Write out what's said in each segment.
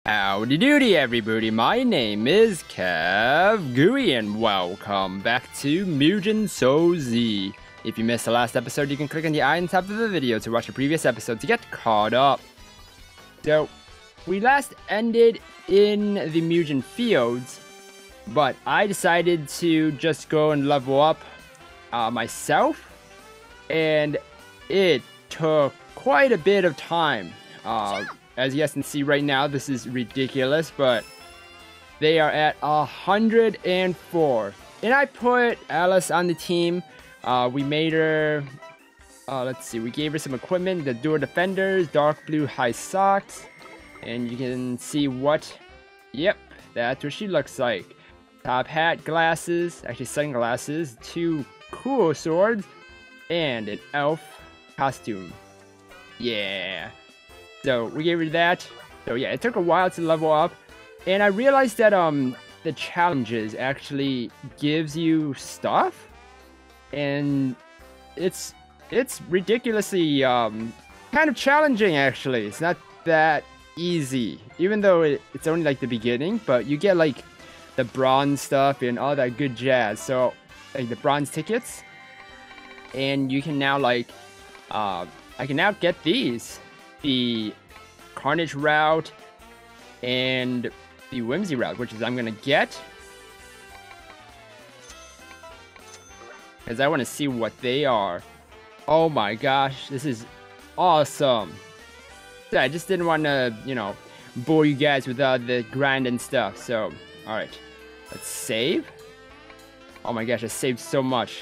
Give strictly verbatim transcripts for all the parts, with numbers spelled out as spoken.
Howdy doody everybody, my name is Kev Gooey and welcome back to Mugen So Z. If you missed the last episode, you can click on the eye on top of the video to watch the previous episode to get caught up. So, we last ended in the Mugen Fields, but I decided to just go and level up uh, myself, and it took quite a bit of time. Uh, As you guys can see right now, this is ridiculous, but they are at one hundred four. And I put Alice on the team. Uh, we made her, uh, let's see, we gave her some equipment, the Dual Defenders, dark blue high socks. And you can see what, yep, that's what she looks like. Top hat, glasses, actually sunglasses, two cool swords, and an elf costume. Yeah. So we gave her that. So yeah, it took a while to level up, and I realized that um the challenges actually gives you stuff, and it's it's ridiculously um kind of challenging actually. It's not that easy, even though it, it's only like the beginning, but you get like the bronze stuff and all that good jazz. So like the bronze tickets, and you can now like uh I can now get these. The Carnage route and the Whimsy route, which is I'm gonna get because I want to see what they are. Oh my gosh, this is awesome. So I just didn't want to, you know, bore you guys with all the grind and stuff. So, all right, let's save. Oh my gosh, I saved so much.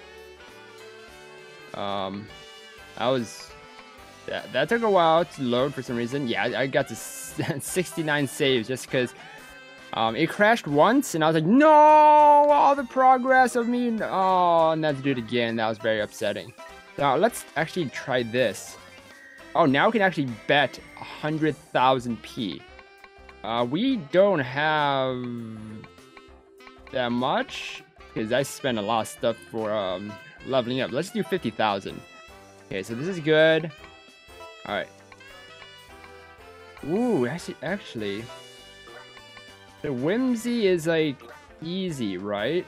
Um, I was. That, that took a while to load for some reason. Yeah, I, I got to sixty-nine saves just because um, it crashed once, and I was like, no, all the progress of me. Oh, and I had to do it again. That was very upsetting. Now, let's actually try this. Oh, now we can actually bet one hundred thousand P. Uh, we don't have that much because I spent a lot of stuff for um, leveling up. Let's do fifty thousand. Okay, so this is good. Alright. Ooh, actually, actually, the Whimsy is like easy, right?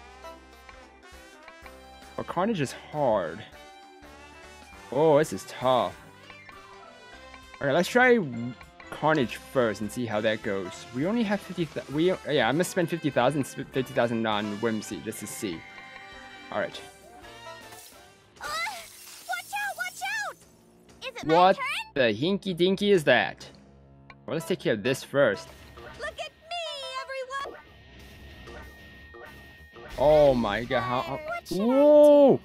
But Carnage is hard. Oh, this is tough. Alright, let's try Carnage first and see how that goes. We only have fifty. We yeah, I'm gonna spend fifty thousand, fifty thousand on Whimsy just to see. Alright. What the hinky dinky is that? Well, let's take care of this first. Look at me, everyone! Oh my god, how, how whoa!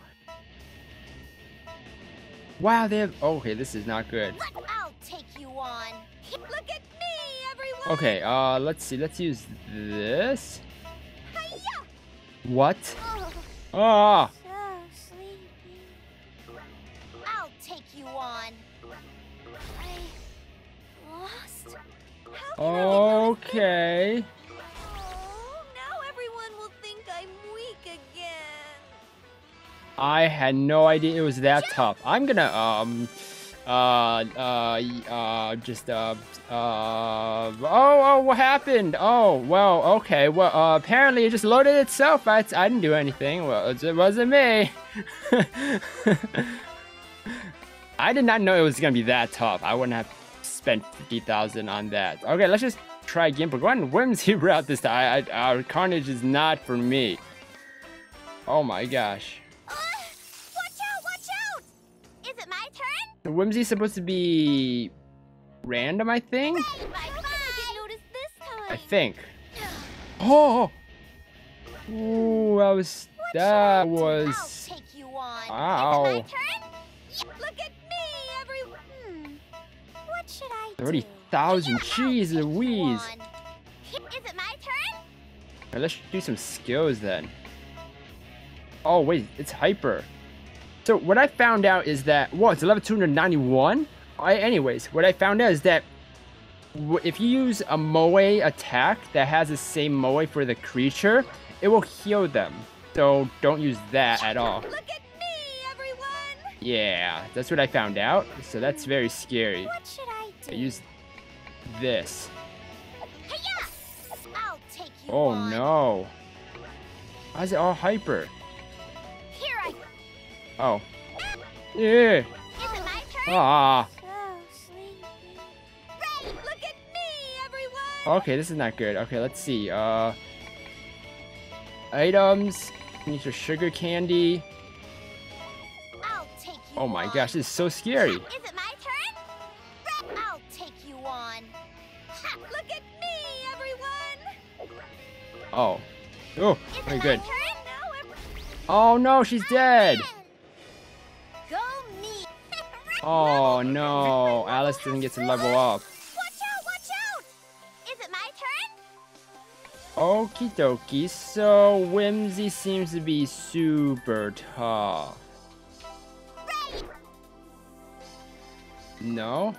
Wow, they have okay, this is not good. Look, I'll take you on. Look at me, everyone! Okay, uh let's see, let's use this. Hi-ya! What? Oh, Ah! so sleepy. I'll take you on. I lost. How can Okay. I oh, now everyone will think I'm weak again. I had no idea it was that tough. I'm gonna um uh uh uh just uh uh oh oh what happened? Oh well, okay, well uh, apparently it just loaded itself. I, I didn't do anything. Well, it wasn't me. I did not know it was gonna be that tough. I wouldn't have spent fifty thousand on that. Okay, let's just try again, but go ahead and Whimsy route this time. I, I, our Carnage is not for me. Oh my gosh. Uh, watch out, watch out! Is it my turn? The Whimsy's supposed to be random, I think? Bye, bye, bye. I didn't notice this time. I think. Oh! Ooh, that was... What That should I do? was... I'll take you on. Ow. Is it my turn? Look at me, everyone. Hmm. What should I do? thirty thousand, Yeah, I'll jeez take you Louise. on. Is it my turn? Right, let's do some skills then. Oh, wait, it's hyper. So what I found out is that... Whoa, it's level two hundred ninety-one? I, anyways, what I found out is that w if you use a Moe attack that has the same Moe for the creature, it will heal them. So don't use that at all. Look at me, everyone. Yeah, that's what I found out. So that's very scary. What should I do? I use this. take you Oh on. no. Why is it all hyper? Here I. Oh. Yeah. Is it my turn? Ah. So sleepy. Ray, look at me, everyone. Okay, this is not good. Okay, let's see. Uh, items. Need your sugar candy. I'll take you Oh my on. gosh, this is so scary. Is it my turn? Ray, I'll take you on. Ha, look at me, everyone. Oh. Oh, Is very it good. my turn? No, every- Oh no, she's dead. Go me. Oh no, Alice didn't get to level up. Watch out, watch out. Is it my turn? Okie dokie, so Whimsy seems to be super tough. Ray. No?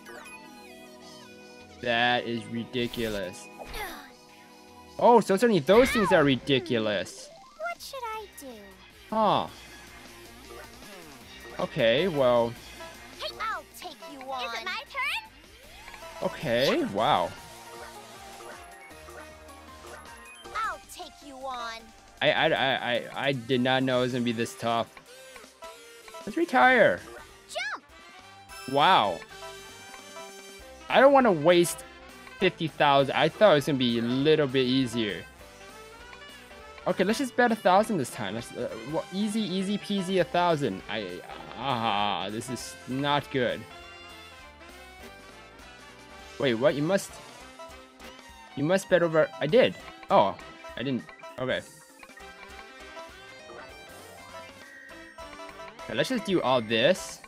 That is ridiculous. Oh, so it's only those things that are ridiculous. What should I do? Huh. Okay, well, Hey, I'll take you on. Is it my turn? okay, wow. I'll take you on. I, I, I, I, I did not know it was gonna be this tough. Let's retire. Jump. Wow. I don't want to waste fifty thousand. I thought it was gonna be a little bit easier. Okay, let's just bet a thousand this time. Let's, uh, well, easy, easy peasy, a thousand. I, ah, this is not good. Wait, what? You must, you must bet over. I did. Oh, I didn't. Okay. Okay, let's just do all this.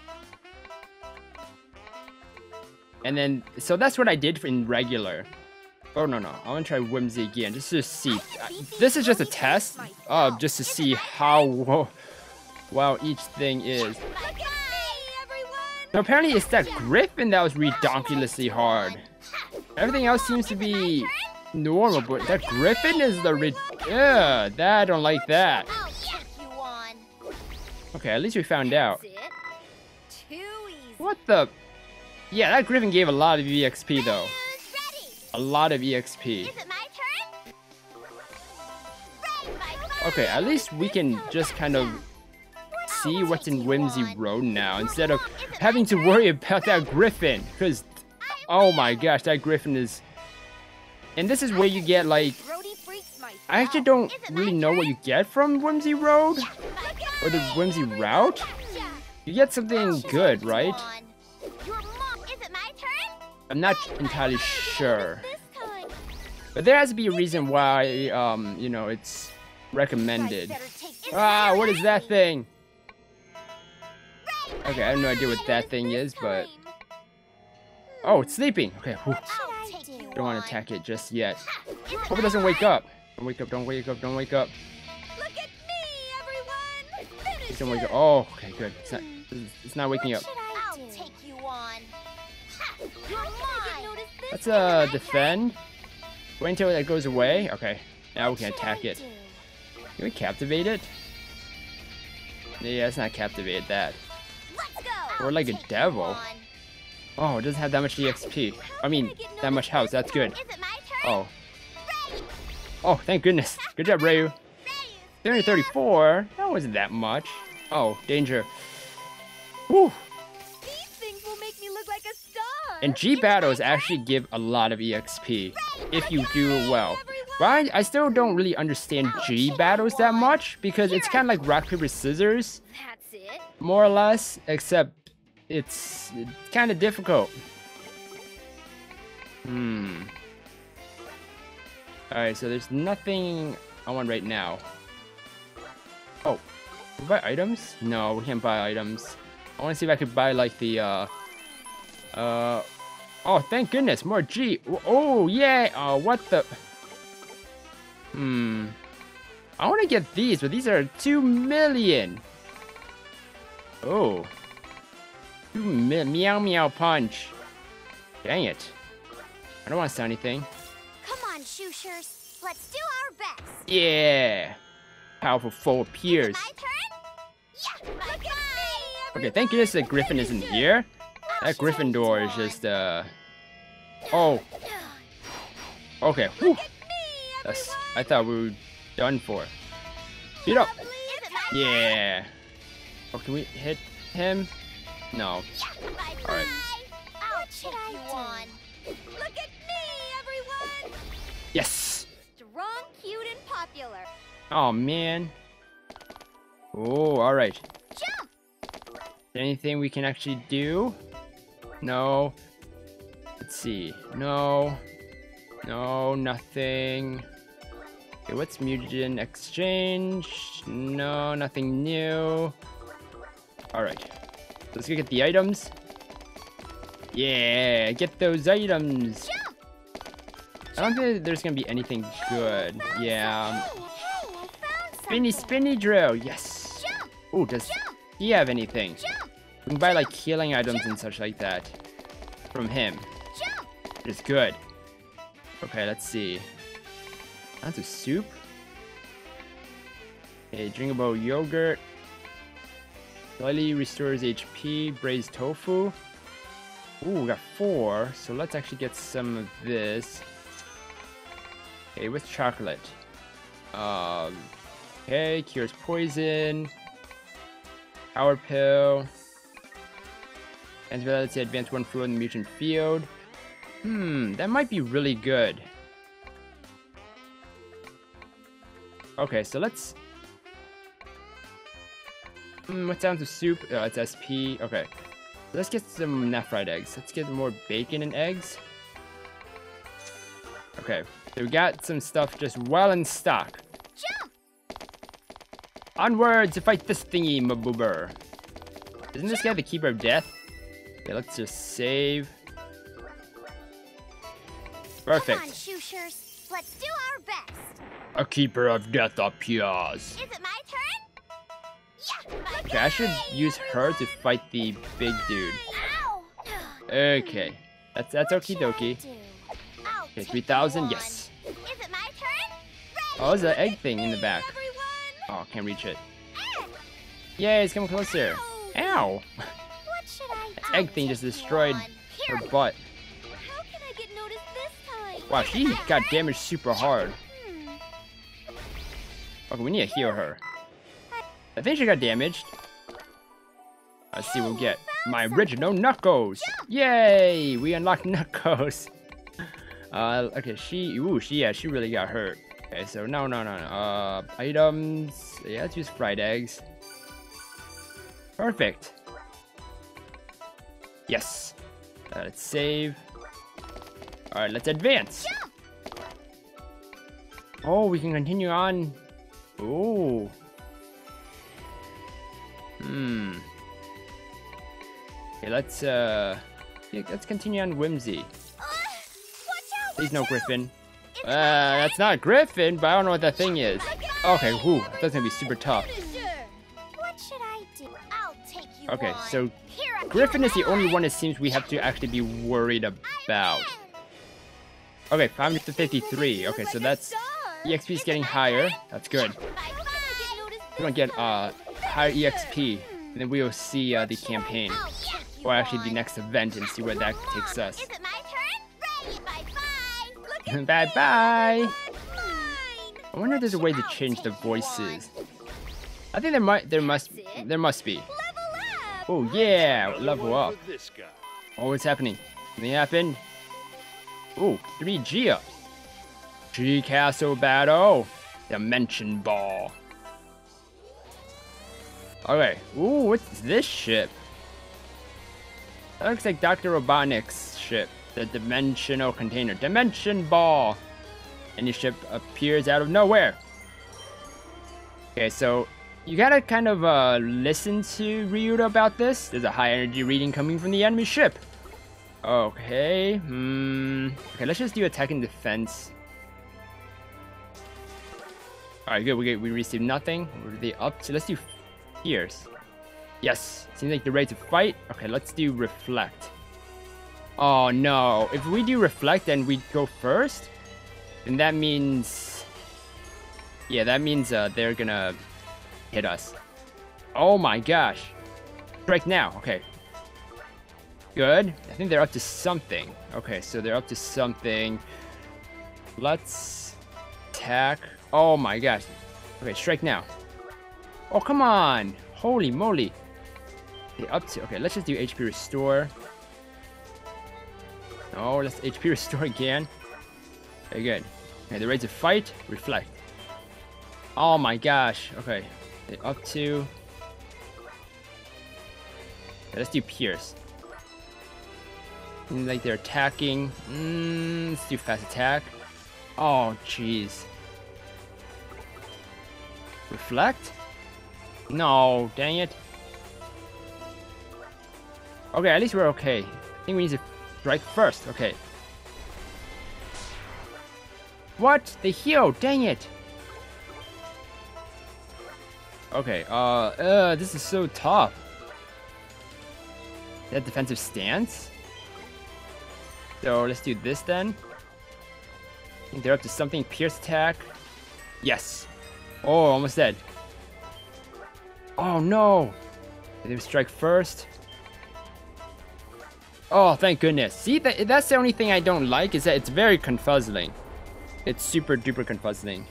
And then, so that's what I did in regular. Oh, no, no. I want to try Whimsy again, just to see. I, this is just a test, uh, just to see how well, well each thing is. Look at me, everyone. So apparently it's that Griffin that was redonkulously hard. Everything else seems to be normal, but that Griffin is the rid- Yeah, that, I don't like that. I'll take you on. Okay, at least we found out. That's it. Too easy. What the? Yeah, that Griffin gave a lot of E X P though. Who's ready? A lot of E X P. Is it my turn? Ray, my Okay, at least we can just kind of see what's in Whimsy Road now instead of having to worry about that Griffin. Because, oh my gosh, that Griffin is... And this is where you get like... Brody freaks my I actually don't really know what you get from Whimsy Road or the Whimsy Route. You get something good, right? Your mom. Is it my turn? I'm not entirely sure. This time. But there has to be a reason why, um, you know, it's recommended. Better take this Ah, what is that thing? Ray, Okay, I have no idea what that thing is, but... time. Oh, it's sleeping. Okay, whew. I'll take you Don't want on. to attack it just yet. Is it Hope it my doesn't wake turn? up. Don't wake up, don't wake up, don't wake up. Look at me, everyone. Please Finish don't wake it. up. Oh, okay, good. It's not, it's not waking up. I'll take you on. Ha, you're mine. Let's uh defend. Wait until that goes away. Okay, now we can attack it. Can we captivate it? Yeah, it's not captivate that. Let's go. Or like a I'll take you devil. on. Oh, it doesn't have that much E X P. I mean, that much health. That's good. Is it my turn? Oh, Ray, oh, thank goodness. Good job, Ryu. Ray, three hundred thirty-four. That wasn't that much. Oh, danger. Whew. these things will make me look like a star. And G battles actually give a lot of E X P if you do well. But I, I still don't really understand G battles that much because it's kind of like rock paper scissors, That's it. more or less, except it's, it's kind of difficult. Hmm. Alright, so there's nothing I want right now. Oh, can we buy items? No, we can't buy items. I want to see if I could buy like the, uh, uh, oh, thank goodness, more G. Oh, yeah. Oh, what the? Hmm. I want to get these, but these are two million. Oh. Two mi meow meow punch. Dang it. I don't want to sell anything. Come on, Shooshers. Let's do our best. Yeah. Powerful foe appears. My turn? Yeah. Look at me. Okay, thank goodness that Griffin isn't here. That Gryffindor is just, uh... Oh. Okay. Whew. Me, That's, I thought we were done for. Beat up. Yeah. Oh, can we hit him? No. All right. I'll take you on. Look at me, everyone. Yes. Strong, cute, and popular. Oh man. Oh, all right. Jump. Anything we can actually do? No. Let's see. No. No, nothing. Okay, what's mutagen exchange? No, nothing new. Alright. Let's go get the items. Yeah, get those items. Jump. I don't think there's gonna be anything good. Yeah. Hey, hey, I found Spinny, something. spinny drill. Yes. Jump. Oh, does Jump. he have anything? Jump. We can buy like healing items and such like that from him. Jump. It's good. Okay, let's see. That's a soup. Okay, drinkable yogurt. Slightly restores H P. Braised tofu. Ooh, we got four. So let's actually get some of this. Okay, with chocolate. Um. Okay, cures poison. Power pill. Antivitality advanced one fluid in the mutant field. Hmm, that might be really good. Okay, so let's... Hmm, what sounds of soup? Oh, it's S P. Okay. Let's get some nephrite eggs. Let's get more bacon and eggs. Okay, so we got some stuff just well in stock. Jump. Onward to fight this thingy, maboober. Isn't this guy the Keeper of Death? Okay, let's just save. Perfect. Come on, Shooshers. Let's do our best. A Keeper of Death appears. Is it my turn? Yeah. My Okay, I should turn, use her to everyone. fight the big dude. Ow. Okay, that's that's What okie should I dokie. do? I'll Okay, take three thousand. you Yes. on. Is it my turn? Oh, there's an Ready? egg Look at thing in the me, back. everyone. Oh, can't reach it. Ah. Yay, it's coming closer. Ow! What should I do? That egg thing just destroyed her butt. How can I get noticed this time? Wow, she got damaged super hard. Hmm. Okay, we need to heal her. I think she got damaged. Let's see what we get. My original Knuckles! Yay! We unlocked Knuckles. Uh, okay, she, ooh, she, yeah, she really got hurt. Okay, so no, no, no, no. Uh, items. Yeah, let's use fried eggs. Perfect. Yes. Uh, let's save. All right, let's advance. Oh, we can continue on. Oh. Hmm. Okay, let's uh, yeah, let's continue on Whimsy. Uh, watch out, Please watch no out. Griffin. Is it Uh, my turn? that's not Griffin, but I don't know what that thing is. Look at Okay, me, whew, that's gonna be super tough. Finisher. What should I do? I'll take you Okay, on. so Here I- Griffin here is the I only am. one it seems we have to actually be worried about. Okay, five hundred fifty-three. Okay, so that's E X P is getting higher. That's good. We're gonna get uh higher E X P, and then we will see uh, the campaign, or actually the next event, and see where that takes us. Is it my turn? Ready? Bye-bye. Look at Bye bye. mine. I wonder if there's a way to change the voices. I think there might, there must, there must be. Level up. Oh yeah, level up. For this guy. Oh, what's happening? Something happened. Oh, three G ups. G Castle Battle. Dimension Ball. Okay. Ooh, what's this ship? That looks like Doctor Robotnik's ship. The Dimensional Container. Dimension Ball. And your ship appears out of nowhere. Okay, so you gotta kind of uh, listen to Ryuta about this. There's a high energy reading coming from the enemy ship. Okay, hmm. Okay, let's just do attack and defense. Alright, good. We, get, we received nothing. We're the up to. Let's do fierce. Yes, seems like they're ready to fight. Okay, let's do reflect. Oh no, if we do reflect and we go first, then that means, yeah, that means uh, they're gonna hit us. Oh my gosh. Strike now. Okay. Good. I think they're up to something. Okay, so they're up to something. Let's Attack. Oh my gosh. Okay, strike now. Oh, come on. Holy moly. Okay, up to. Okay, let's just do H P restore. Oh, let's H P restore again. Very good. Okay, they're ready to fight. Reflect. Oh my gosh. Okay. Okay, up to. Okay, let's do Pierce. Seems like they're attacking. Mm, let's do fast attack. Oh, jeez. Reflect? No, dang it. Okay, at least we're okay. I think we need to strike first. Okay. What? They heal. Dang it. Okay, uh, uh, this is so tough. That defensive stance? So let's do this then. I think they're up to something. Pierce attack. Yes. Oh, almost dead. Oh no. They strike first. Oh, thank goodness. See, that, that's the only thing I don't like is that it's very confuzzling. It's super duper confuzzling.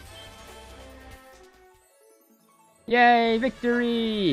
Yay, victory!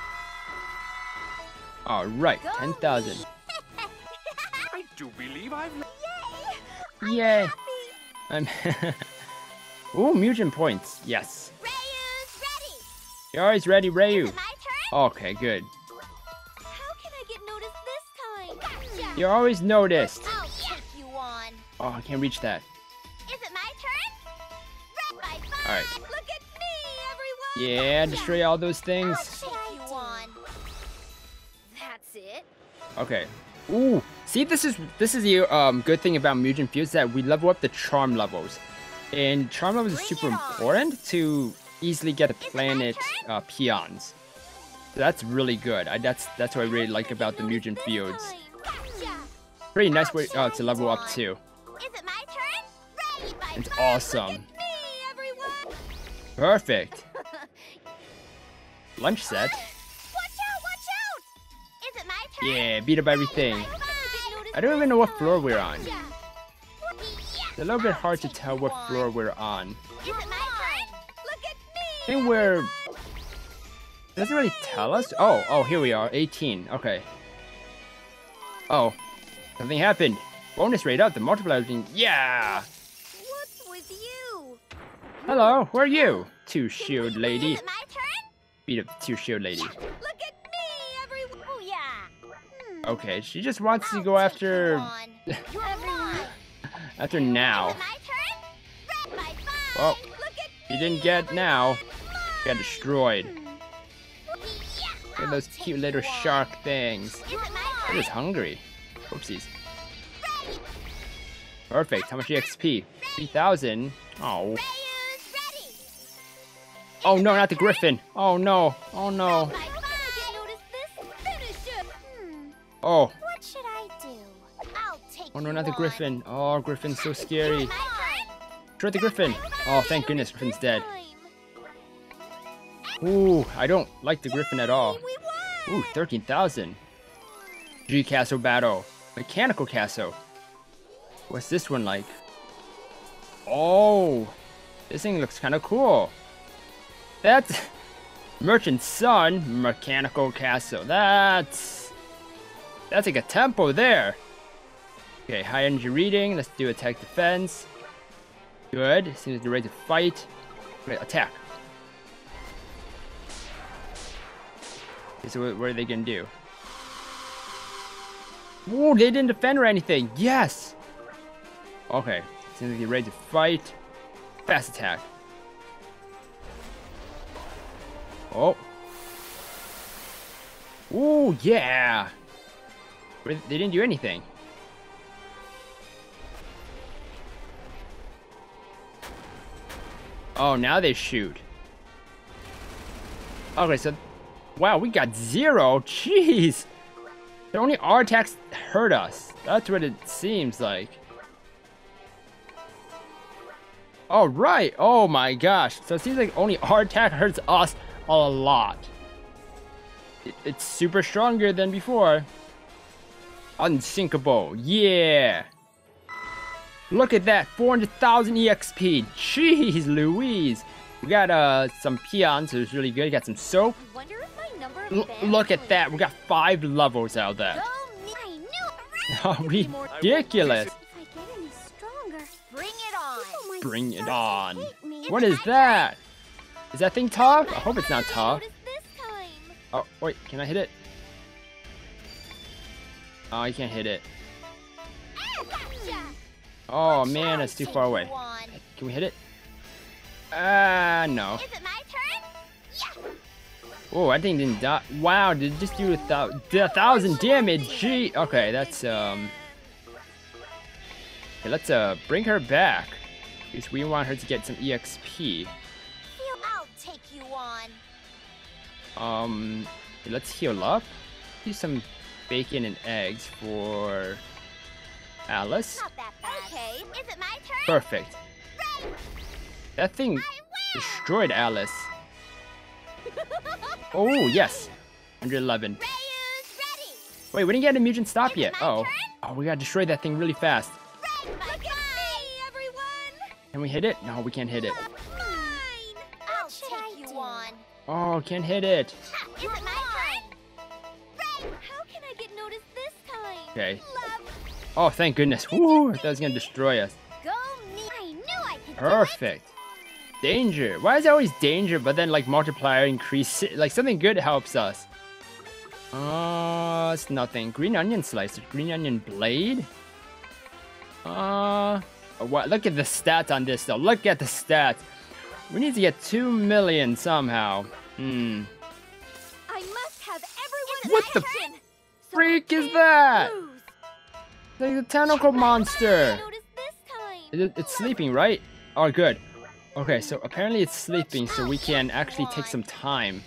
Alright, ten thousand. I do believe I've... Yay! Yay! I'm... Ooh, mutant points. Yes. Rayu's ready. You're always ready, Is Rayu. it my turn? Okay, good. How can I get noticed this time? Gotcha. You're always noticed. I'll take you on. Oh, I can't reach that. Is it my turn? Red by five. All right. Look at me, everyone. Yeah, destroy all those things. I'll take you on. That's it. Okay. Ooh, see, this is this is the um good thing about Mutant Fuse that we level up the charm levels, and charm levels is super important to easily get the planet uh, peons. So that's really good. I, that's that's what I really like about the Mutant Fields. Gotcha. Pretty nice way uh, to level up too. Is it my turn? Ready by It's five. awesome. Look at me, everyone. Perfect. Lunch set. Watch out! Watch out! Is it my turn? Yeah, beat up everything. Ready by five. I don't even know what floor we're on. Gotcha. It's a little bit hard to tell what floor we're on. Is it my turn? Look at me. I think we're... It doesn't really tell us. Oh, oh, here we are. eighteen. Okay. Oh. Something happened. Bonus rate up. The multiplier thing. Yeah! What's with you? Hello, who are you? Two shield lady. Is it my turn? Beat up the two shield lady. Look at me, everyone. Oh yeah. Hmm. Okay, she just wants to I'll go take after... you on. You're mine. after now. Is it my turn? Red by five. Well, Look at you me, didn't get now. everyone. Got destroyed. Hmm. Yeah, Look at I'll those take cute you little on. shark things. Is it my I'm turn? just hungry. Oopsies. Ready. Perfect. How much E X P? three thousand. Oh. Rayu's ready. Oh no, not the griffin. Oh no. Oh no. Red by five. Notice this? Finish it. Hmm. Oh. What should I do? I'll take Oh no, you not the on. griffin. Oh, griffin's so Is scary. it my turn? Destroy the griffin. Oh, thank goodness griffin's dead. Time. Ooh, I don't like the griffin at all. We won. Ooh, thirteen thousand. G Castle battle. Mechanical Castle. What's this one like? Oh, this thing looks kind of cool. That's Merchant's Son Mechanical Castle. That's that's like a temple there. Okay, high energy reading. Let's do attack defense. Good. Seems they're ready to fight. Wait, attack. Okay, so what, what are they gonna do? Whoa, they didn't defend or anything. Yes. Okay. Seems like they're ready to fight. Fast attack. Oh. Ooh, yeah. They didn't do anything. Oh, now they shoot. Okay, so... Wow, we got zero. Jeez. The only our attacks hurt us. That's what it seems like. Oh, right. Oh, my gosh. So it seems like only our attack hurts us a lot. It, it's super stronger than before. Unsinkable. Yeah. Look at that, four hundred thousand E X P. Jeez Louise. We got uh some peons, so it's really good. Got some soap. I wonder if my number of L fans look at will that, we got five levels out of that. Go me. I knew. Oh, ridiculous. If I get any stronger, bring it on. People might Bring it start to on. hate me. What is that? Is that thing tough? I hope it's not tough. Notice this time. Oh, wait, can I hit it? Oh, I can't hit it. Ah, gotcha. Oh man, it's too Take far you away. on. Can we hit it? Ah, uh, no. Is it my turn? Yeah. Oh, I think didn't die. Wow, did it just do a, thou did a thousand damage? Gee. Okay, that's um. Okay, let's uh bring her back because we want her to get some E X P. I'll take you on. Um, okay, let's heal up. Do some bacon and eggs for Alice. Not that bad. Okay. Is it my turn? Perfect. Right. That thing I win. destroyed Alice. Oh yes, one hundred eleven. Rayu's ready. Wait, we didn't get a mutant stop Is it yet. my Oh, turn? oh, we gotta destroy that thing really fast. Right. Look at me, everyone. Can we hit it? No, we can't hit it. Mine. I'll take you on. Oh, can't hit it. Ha, is it my turn? Right. How can I get noticed this time? Okay. Love. Oh, thank goodness. Woo, that was gonna destroy us. Go me. I knew I could do it. Perfect. Danger. Why is it always danger, but then like multiplier increase? Like something good helps us. Uh, it's nothing. Green onion slicer. Green onion blade. Uh, what? Look at the stats on this though. Look at the stats. We need to get two million somehow. Hmm. I must have everyone. What the attention, so freak I is can't that? lose. Like a tentacle monster. Notice this time. Is it, it's sleeping, right? Oh, good. Okay, so apparently it's sleeping, so we can actually take some time.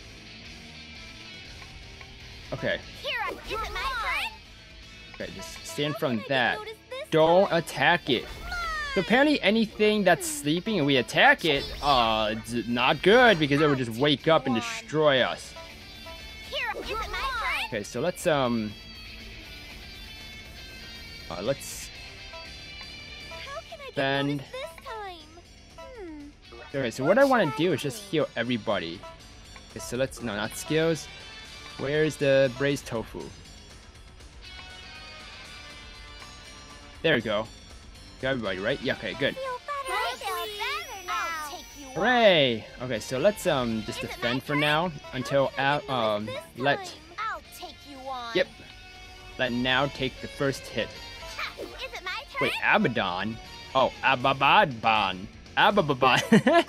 Okay, Here, I- is it my turn? okay, just stand from How can I that. get noticed this Don't time? attack it. So apparently anything that's sleeping and we attack it, uh, it's not good because it would just wake up and destroy us. Here, is it my turn? Okay, so let's, um... Uh, let's... How can I get Bend. noticed this time? Hmm. Okay, so what I want to do is just heal everybody. Okay, so let's... No, not skills. Where's the braised tofu? There we go. Got everybody, right? Yeah, okay, good. Feel better. I feel better now. I'll take you on. Hooray! Okay, so let's um just Is it defend my for turn? now until How Al can I get um noticed this let time? I'll take you on. yep let now take the first hit. Ha, is it my turn? Wait, Abaddon? Oh, Ababadban. Abababan.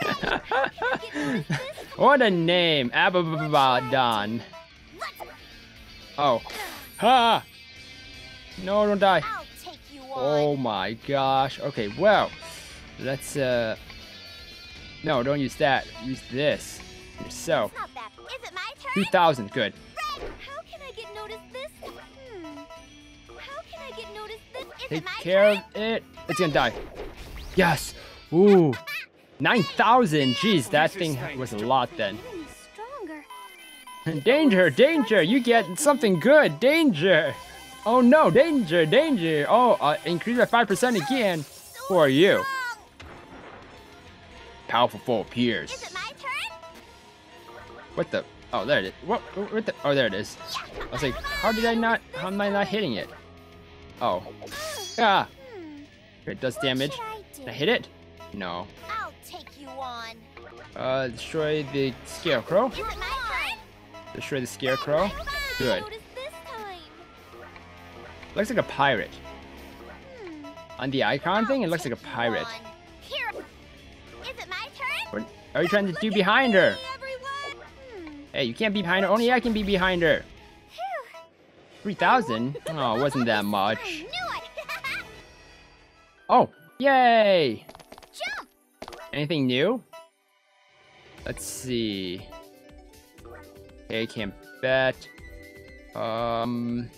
What a name, Ababadan. Let's- Oh, ha! No, don't die. I'll take you on. Oh my gosh. Okay, well, let's uh. No, don't use that. Use this yourself. It's not that. Is it my Two turn? thousand, good. Red. How can I get noticed this? Hmm. How can I get noticed this? Is Take it my care turn? of it. It's gonna die. Yes. Ooh. nine thousand. Jeez, that thing was a lot then. Getting stronger. Danger, danger. You get something good. Danger. Oh no, danger, danger. Oh, uh, increase by five percent again. Who are you? Strong. Powerful foe Is appears. it my turn? What the? Oh, there it is. What? What the? Oh, there it is. I was like, how did I not? How am I not hitting it? Oh. Ah. Hmm. It does What damage. should I do? Can I hit it? No. I'll take you on. Uh, destroy the scarecrow. Is it my turn? Destroy the scarecrow. Good. Notice this time. Looks like a pirate. Hmm. On the icon thing, it looks like a Take you pirate. on. Here. Is it my turn? What are you trying to Look do at behind her? me, everyone. Hmm. Hey, you can't be behind her. Only I can be behind her. Phew. three thousand? Oh, it wasn't that I much. knew it. Oh, yay! Jump. Anything new? Let's see. Okay, can't bet. Um,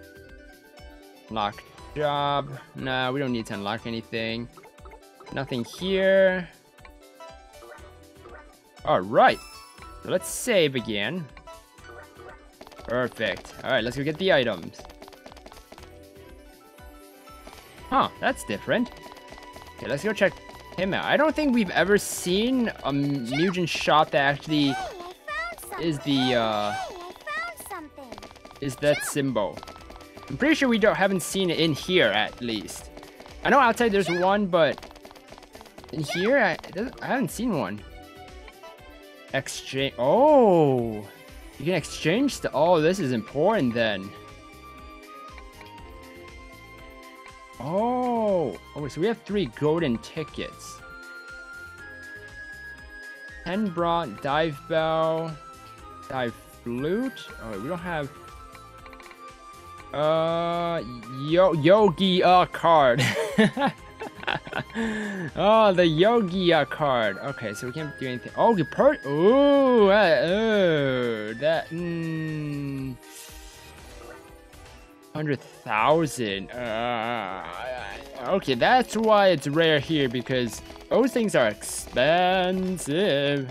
lock job. Nah, we don't need to unlock anything. Nothing here. All right. So let's save again. Perfect. All right, let's go get the items. Huh, that's different. Okay, let's go check him out. I don't think we've ever seen a mutant shop that actually Hey, I found something. is the uh Hey, I found something. is that symbol. I'm pretty sure we don't haven't seen it in here at least. I know outside there's one, but in here I, it doesn't- I haven't seen one. Exchange. Oh, you can exchange the. Oh, this is important then. Oh, okay, so we have three golden tickets. Ten brought, dive bell, dive flute. Oh, we don't have. Uh, yo yogi uh card. Oh, the yogi uh card. Okay, so we can't do anything. Oh, the per. Ooh, uh, oh, that. Mm, Hundred thousand. Uh, okay, that's why it's rare here because those things are expensive.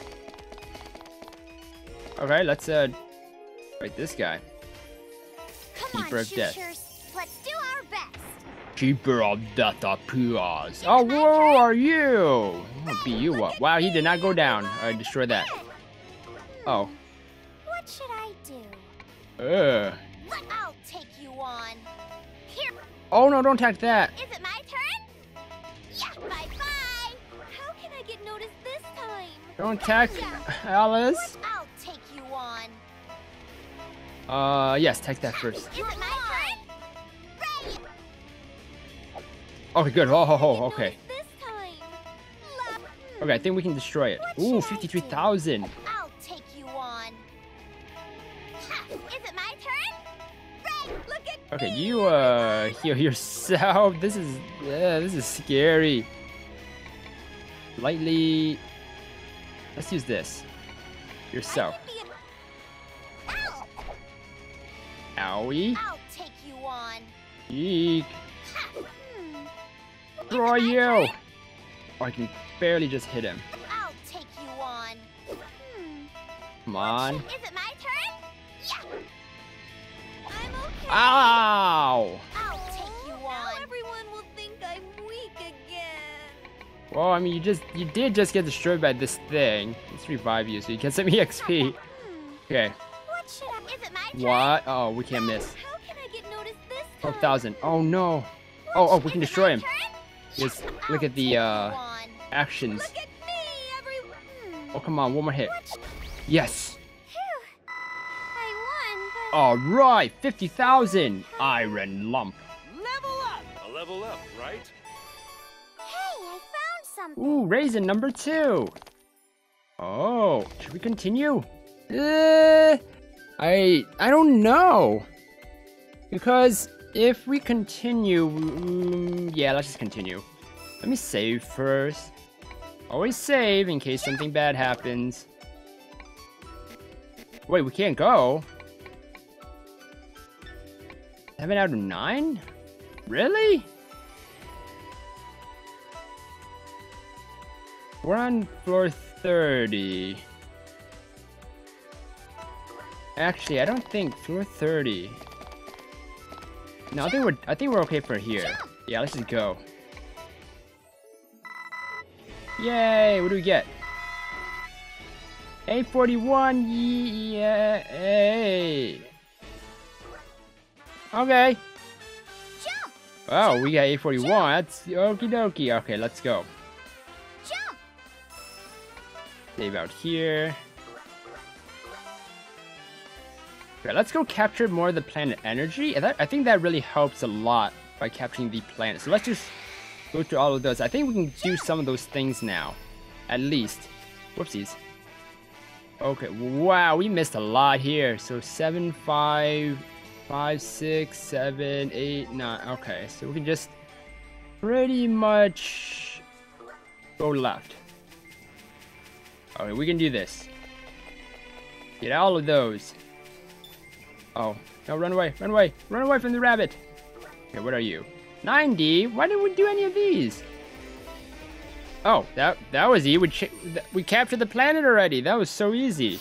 Okay, let's uh, wait, this guy. Come Keeper on, of Death. Shooshers. Let's do our best. Keeper of Death appears. Oh, where are you? I'll beat you up. Wow, he did not go down. I destroyed that. Oh. What should I do? Uh. Let I'll take you on. Here. Oh no, don't attack that. Is it my turn? Yeah. Bye bye. How can I get noticed this time? Don't attack Alice. I'll take you on. Uh, yes, attack that first. Is it my turn? Right. Okay, good. Oh, oh, oh, okay. This time. Love. Okay, I think we can destroy it. Ooh, fifty-three thousand. I'll take you on. Ha. Is it my turn? Right. Look at Okay, me. you uh heal yourself. This is yeah, this is scary. Lightly. Let's use this. Yourself. I could be a- Ow. Owie. I'll take you on. Eek. Ha. Hmm. Destroy you. Oh, I can barely just hit him. I'll take you on. Hmm. Come on. Is it my turn? Yeah. I'm okay. Ow! I'll take you on. Now everyone will think I'm weak again. Well, I mean, you just you did just get destroyed by this thing. Let's revive you so you get some E X P. Hmm. Okay. What should I? Is it my turn? What? Oh, we can't miss. How can I get noticed this time? twelve thousand. Oh no. Oh, oh, we can Is it destroy my him. turn? Just Yeah. look I'll at the take you uh on. actions. Look at me, everyone. Hmm. Oh, come on, one more hit. What sh- Yes. Phew. I won, but All right, fifty thousand. Iron lump. Level up! A level up, right? hey, I found something. Ooh, raisin number two. Oh, should we continue? Uh, I I don't know. Because if we continue, mm, yeah, let's just continue. Let me save first. Always save in case something bad happens. Wait, we can't go. Seven out of nine? Really? We're on floor thirty. Actually, I don't think floor thirty. No, I think we're I think we're okay for here. Yeah, let's just go. Yay! What do we get? A forty-one. Yay! Okay. Jump, Oh, we got A forty-one. That's okie dokie. Okay, let's go. jump. Save out here. Okay, let's go capture more of the planet energy. And that, I think that really helps a lot by capturing the planet. So let's just go through all of those. I think we can do some of those things now. At least. Whoopsies. Okay, wow, we missed a lot here. So seven, five, five, six, seven, eight, nine. Okay, so we can just pretty much go left. Okay, we can do this. Get all of those. Oh, no, run away, run away, run away from the rabbit. Okay, what are you? ninety? Why didn't we do any of these? Oh, that that was easy. We, ch we captured the planet already. That was so easy.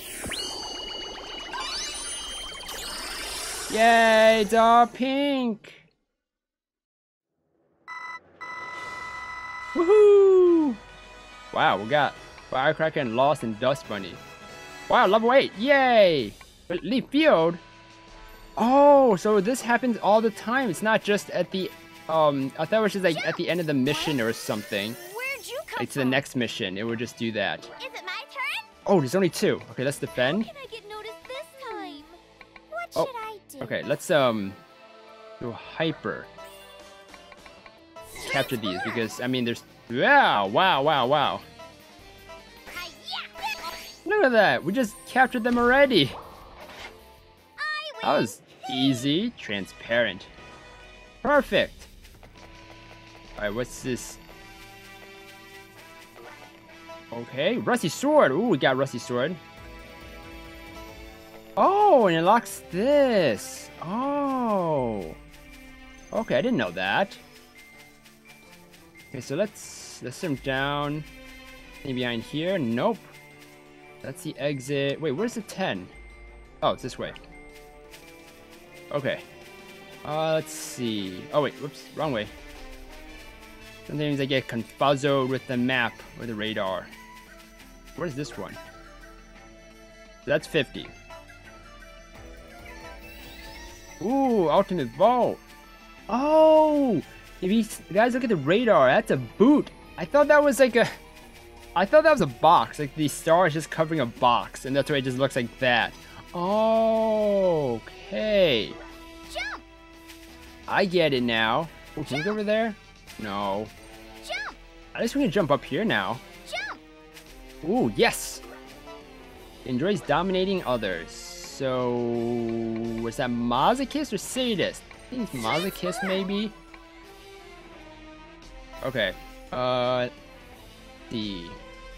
Yay, it's all pink. Woohoo! Wow, we got Firecracker and Lost and Dust Bunny. Wow, level eight. Yay! But Leaf Field? Oh, so this happens all the time. It's not just at the, um, I thought it was just like at the end of the mission or something. Where'd you come Like to the from? next mission, it would just do that. Is it my turn? Oh, there's only two. Okay, let's defend. How can I get noticed this time? What Oh, should I do? Okay, let's, um, do Hyper. Capture these because, I mean, there's, wow, wow, wow, wow. Hi-ya! Look at that, we just captured them already. I That win. was easy, transparent. Perfect. Alright, what's this? Okay, Rusty Sword. Ooh, we got Rusty Sword. Oh, and it locks this. Oh. Okay, I didn't know that. Okay, so let's let's sit him down. Anything behind here? Nope. That's the exit. Wait, where's the ten? Oh, it's this way. Okay. Uh, let's see. Oh wait, whoops, wrong way. Sometimes I get confuzzled with the map or the radar. Where's this one? That's fifty. Ooh, ultimate vault. Oh, if you guys look at the radar, that's a boot. I thought that was like a, I thought that was a box. Like the star is just covering a box, and that's why it just looks like that. Oh, okay. Jump! I get it now. Oh, can we go over there? No. Jump! At least we can jump up here now. Jump! Ooh, yes! Enjoys dominating others. So, was that masochist or sadist? I think it's masochist, maybe? Okay. Uh, let's see.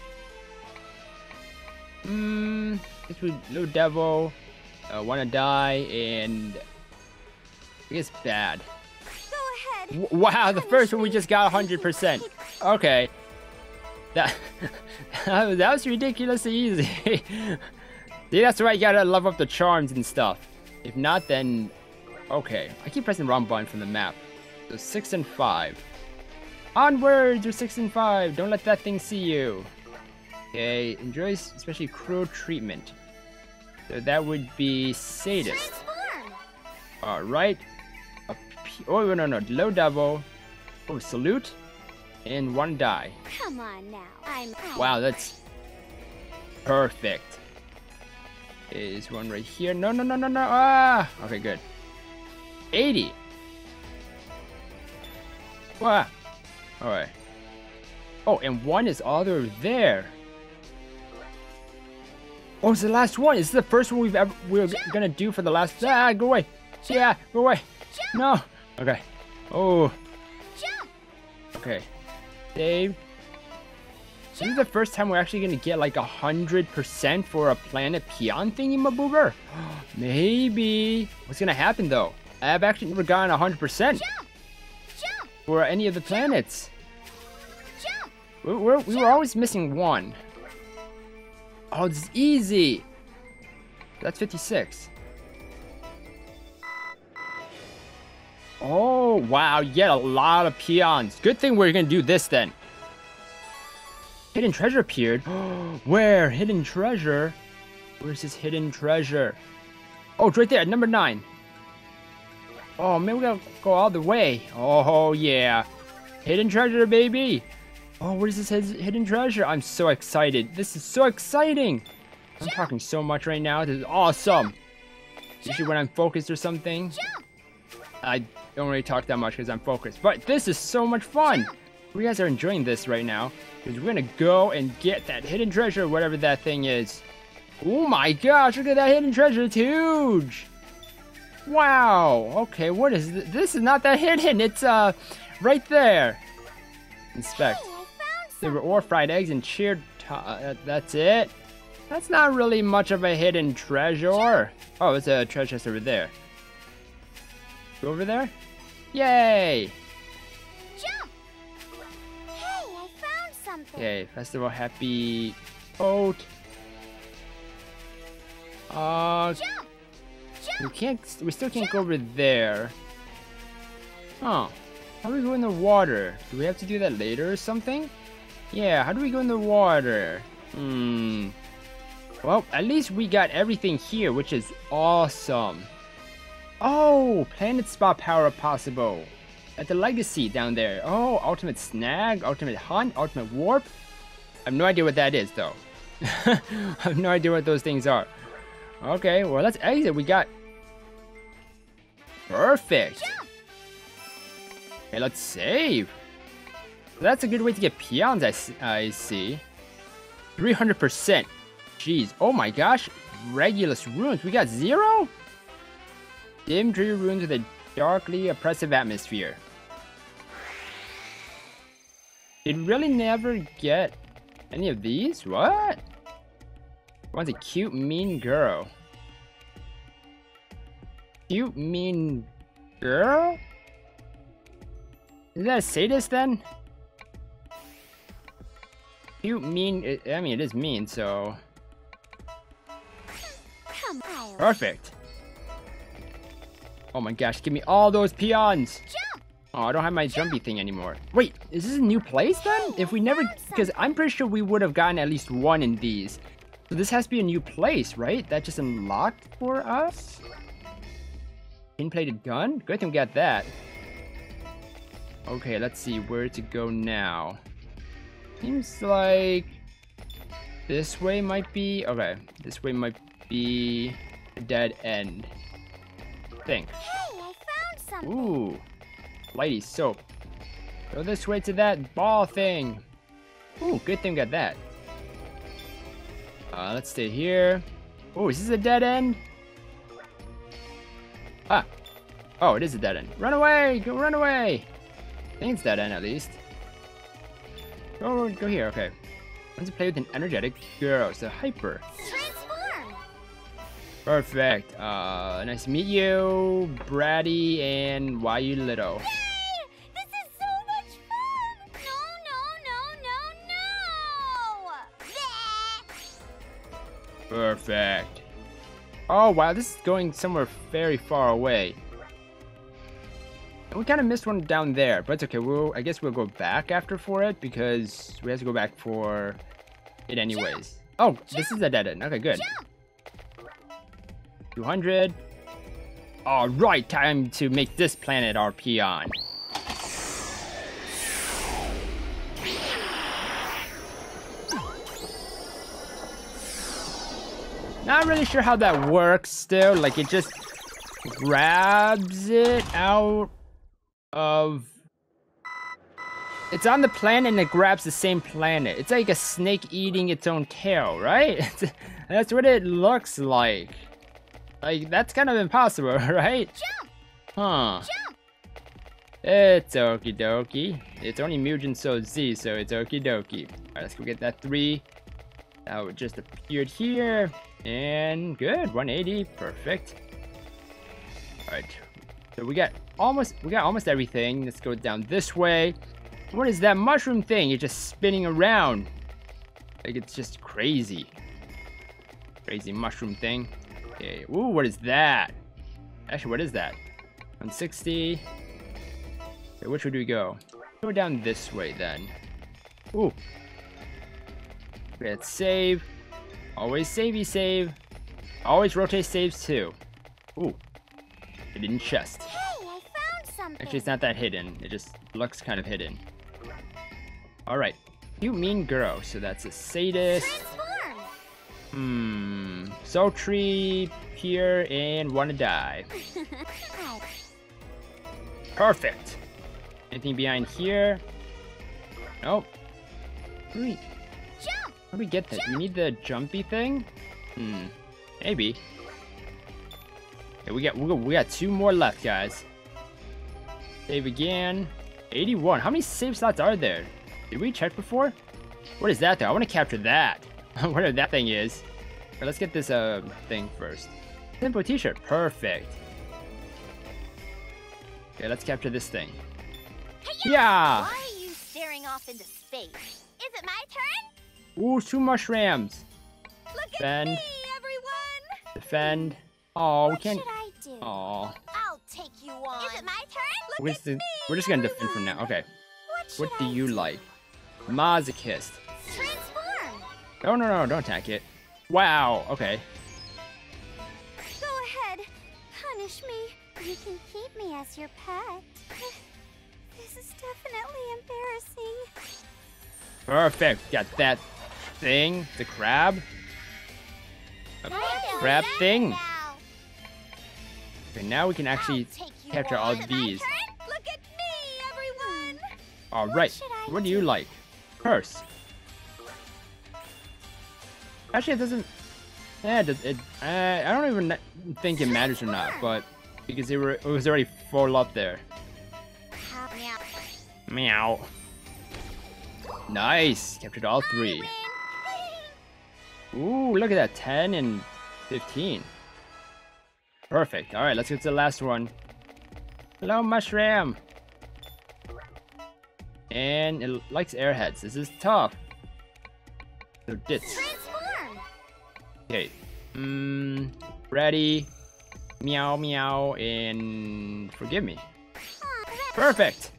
Hmm, this was Little Devil, uh, Wanna Die, and I guess Bad. Go ahead. W wow, the first one we just got one hundred percent. Okay. That, that was ridiculously easy. See, that's why you gotta level up the charms and stuff. If not, then... Okay. I keep pressing the wrong button from the map. So six and five. Onwards with six and five. Don't let that thing see you. Okay. Enjoys especially cruel treatment. So that would be sadist. Transform! Alright. Oh, no, no. Low Devil. Oh, salute. And one die. Come on now. I'm Wow, that's perfect. Is one right here. No, no, no, no, no. Ah! Okay, good. eighty. Wow. Alright. Oh, and one is all the way there. Oh, it's the last one. Is this the first one we've ever we're g- gonna do for the last? Ah, go away. Yeah, go away. No. Okay. Oh. Jump! Okay. Dave. This is the first time we're actually gonna get like a hundred percent for a Planet Peon thingy maboober. Maybe. What's gonna happen though? I've actually never gotten a hundred percent Jump! Jump! for any of the planets. Jump! We we're, we were always missing one. Oh, this is easy. That's fifty-six. Oh, wow, you get a lot of peons. Good thing we're gonna do this then. Hidden treasure appeared. Where? Hidden treasure? Where's this hidden treasure? Oh, it's right there, number nine. Oh, man, we gotta go all the way. Oh, yeah. Hidden treasure, baby. Oh, what is this his- hidden treasure? I'm so excited. This is so exciting. I'm talking so much right now. This is awesome. Usually when I'm focused or something, I don't really talk that much because I'm focused. But this is so much fun. You guys are enjoying this right now because we're gonna go and get that hidden treasure, whatever that thing is. Oh my gosh, look at that hidden treasure. It's huge. Wow. Okay, what is this? This is not that hidden. It's uh right there. Inspect. Hey, I found There were something. ore fried eggs and cheered. Uh, that's it. That's not really much of a hidden treasure. Oh, it's a treasure chest over there. Go over there. Yay! Jump! Hey, I found something. Yay! Festival happy boat. Uh, Jump! we Jump! can't. We still can't go over there. Oh. How do we go in the water? Do we have to do that later or something? Yeah, how do we go in the water? Hmm. Well, at least we got everything here, which is awesome. Oh, planet spot power possible. At the legacy down there. Oh, ultimate snag, ultimate hunt, ultimate warp. I have no idea what that is though. I have no idea what those things are. Okay, well let's exit. We got perfect. Okay, let's save. That's a good way to get peons, I, I see. three hundred percent. Jeez. Oh my gosh. Regulus runes. We got zero? Dim dreary runes with a darkly oppressive atmosphere. Did really never get any of these? What? One's a cute, mean girl. Cute, mean girl? Is that a sadist then? Cute, mean. I mean, it is mean, so. Perfect. Oh my gosh, give me all those peons. Jump! Oh, I don't have my jumpy thing anymore. Wait, is this a new place then? If we never, because I'm pretty sure we would have gotten at least one in these. So this has to be a new place, right? That just unlocked for us? Tin-plated gun? Good thing we got that. Okay, let's see where to go now. Seems like this way might be, okay, this way might be a dead end. I think. Hey, I found something. Ooh, Lighty soap. Go this way to that ball thing. Ooh, good thing we got that. Uh, let's stay here. Oh, is this a dead end? Ah. Oh, it is a dead end. Run away! Go run away! I think it's dead end at least. Go, go here, okay. Let's play with an energetic girl, so hyper. Transform. Perfect. Uh, nice to meet you, Bratty and Why You Little. Yay! This is so much fun! No, no, no, no, no! Bleh. Perfect. Oh wow, this is going somewhere very far away. We kind of missed one down there, but it's okay. We'll, I guess we'll go back after for it because we have to go back for it anyways. Oh, this is a dead end. Okay, good. two hundred. All right, time to make this planet our peon. Not really sure how that works still. Like it just grabs it out of, it's on the planet and it grabs the same planet. It's like a snake eating its own tail, right? That's what it looks like. Like that's kind of impossible, right? Jump! Huh. Jump! It's okie dokie. It's only Mugen So Z, so it's okie dokie. Alright, let's go get that three. That just appeared here. And good, one eighty, perfect. Alright. So we got almost we got almost everything. Let's go down this way. What is that mushroom thing? You're just spinning around. Like it's just crazy. Crazy mushroom thing. Okay. Ooh, what is that? Actually, what is that? one sixty. Okay, which way do we go? Go down this way then. Ooh. Okay, let's save. Always savey save. Always rotate saves too. Ooh. Hidden chest. Hey, I found something. Actually, it's not that hidden. It just looks kind of hidden. Alright. You mean girl. So that's a sadist. Transform. Hmm. Sultry, pure, and wanna die. Perfect. Anything behind here? Nope. Sweet. Jump! How do we get that? Do we need the jumpy thing? Hmm. Maybe. Okay, we got we got we got two more left, guys. Save again. eighty-one. How many save slots are there? Did we check before? What is that though? I want to capture that. Whatever that thing is. Alright, let's get this uh thing first. Simple t-shirt. Perfect. Okay, let's capture this thing. Yeah! Why are you staring off into space? Is it my turn? Ooh, two mushrooms. Look at Defend. me, everyone! Defend. Oh, we What can't. should I do? Oh. I'll take you on. Is it my turn? Look Where's at the- me, We're just gonna defend for now. Okay. What, should What do I you like? Masochist. Transform. No, no, no, don't attack it. Wow, okay. Go ahead. Punish me. You can keep me as your pet. This is definitely embarrassing. Perfect. Got that thing. The crab. A I crab know thing. now. Okay, now we can actually I'll take you capture all on. of these. Look at me, everyone. All right. should I What do you like? Curse. Actually, it doesn't. Yeah, it. does- it uh, I don't even think it matters or not, but because it, were, it was already full up there. Meow. Meow. Nice. Captured all three. Ooh, look at that. ten and fifteen. Perfect. All right, let's get to the last one. Hello, mushroom. And it likes airheads. This is tough. So dits. Transform. Okay. Mmm. Ready. Meow, meow, and forgive me. Perfect.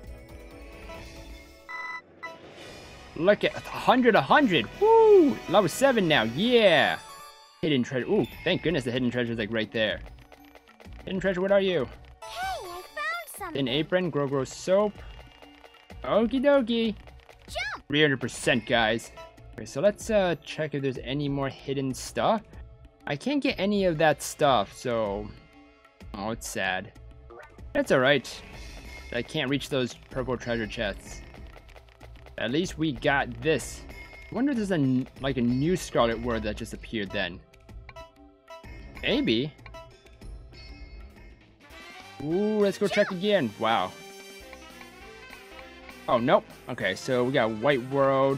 Look at one hundred, one hundred. Woo! Level seven now. Yeah. Hidden treasure. Ooh, thank goodness the hidden treasure is like right there. Hidden treasure, what are you? Hey, I found something. An apron, grow grow soap. Okie dokie. Jump. three hundred percent, guys. Okay, so let's uh, check if there's any more hidden stuff. I can't get any of that stuff, so... Oh, it's sad. That's alright. I can't reach those purple treasure chests. At least we got this. I wonder if there's a, n- like a new Scarlet Word that just appeared then. Maybe. Ooh, let's go check again. Wow. Oh, nope. Okay, so we got White World.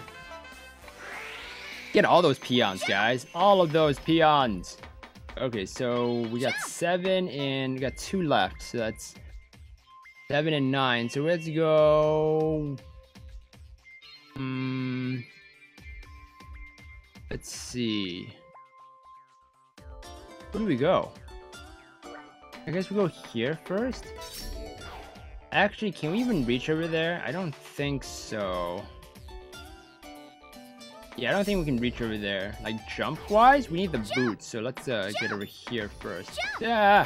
Get all those peons, guys. All of those peons. Okay, so we got seven and we got two left. So that's seven and nine. So let's go. Hmm. Let's see. Where do we go? I guess we go here first. Actually, can we even reach over there? I don't think so. Yeah, I don't think we can reach over there. Like, jump-wise, we need the boots. So let's uh, get over here first. Yeah!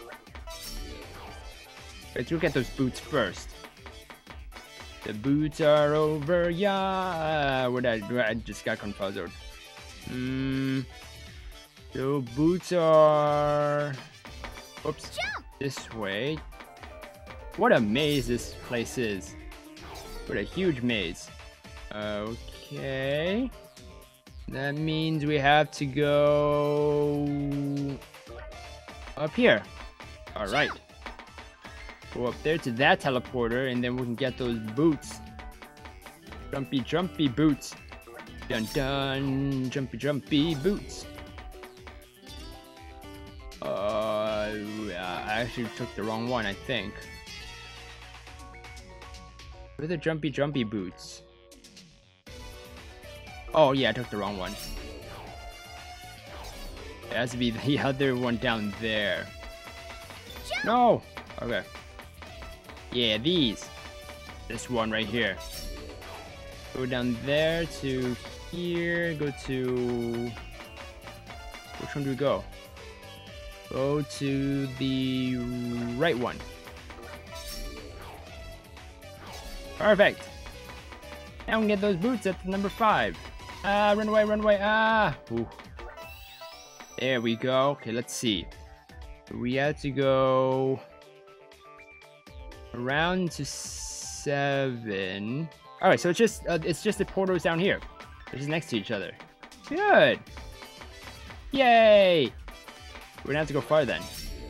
Let's look at those boots first. The boots are over, yeah. What did I do? I just got confused. Hmm. So boots are... Oops. This way. What a maze this place is. What a huge maze. Okay. That means we have to go up here. Alright. Go up there to that teleporter and then we can get those boots. Jumpy, jumpy boots. Dun dun. Jumpy, jumpy boots. Uh, I actually took the wrong one, I think. Where are the jumpy, jumpy boots? Oh, yeah, I took the wrong one. It has to be the other one down there. No! Okay. Yeah, these. This one right here. Go down there to here. Go to... Which one do we go? Go to the right one. Perfect. Now we can get those boots at number five. Ah, run away, run away. Ah. Ooh. There we go. Okay, let's see. We have to go around to seven. All right, so it's just uh, it's just the portals down here. They're just next to each other. Good. Yay. We're gonna have to go far then.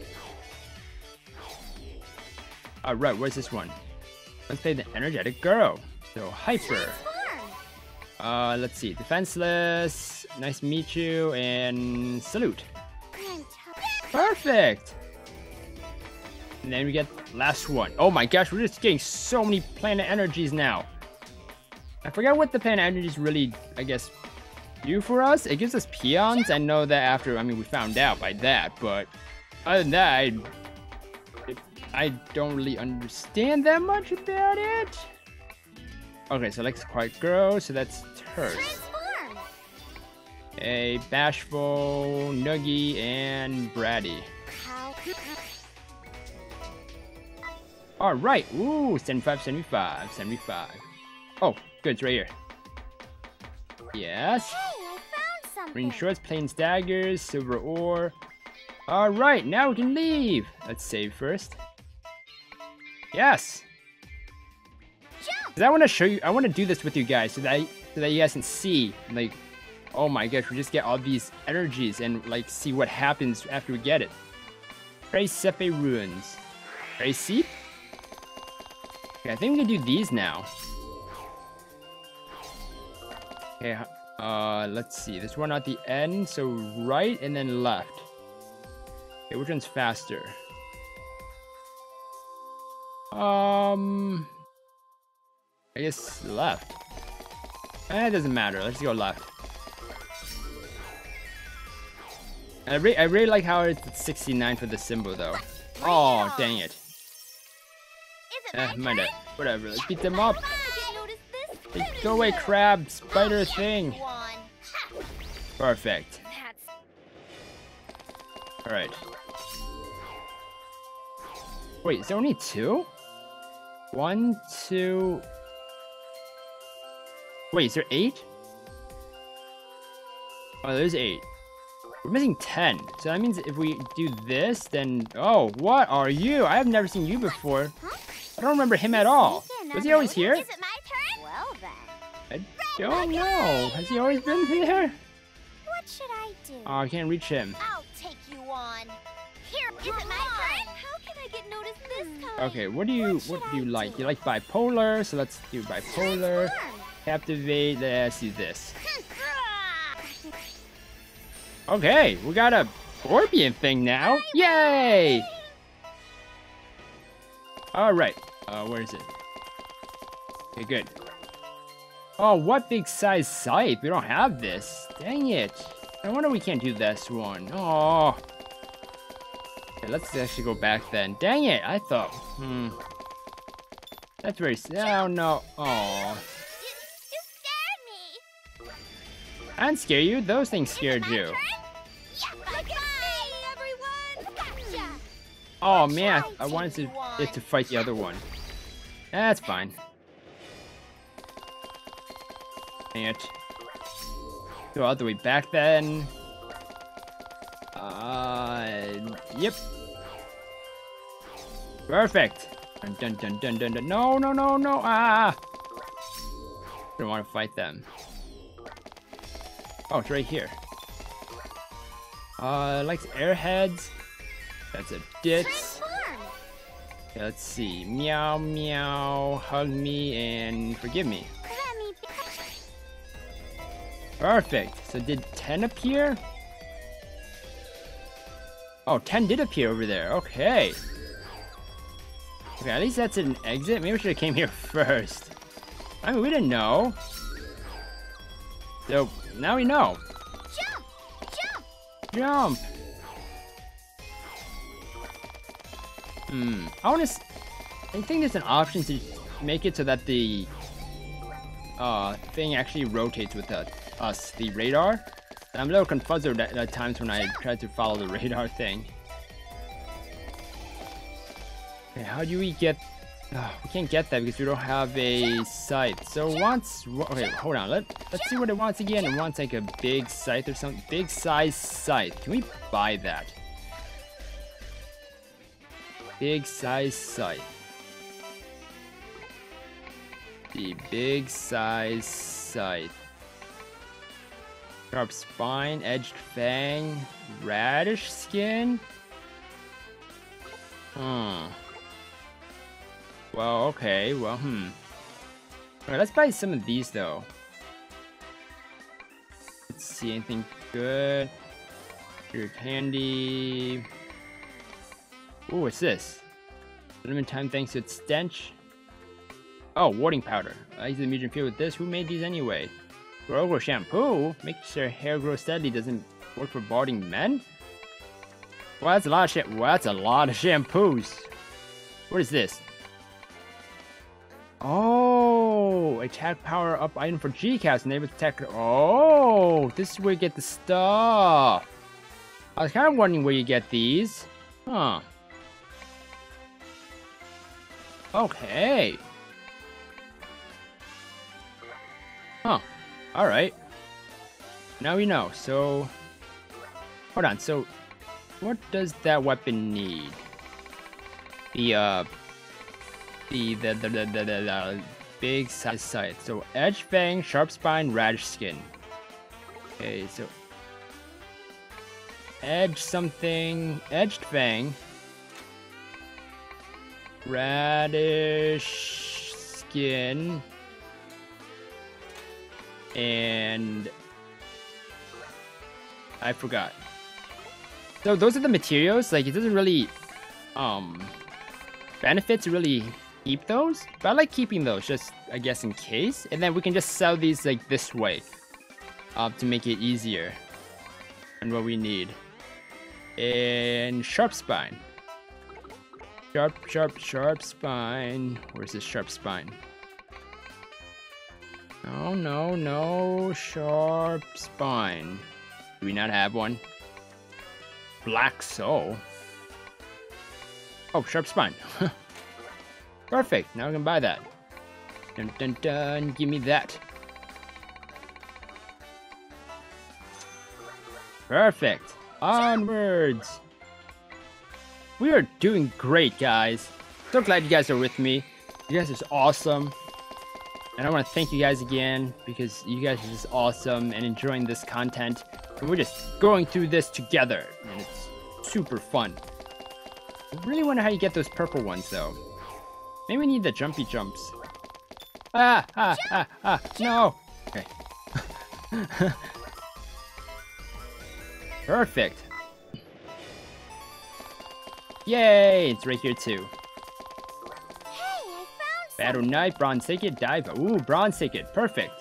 All right, where's this one? Let's play the energetic girl. So hyper. Uh, let's see. Defenseless. Nice to meet you. And salute. Perfect. And then we get last one. Oh my gosh, we're just getting so many planet energies now. I forgot what the planet energies really, I guess, do for us. It gives us peons. I know that after, I mean, we found out by that, but other than that, I, it, I don't really understand that much about it. Okay, so Lex quite gross, so that's Terse. Transform. A Bashful, Nuggy, and Bratty. How? Alright, ooh, seventy-five, seventy-five, seventy-five. Oh, good, it's right here. Yes. Hey, I found something. Green shorts, plain daggers, silver ore. Alright, now we can leave. Let's save first. Yes. Jump. 'Cause I want to show you, I want to do this with you guys so that I, so that you guys can see, like, oh my gosh, we just get all these energies and like see what happens after we get it. Tracefe ruins. Traceep? Okay, I think we can do these now. Okay, uh, let's see. There's one at the end, so right and then left. Okay, which one's faster? Um, I guess left. Eh, it doesn't matter. Let's go left. I, re I really like how it's sixty-nine for the symbol, though. Oh, dang it. Is it Eh, my mind turn? it. Whatever. Let's beat them up. I didn't notice this. Hey, go away, crab, spider thing. One. Ha. Perfect. That's All right. Wait, is there only two? One, two. Wait, is there eight? Oh, there's eight. We're missing ten. So that means if we do this, then... Oh, what are you? I have never seen you before. Huh? I don't remember him at all. Sneaky Was he always enough. here? Is it my turn? Well then. I don't know. Has he always been here? What should I do? Oh, I can't reach him. I'll take you on. Here, is it my turn? How can I get noticed this time? Okay, what do you what do you like? You like bipolar, so let's do bipolar. Captivate, let's do this. Okay, we got a Scorpion thing now. Yay! Alright, uh, where is it? Okay, good. Oh, what big size scythe? We don't have this. Dang it. No wonder we can't do this one. Oh. Okay, let's actually go back then. Dang it, I thought. Hmm. That's very sad. Oh, no. Oh. You, you scared me. I didn't scare you. Those things scared you. Turn? Yeah, look at me, everyone. Gotcha. Oh, man. I wanted to, it to fight the other one. That's fine. Dang it. Go all the way back then. Uh, yep. Perfect. Dun dun dun dun dun dun. No, no, no, no. Ah. Don't want to fight them. Oh, it's right here. Uh, likes airheads. That's a ditz. Transform. Okay, let's see. Meow, meow. Hug me and forgive me. Let me be. Perfect. So did ten appear? Oh, ten did appear over there. Okay. Okay, at least that's an exit. Maybe we should have came here first. I mean, we didn't know. So, now we know. Jump. Jump. Jump. Hmm. I want to... I think there's an option to make it so that the... Uh, thing actually rotates with the, us, the radar. I'm a little confused at, at times when I try to follow the radar thing. Okay, how do we get... Uh, we can't get that because we don't have a scythe. So once... Okay, hold on. Let, let's see what it wants again. It wants like a big scythe or something. Big size scythe. Can we buy that? Big size scythe. The big size scythe. Sharp spine, edged fang, radish skin. Hmm. Well, okay. Well, hmm. Alright, let's buy some of these though. Let's see anything good. Your candy. Ooh, what's this? Limited time thanks to its stench. Oh, warding powder. I use the medium field with this. Who made these anyway? Grow shampoo? Makes your hair grow steadily. Doesn't work for balding men? Well, that's a lot of shit. Well, that's a lot of shampoos. What is this? Oh, attack power up item for G CAS. Enable attack. Oh, this is where you get the stuff. I was kind of wondering where you get these. Huh. Okay. Huh. Alright. Now we know. So, hold on. So, what does that weapon need? The, uh, the, the, the, the, the, the, the big size sight. So, Edge Fang, Sharp Spine, Radish Skin. Okay, so, Edge something, Edged Fang, Radish Skin, and I forgot. So those are the materials. Like, it doesn't really um benefit to really keep those, but I like keeping those just, I guess, in case. And then we can just sell these like this way, uh, to make it easier and what we need. And Sharp Spine. Sharp, sharp, sharp spine. Where's this Sharp Spine? No, no, no Sharp Spine. Do we not have one? Black Soul. Oh, Sharp Spine. Perfect. Now we can buy that. Dun dun dun. Give me that. Perfect. Onwards. We are doing great, guys. So glad you guys are with me. You guys are awesome. And I want to thank you guys again because you guys are just awesome and enjoying this content. And we're just going through this together. And it's super fun. I really wonder how you get those purple ones, though. Maybe we need the jumpy jumps. Ah, ah, ah, ah, no. Okay. Perfect. Yay! It's right here too. Hey, I found Battle Knight, Bronze Ticket, Dive. Ooh, Bronze Ticket. Perfect.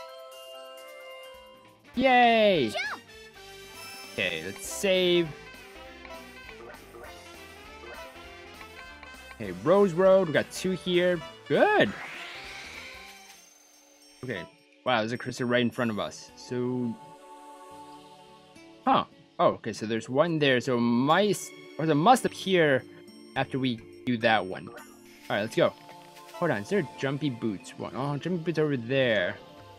Yay! Jump. Okay, let's save. Okay, Rose Road. We got two here. Good. Okay. Wow, there's a crystal right in front of us. So, huh? Oh, okay. So there's one there. So mice. Or the must appear after we do that one. Alright, let's go. Hold on, is there jumpy boots one? Oh, jumpy boots over there.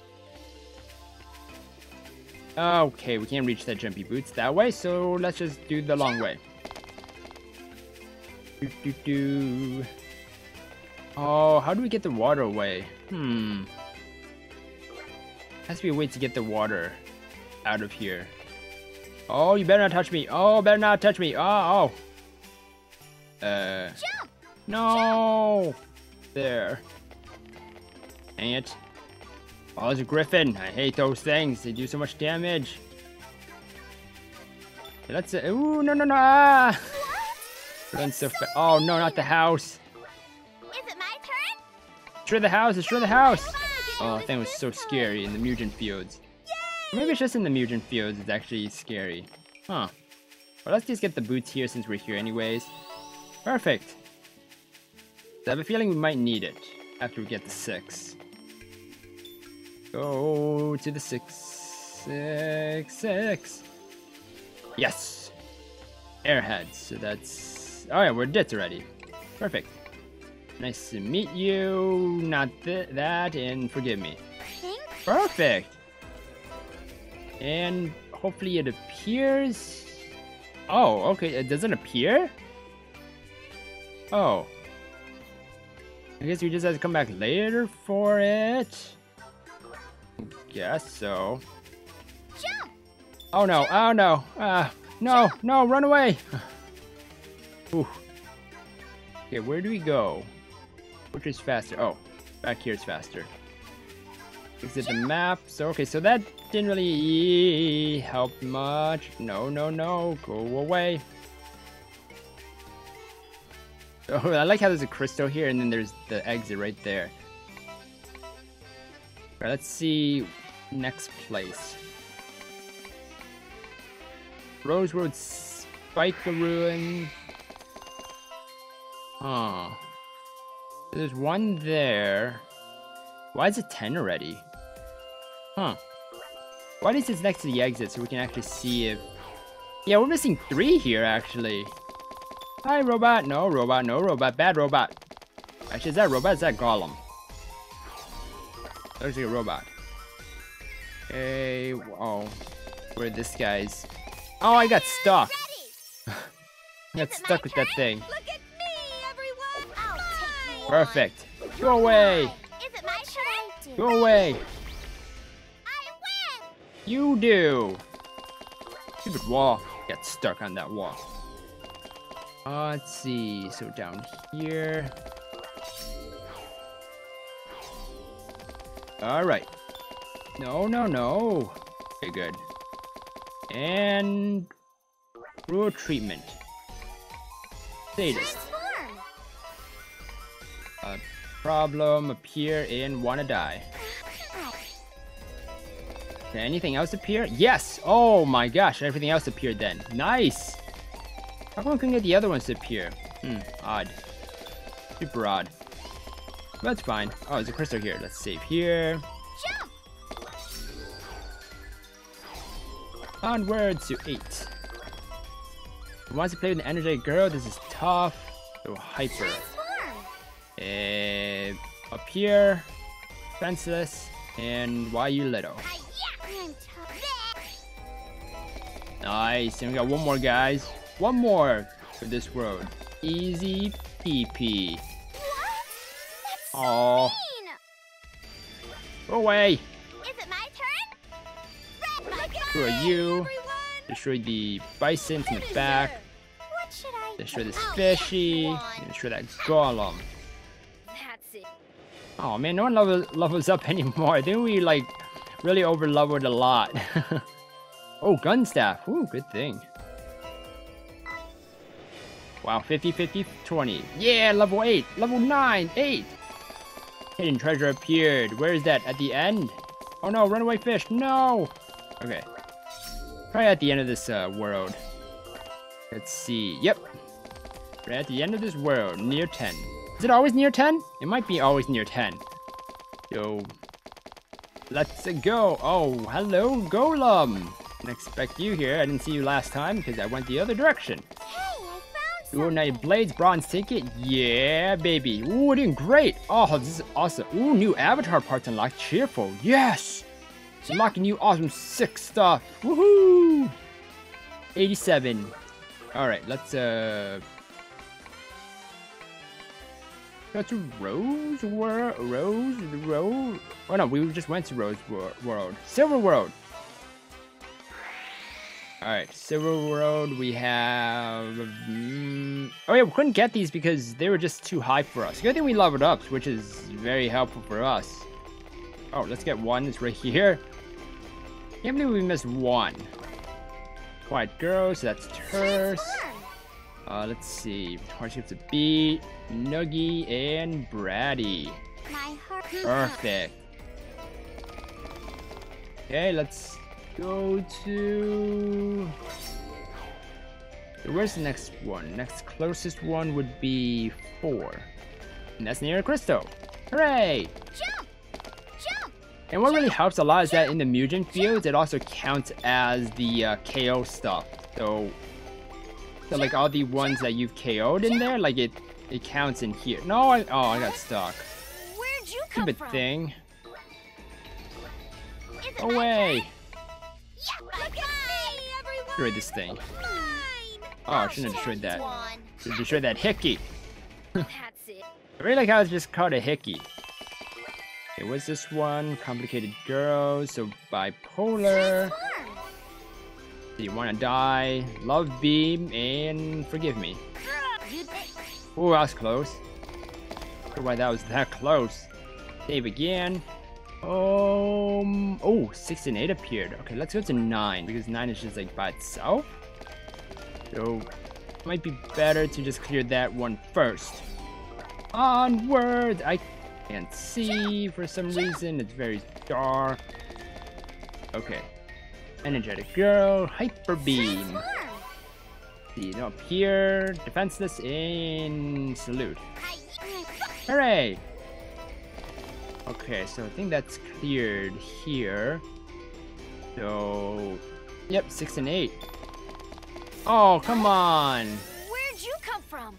Okay, we can't reach that jumpy boots that way, so let's just do the long way. Do, do, do. Oh, how do we get the water away? Hmm. Has to be a way to get the water out of here. Oh, you better not touch me. Oh, better not touch me. Oh, oh. Uh. Jump. No. There. Dang it. Oh, there's a griffin. I hate those things. They do so much damage. Let's. Uh, ooh, no, no, no. Ah. Run so fast. Oh, no, not the house. Is it my turn? Destroy the house. Destroy the house. Oh, that thing was so scary in the Mugen Fields. Maybe it's just in the Mugen Fields it's actually scary. Huh. Well, let's just get the boots here since we're here anyways. Perfect. I have a feeling we might need it after we get the six. Go to the six. Six, six. Yes. Airheads. So that's... Oh yeah, we're dit already. Perfect. Nice to meet you. Not th that, and forgive me. Pink? Perfect. And hopefully it appears. Oh, okay. It doesn't appear? Oh. I guess we just have to come back later for it. Guess so. Jump. Oh no, oh no. Ah, no, no, run away. Ooh. Okay, where do we go? Which is faster? Oh, back here is faster. Exit the map. So, okay, so that didn't really help much. No, no, no. Go away. Oh, I like how there's a crystal here and then there's the exit right there. Alright, let's see next place. Rose Road Spike Ruin. Huh. There's one there. Why is it ten already? Huh. Why is it next to the exit so we can actually see if... Yeah, we're missing three here, actually. Hi, robot. No, robot. No, robot. Bad robot. Actually, is that robot? Is that Golem? Looks like a robot. Okay. Oh. Where are this guy's? Oh, I got stuck. I got stuck with that thing. Look at me, everyone. I'll take you Perfect. Go away. on. Is it my turn? Go away. I win. You do. Stupid wall. Get stuck on that wall. Uh, let's see. So down here. All right. No, no, no. Okay, good. And road treatment. Status. Transform. A problem appear and wanna die. Did anything else appear? Yes! Oh my gosh, everything else appeared then. Nice! How come I couldn't get the other ones to appear? Hmm, odd. Super odd. That's fine. Oh, there's a crystal here. Let's save here. Jump. Onward to eight. Who wants to play with an energetic girl? This is tough. So hyper. Transform. And up here, fenceless, and why you little? I, yeah. I'm tough. Nice, and we got one more, guys. One more for this road. Easy peepee. What? That's so Aw. mean. Go away. Is it my turn? Red, look at Who are me, you? everyone. Destroy the bison in the back. What should I Destroy this I'll fishy. take one. Destroy that golem. That's it. Oh man, no one level, levels up anymore. I think we like really over leveled a lot. Oh, gun staff. Ooh, good thing. Wow, fifty, fifty, twenty. Yeah, level eight, level nine, eight. Hidden treasure appeared. Where is that? At the end? Oh no, runaway fish. No. Okay. Probably at the end of this uh, world. Let's see. Yep. Right at the end of this world, near ten. Is it always near ten? It might be always near ten. Yo. Let's go. Oh, hello, Golem. Didn't expect you here. I didn't see you last time because I went the other direction. Hey, I found Ooh, something. Knight Blades, bronze ticket. Yeah, baby. Ooh, we're doing great. Oh, this is awesome. Ooh, new avatar parts unlocked. Cheerful. Yes. Unlocking new awesome sick stuff. Woohoo. eighty-seven. All right, let's uh go to Rose World. Rose Road. Oh no, we just went to Rose Wor World. Silver World. All right, Silver World. We have. Mm, oh yeah, we couldn't get these because they were just too high for us. Good thing we leveled up, which is very helpful for us. Oh, let's get one. It's right here. Can't believe we missed one. Quiet Girl, so that's Terse. Transform. Uh, let's see. Hardships of Beat, Nuggy, and Bratty. My heart. Perfect. Okay, let's go to... Where's the next one? Next closest one would be four. And that's near Crystal. Hooray! Jump. Jump. And what really helps a lot is that in the Mugen fields, it also counts as the uh, K O stuff. So, so like all the ones that you've K O'd in there, like it, it counts in here. No, I, oh, I got stuck. Where'd you come Stupid from? thing. Is it Away. my turn? Yeah, look at me, everyone. Destroy this thing. Mine. Oh, I I'll shouldn't have show destroyed you that. one. Should destroy that Hickey. That's it. I really like how it's just called a Hickey. Okay, what's this one? Complicated Girl, so bipolar. Transform. Do you want to die? Love Beam, and Forgive Me. You think- Ooh, that was close. I don't know why that was that close. Save again. Um, oh, six and eight appeared. Okay, let's go to nine, because nine is just like by itself. So, might be better to just clear that one first. Onward! I can't see for some reason. It's very dark. Okay. Energetic Girl, Hyper Beam. Transform. see, no, up here, defenseless in salute. Hooray! Okay, so I think that's cleared here. So, yep, six and eight. Oh, come on! Where'd you come from?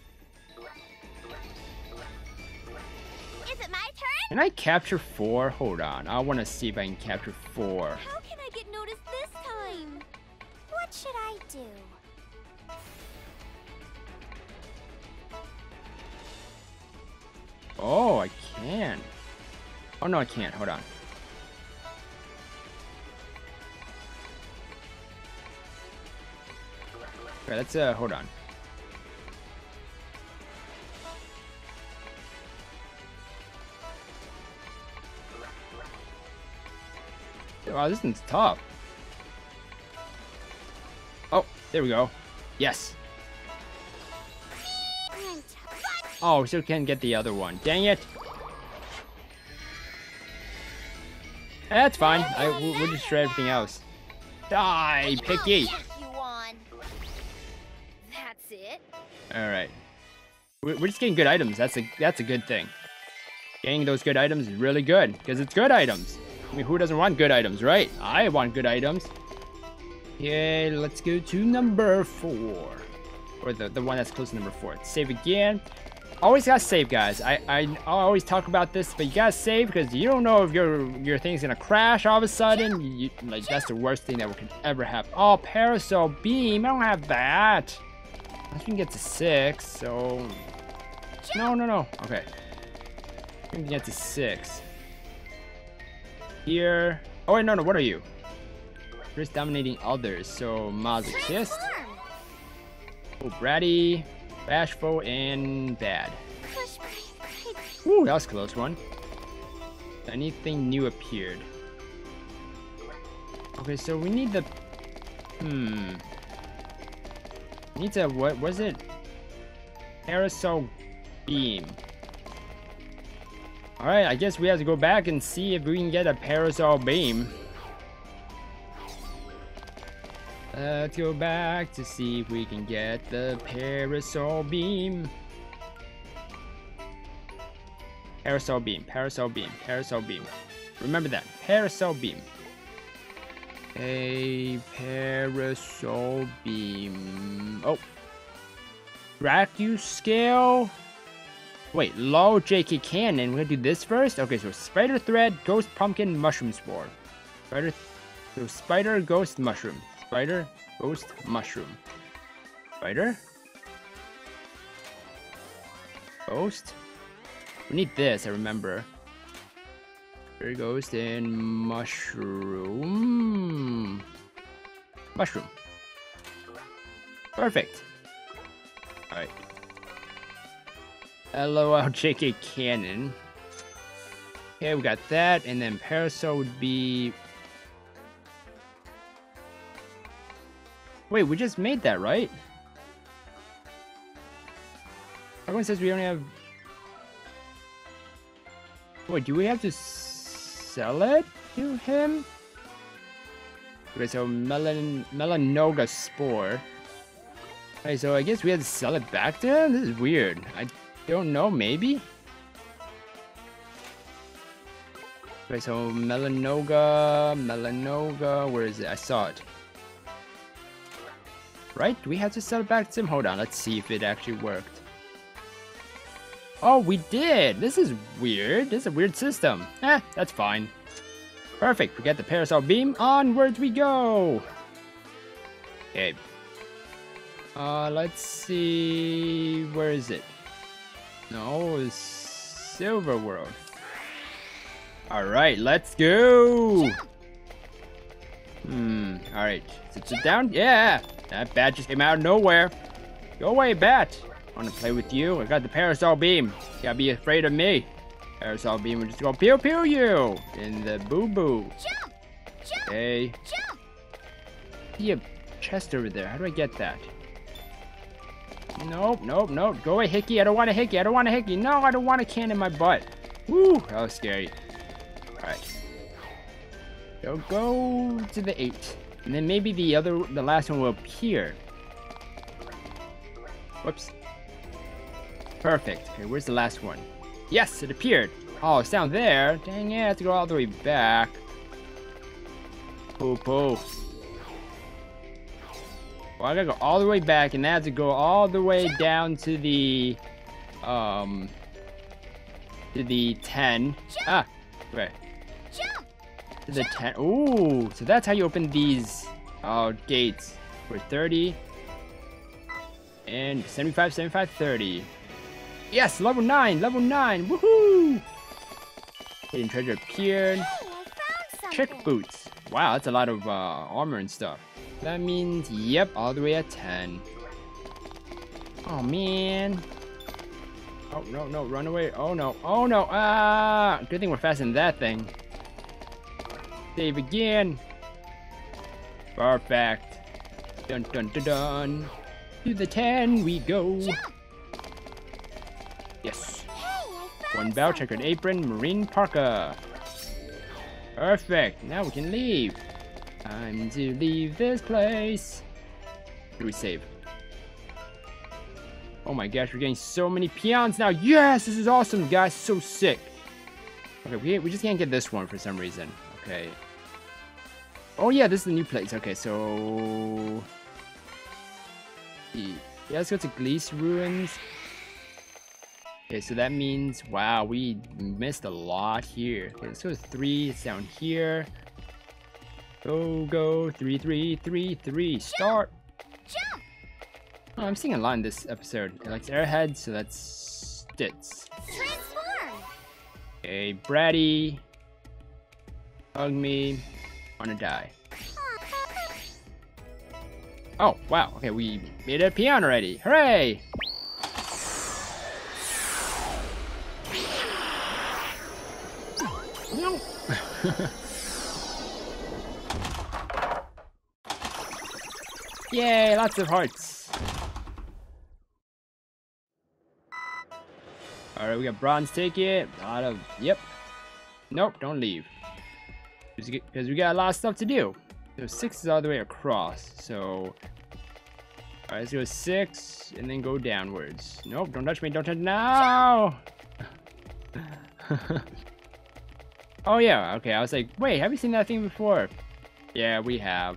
Is it my turn? Can I capture four? Hold on, I want to see if I can capture four. How can I get noticed this time? What should I do? Oh, I can. Oh no, I can't. Hold on. Okay, let's uh, hold on. Wow, this one's tough. Oh, there we go. Yes. Oh, we still can't get the other one. Dang it. That's fine. I, we'll, we'll just try everything else. Die, Picky. You won. That's it. All right. We're, we're just getting good items. That's a that's a good thing. Getting those good items is really good because it's good items. I mean, who doesn't want good items, right? I want good items. Okay, let's go to number four, or the the one that's close to number four. Save again. Always gotta save, guys. I, I I always talk about this, but you gotta save because you don't know if your your thing's gonna crash all of a sudden. You, like that's the worst thing that could ever happen. Oh, Parasol Beam. I don't have that. I can get to six. So no, no, no. Okay. We can get to six. Here. Oh wait, no, no. What are you? You're just dominating others. So Masochist. Oh, Bratty. Bashful and bad. Ooh, that was a close one. Anything new appeared? Okay, so we need the... Hmm... Need to... What was it? Parasol Beam. Alright, I guess we have to go back and see if we can get a Parasol Beam. Let's go back to see if we can get the Parasol Beam. Parasol Beam, Parasol Beam, Parasol Beam. Remember that, Parasol Beam. A Parasol Beam. Oh. Dracu Scale. Wait, low J K Cannon. We're gonna do this first? Okay, so Spider Thread, Ghost Pumpkin, Mushroom Spore. Spider, so Spider, Ghost, Mushroom. Spider, Ghost, Mushroom. Spider? Ghost? We need this, I remember. Spider, Ghost, and Mushroom. Mushroom. Perfect. Alright. LOL J K Cannon. Okay, we got that, and then Parasol would be... Wait, we just made that, right? Everyone says we only have... Wait, do we have to sell it to him? Okay, so Melan Melanoga Spore. Okay, so I guess we have to sell it back to him? This is weird. I don't know, maybe? Okay, so Melanoga, Melanoga, where is it? I saw it. Right? Do we have to sell it back to him? Hold on, let's see if it actually worked. Oh, we did! This is weird. This is a weird system. Eh, that's fine. Perfect. We get the Parasol Beam. Onwards we go! Okay. Uh, let's see... Where is it? No, it's Silver World. Alright, let's go! Hmm, alright. Sit it down? Yeah! That bat just came out of nowhere. Go away, bat! I want to play with you. I got the Parasol Beam. You gotta be afraid of me. Parasol Beam will just go pew pew you in the boo boo. Jump! Jump! Okay. Jump! See a chest over there. How do I get that? Nope, nope, nope. Go away, Hickey. I don't want a Hickey. I don't want a Hickey. No, I don't want a can in my butt. Woo! That was scary. Alright. So go to the eight. And then maybe the other, the last one will appear. Whoops. Perfect. Okay, where's the last one? Yes, it appeared. Oh, it's down there. Dang it, I have to go all the way back. Poo poo. Well, I gotta go all the way back, and I have to go all the way down to the, um, to the ten. Ah, okay. To the ten. Ooh, so that's how you open these, uh, gates. For thirty. And seventy-five, seventy-five, thirty. Yes, level nine, level nine. Woohoo! Hidden treasure appeared. Hey, I found something. Trick boots. Wow, that's a lot of uh, armor and stuff. That means, yep, all the way at ten. Oh, man. Oh, no, no, run away. Oh, no, oh, no. Ah, good thing we're faster than that thing. Save again. Perfect. Dun, dun, dun, dun. To the ten we go. Jump. Yes. Hey, I found One bow, something. checkered apron, marine parka. Perfect. Now we can leave. Time to leave this place. Do we save? Oh my gosh, we're getting so many peons now. Yes, this is awesome, guys. So sick. Okay, we, we just can't get this one for some reason. Okay. Oh yeah, this is the new place. Okay, so... Yeah, let's go to Gliese Ruins. Okay, so that means, wow, we missed a lot here. Okay, let's go to three. It's down here. Go, go, three, three, three, three. Start. Jump. Oh, I'm seeing a lot in this episode. It likes Airhead, so that's Stitz. Transform. Okay, Bratty. Hug me. Wanna die. Oh, wow. Okay, we made it a peon already. Hooray! No. Yay, lots of hearts. Alright, we got bronze ticket. A lot of, yep. Nope, don't leave. Because we got a lot of stuff to do. So six is all the way across. So, alright, let's go six and then go downwards. Nope, don't touch me, don't touch, no! Oh yeah, okay, I was like, wait, have you seen that thing before? Yeah, we have.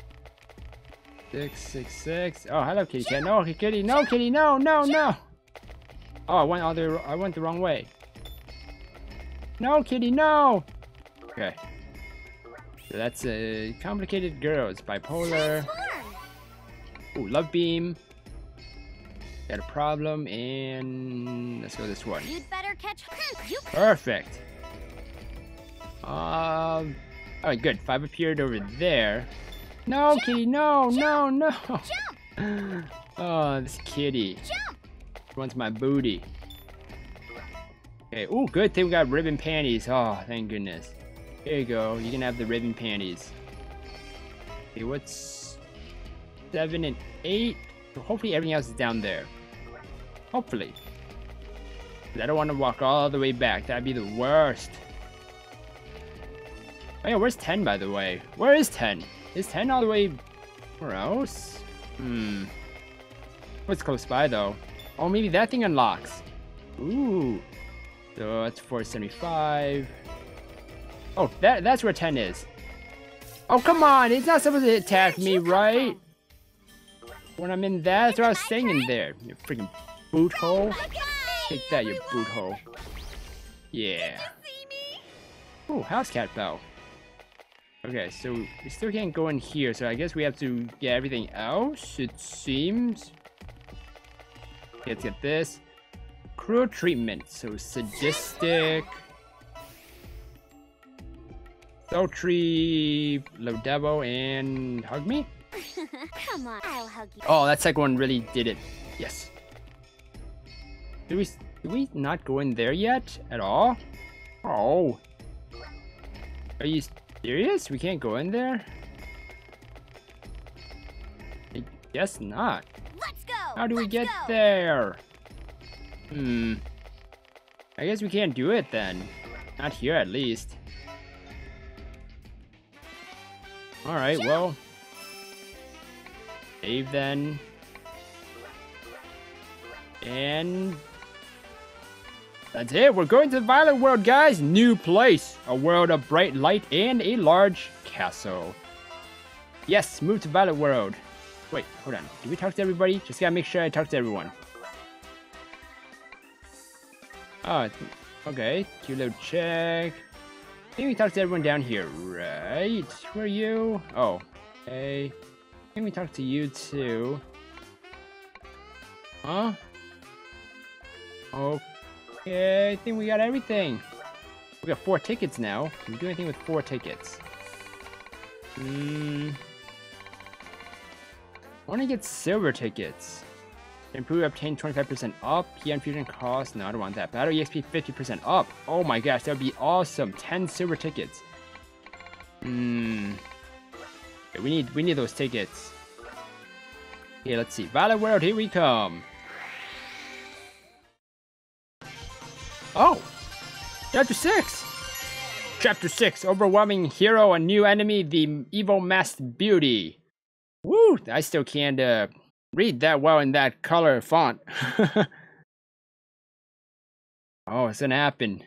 Six, six, six. Oh, hello, kitty cat. No, kitty, no, kitty, no, no, no. Oh, I went all the, I went the wrong way. No, kitty, no. Okay. So that's a uh, complicated girl. It's bipolar. Ooh, love beam. Got a problem, and let's go this one. You'd better catch. You. Perfect. Um. All right, good. Five appeared over there. No, jump, kitty, no, jump, no, no. Jump. Oh, this kitty. Jump. Wants my booty. Okay. Ooh, good thing we got ribbon panties. Oh, thank goodness. Here you go. You can have the ribbon panties. Okay, what's seven and eight? So hopefully everything else is down there. Hopefully. I don't want to walk all the way back. That'd be the worst. Oh yeah, where's ten, by the way? Where is ten? Is ten all the way... where else? Hmm. What's close by, though? Oh, maybe that thing unlocks. Ooh. So that's four seventy-five. Oh, that that's where ten is. Oh, come on. It's not supposed to attack me, right? When I'm in that, that's where I was staying in there. You freaking boot hole. Take that, you boot hole. Yeah. Ooh, house cat bell. Okay, so we still can't go in here, so I guess we have to get everything else, it seems. Okay, let's get this. Cruel treatment, so sadistic. Sultry, low devil, and hug me? Come on, I'll hug you. Oh, that second one really did it. Yes. Did we, did we not go in there yet? At all? Oh. Are you serious? We can't go in there? I guess not. Let's go. How do we Let's get go. there? Hmm. I guess we can't do it then. Not here, at least. Alright, well. Save then. And that's it. We're going to the Violet World, guys. New place. A world of bright light and a large castle. Yes, move to Violet World. Wait, hold on. Did we talk to everybody? Just gotta make sure I talk to everyone. Oh, okay. Cute little check. I think we talked to everyone down here, right? Where are you? Oh, okay. I think we talked to you too. Huh? Okay, I think we got everything. We got four tickets now. Can we do anything with four tickets? Hmm. I want to get silver tickets. Improve, obtain twenty-five percent up. P N fusion cost. No, I don't want that. Battle E X P fifty percent up. Oh my gosh, that would be awesome. ten silver tickets. Hmm. Okay, we need we need those tickets. Okay, let's see. Violet World, here we come. Oh, chapter six. Chapter six. Overwhelming hero, a new enemy, the evil masked beauty. Woo! I still can't uh, read that well in that color font. Oh, it's gonna happen.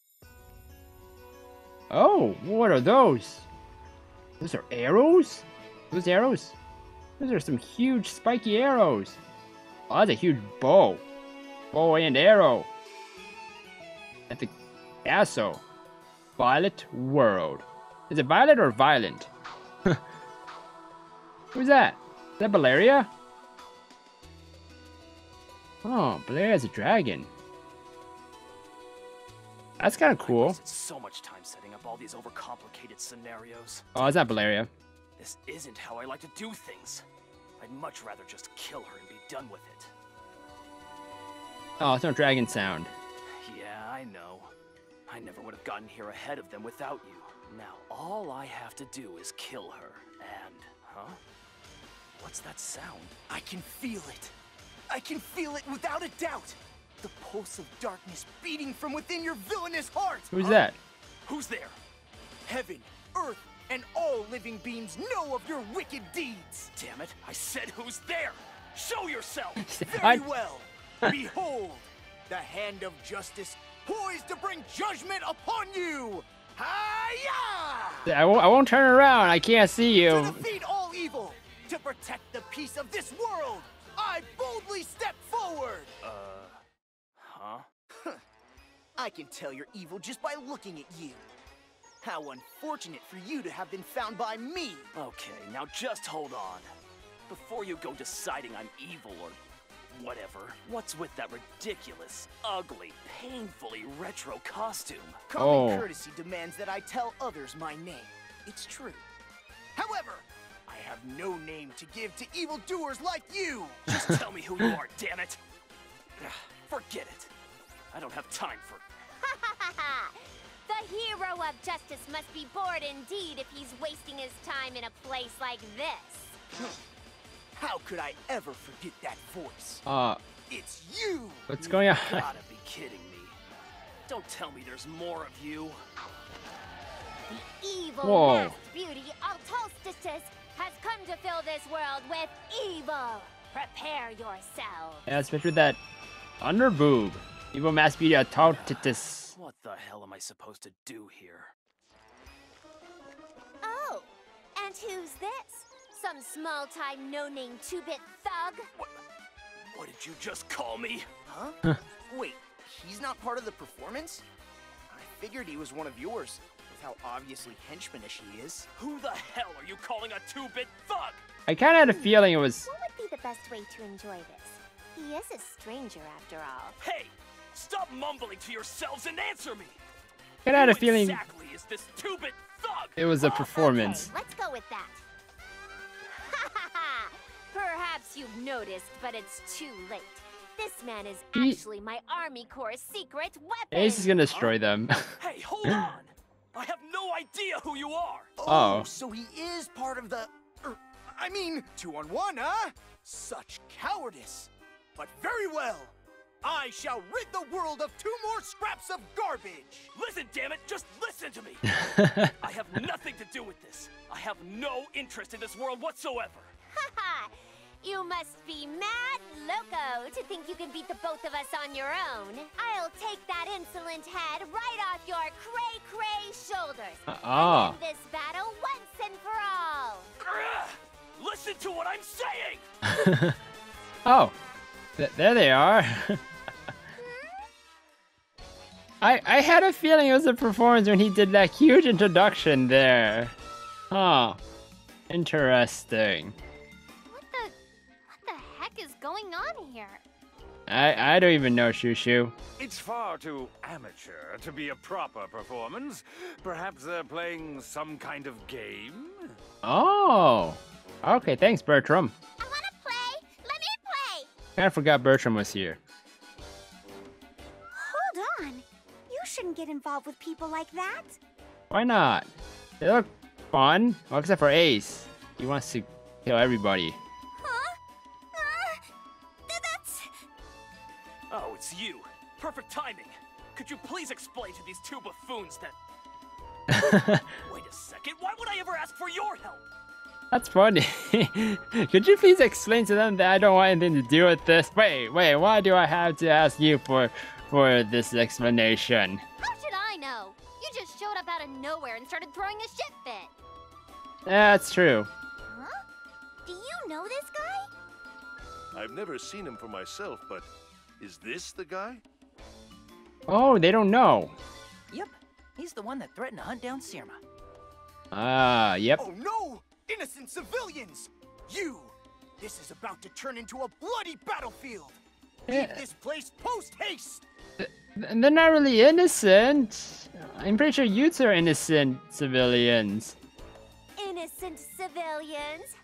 Oh, what are those? Those are arrows? Those arrows? Those are some huge spiky arrows. Oh, that's a huge bow. Bow and arrow. At the castle. Violet World. Is it violet or violent? Who's that? Is that Valeria? Oh, Valeria's a dragon. That's kind of cool. I wasted so much time setting up all these overcomplicated scenarios. Oh, it's not Valeria. This isn't how I like to do things. I'd much rather just kill her and be done with it. Oh, it's no dragon sound. Yeah, I know. I never would have gotten here ahead of them without you. Now, all I have to do is kill her, and... Huh? What's that sound? I can feel it. I can feel it without a doubt. The pulse of darkness beating from within your villainous heart. Who's Huh? that? Who's there? Heaven, earth, and all living beings know of your wicked deeds. Damn it, I said who's there. Show yourself. Very I... well. Behold, the hand of justice poised to bring judgment upon you. Hi-ya! I won't, I won't turn around. I can't see you. To defeat all evil, to protect the peace of this world, I boldly step forward. Uh, huh? I can tell you're evil just by looking at you. How unfortunate for you to have been found by me. Okay, now just hold on. Before you go deciding I'm evil or whatever, what's with that ridiculous, ugly, painfully retro costume? Common Oh. courtesy demands that I tell others my name. It's true. However, I have no name to give to evildoers like you. Just tell me who you are, damn it. Forget it. I don't have time for... The hero of justice must be bored indeed if he's wasting his time in a place like this. How could I ever forget that voice? Uh, It's you! what's You going on? gotta be kidding me. Don't tell me there's more of you. The evil Whoa. masked beauty Altostistus has come to fill this world with evil. Prepare yourself. Yeah, especially with that under boob. Evil mass beauty Altostistus. What the hell am I supposed to do here? Oh, and who's this? Some small-time, no-name two-bit thug? What? What did you just call me? Huh? Wait, he's not part of the performance? I figured he was one of yours, with how obviously henchmanish he is. Who the hell are you calling a two-bit thug? I kind of had a feeling it was. What would be the best way to enjoy this? He is a stranger after all. Hey! Stop mumbling to yourselves and answer me! Kind of had a Who feeling exactly is this two-bit thug? it was a performance. Okay, let's go with that. Perhaps you've noticed, but it's too late. This man is He- actually my Army Corps' secret weapon. Ace is gonna destroy them. Hey, hold on! I have no idea who you are! Oh. So he is part of the... Er, I mean, two on one, huh? Such cowardice. But very well. I shall rid the world of two more scraps of garbage. Listen, damn it! Just listen to me! I have nothing to do with this. I have no interest in this world whatsoever. Haha! You must be mad loco to think you can beat the both of us on your own. I'll take that insolent head right off your cray-cray shoulders. Uh oh. And end this battle once and for all. Grr! Listen to what I'm saying! Oh, th there they are. I I had a feeling it was a performance when he did that huge introduction there. Huh. Interesting. What the... What the heck is going on here? I I don't even know, Shushu. It's far too amateur to be a proper performance. Perhaps they're playing some kind of game? Oh. Okay, thanks, Bertram. I want to play. Let me play. Kinda forgot Bertram was here. Hold on. You shouldn't get involved with people like that. Why not? They look fun. Well, except for Ace. He wants to kill everybody. Huh? Uh, that's... Oh, it's you. Perfect timing. Could you please explain to these two buffoons that... Wait a second, why would I ever ask for your help? That's funny. Could you please explain to them that I don't want anything to do with this? Wait, wait, why do I have to ask you for for this explanation? How should I know? You just showed up out of nowhere and started throwing a shit fit. That's true. Huh? Do you know this guy? I've never seen him for myself, but is this the guy? Oh, they don't know. Yep, he's the one that threatened to hunt down Sirma. Ah, yep. Oh no! Innocent civilians! You! This is about to turn into a bloody battlefield! Leave Yeah. this place post-haste! They're not really innocent. I'm pretty sure youths are innocent civilians. Innocent civilians.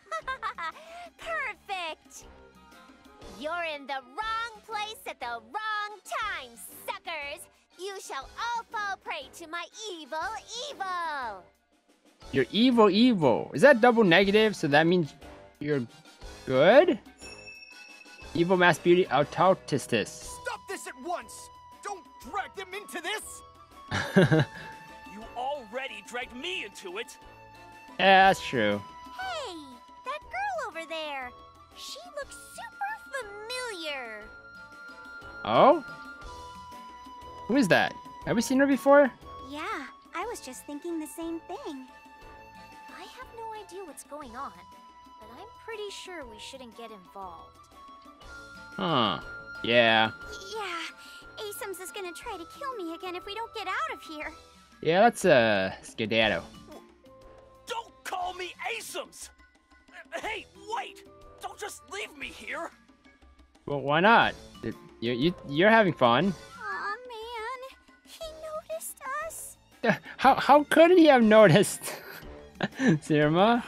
Perfect. You're in the wrong place at the wrong time, suckers. You shall all fall prey to my evil evil. You're evil, evil. Is that double negative? So that means you're good? Evil mass beauty autistus. Stop this at once! Don't drag them into this! You already dragged me into it! Yeah, that's true. Hey, that girl over there. She looks super familiar. Oh? Who is that? Have we seen her before? Yeah, I was just thinking the same thing. I have no idea what's going on, but I'm pretty sure we shouldn't get involved. Huh. Yeah. Yeah, Asums is gonna try to kill me again if we don't get out of here. Yeah, that's uh skedaddle. Don't call me Asums! Uh, Hey, wait! Don't just leave me here! Well, why not? You, you, you're having fun. Aw, man. He noticed us. How, how could he have noticed? Sirma?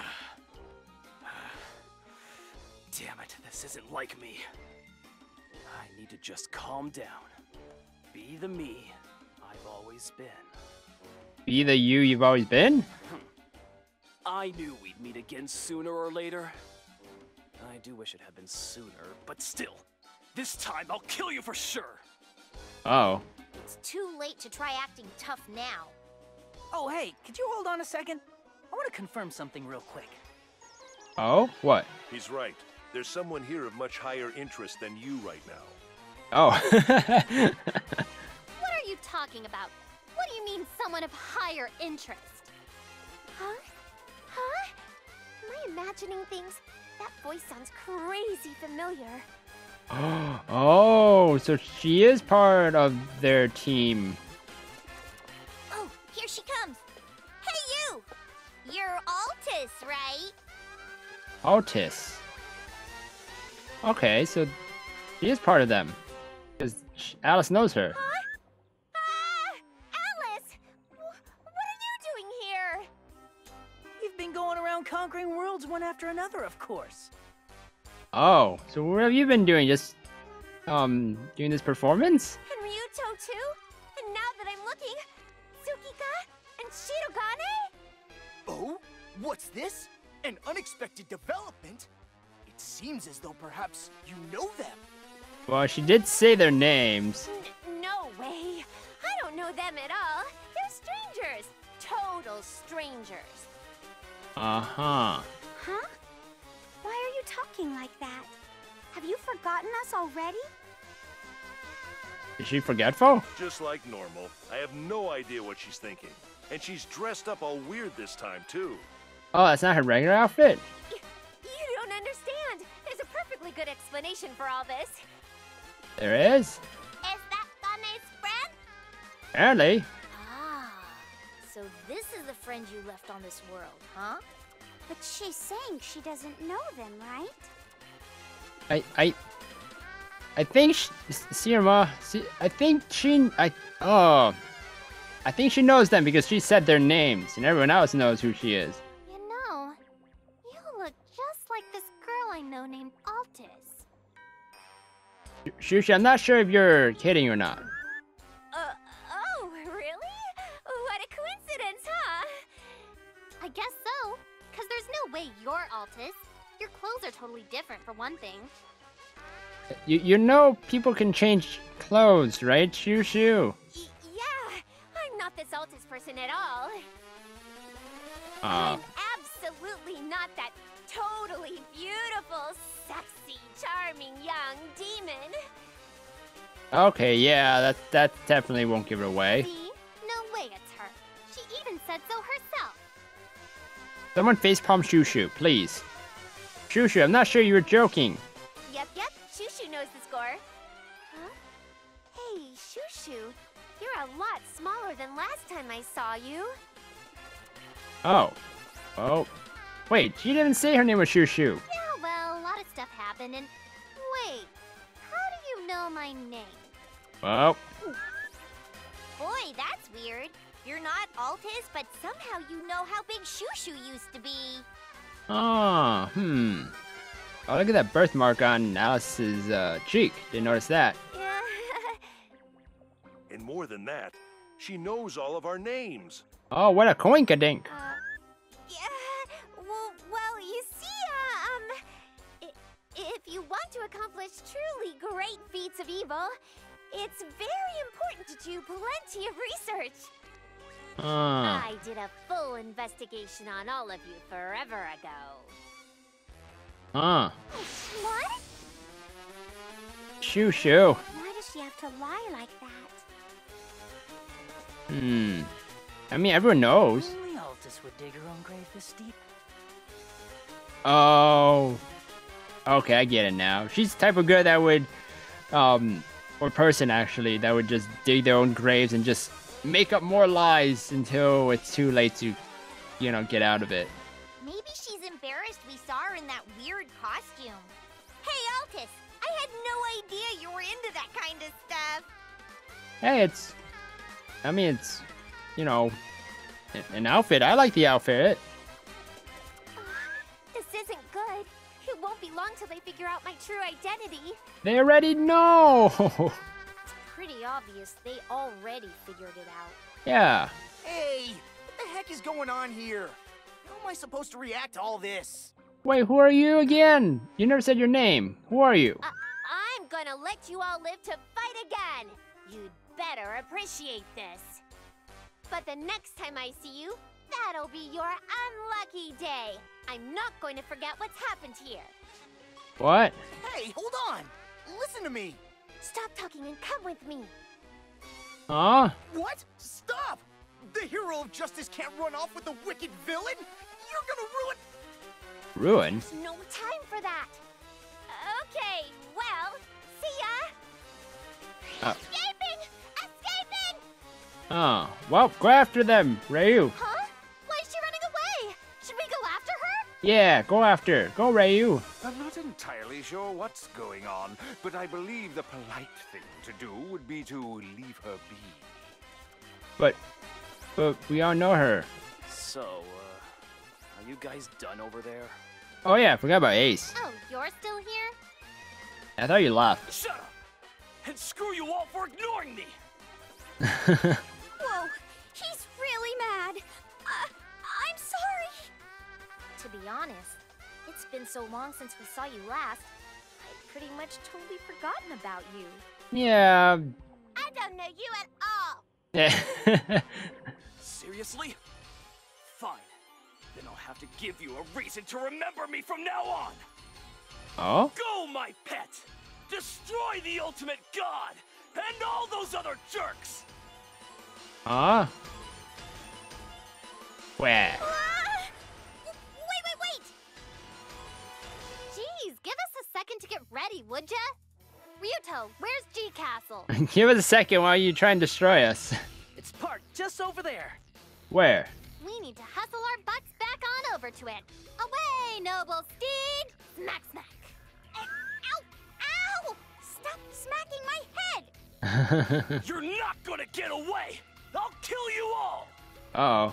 Damn it, this isn't like me. I need to just calm down. Be the me I've always been. Be the you you've always been? I knew we'd meet again sooner or later. I do wish it had been sooner, but still. This time I'll kill you for sure. Oh. It's too late to try acting tough now. Oh, hey, could you hold on a second? I want to confirm something real quick. Oh? What? He's right. There's someone here of much higher interest than you right now. Oh. What are you talking about? What do you mean someone of higher interest? Huh? Huh? Am I imagining things? That voice sounds crazy familiar. Oh, so she is part of their team. Oh, here she comes. Hey, you! You're Altus, right? Altus. Okay, so she is part of them. Because Alice knows her. Huh? Ah! Alice! W what are you doing here? We've been going around conquering worlds one after another, of course. Oh, so what have you been doing? Just, um, doing this performance? And Ryuto too? And now that I'm looking, Tsukika and Shirogane? Oh? What's this? An unexpected development? It seems as though perhaps you know them. Well, she did say their names. N no way. I don't know them at all. They're strangers. Total strangers. Uh-huh. Huh? Why are you talking talking like that? Have you forgotten us already? Is she forgetful? Just like normal. I have no idea what she's thinking. And she's dressed up all weird this time, too. Oh, that's not her regular outfit? You don't understand. There's a perfectly good explanation for all this. There is? Is that Sane's friend? Apparently. Ah, so this is the friend you left on this world, huh? But she's saying she doesn't know them, right? I, I, I think she, Sirma, see, I think she, I, oh, I think she knows them because she said their names and everyone else knows who she is. You know, you look just like this girl I know named Altis. Shushu, I'm not sure if you're kidding or not. Uh, oh, really? What a coincidence, huh? I guess so, because there's no way you're Altis. Your clothes are totally different, for one thing. You, you know people can change clothes, right, Shushu? Y yeah, I'm not this Altis person at all. Uh, I'm absolutely not that totally beautiful, sexy, charming young demon. okay, yeah, that, that definitely won't give it away. See? No way it's her. She even said so herself. Someone facepalm Shushu, please. Shushu, I'm not sure you were joking. Yep, yep, Shushu knows the score. Huh? Hey, Shushu, you're a lot smaller than last time I saw you. Oh. Oh. Wait, she didn't say her name was Shushu. Yeah, well, a lot of stuff happened, and wait, how do you know my name? Well, Boy, that's weird. You're not Altis, but somehow you know how big Shushu used to be. oh, hmm. Oh, look at that birthmark on Alice's uh, cheek. Didn't notice that. Yeah. And more than that, she knows all of our names. Oh, what a coinkadink. Uh, yeah, well, well, you see, uh, um, i- if you want to accomplish truly great feats of evil, it's very important to do plenty of research. Ah. I did a full investigation on all of you forever ago. Ah. What? Shushu. Why does she have to lie like that? Hmm. I mean, everyone knows. Only Altis would dig her own grave this deep. Oh. Okay, I get it now. She's the type of girl that would, um, or person actually, that would just dig their own graves and just make up more lies until it's too late to, you know, get out of it. Maybe she's embarrassed we saw her in that weird costume. Hey, Altis, I had no idea you were into that kind of stuff. Hey, it's, I mean, it's, you know, a- an outfit. I like the outfit. This isn't good. It won't be long till they figure out my true identity. They already know. It's pretty obvious they already figured it out. Yeah. Hey, what the heck is going on here? How am I supposed to react to all this? Wait, who are you again? You never said your name. Who are you? Uh, I'm gonna let you all live to fight again. You'd better appreciate this. But the next time I see you, that'll be your unlucky day. I'm not going to forget what's happened here. What? Hey, hold on! Listen to me! Stop talking and come with me. Huh? What? Stop! The hero of justice can't run off with the wicked villain? You're gonna ruin... Ruin? There's no time for that. Okay, well, see ya. Uh. Escaping! Escaping! Oh. Well, go after them, Ryu. Huh? Why is she running away? Should we go after her? Yeah, go after her. Go, Ryu. I'm not entirely sure what's going on, but I believe the polite thing to do would be to leave her be. But, but we all know her. So, uh, are you guys done over there? Oh yeah, I forgot about Ace. Oh, you're still here? I thought you left. Shut up! And screw you all for ignoring me! Whoa, he's really mad. Uh, I'm sorry. To be honest, it's been so long since we saw you last, I'd pretty much totally forgotten about you. Yeah. I don't know you at all. Yeah. Seriously? Fine. Then I'll have to give you a reason to remember me from now on! Oh? Go, my pet! Destroy the ultimate god! And all those other jerks! Huh? Where? Ah! Wait, wait, wait! Jeez, give us a second to get ready, would ya? Ryuto, where's G-Castle? Give us a second while you try and destroy us. It's parked just over there. Where? We need to hustle our butts back on over to it. Away, noble steed! Smack, smack. Uh, ow! Ow! Stop smacking my head! You're not gonna get away! I'll kill you all! Uh oh.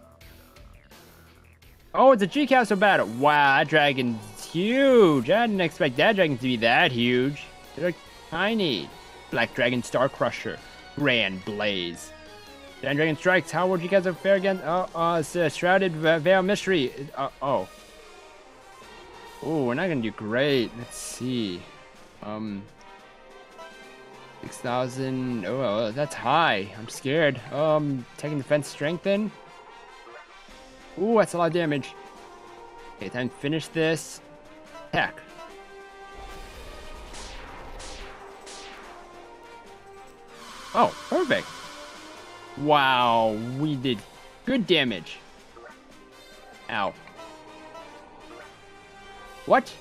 Oh, it's a G-Castle battle. Wow, that dragon's huge. I didn't expect that dragon to be that huge. They're tiny. Black Dragon Star Crusher. Grand Blaze. Giant Dragon Strikes. How would you guys fare again? Oh, uh, it's a Shrouded Veil Mystery. Uh, oh. Oh, we're not gonna do great. Let's see. Um. six thousand. Oh, well, that's high. I'm scared. Um, taking defense strengthen. Ooh, that's a lot of damage. Okay, time to finish this. Attack. Oh, perfect. Wow, we did good damage. Ow. What?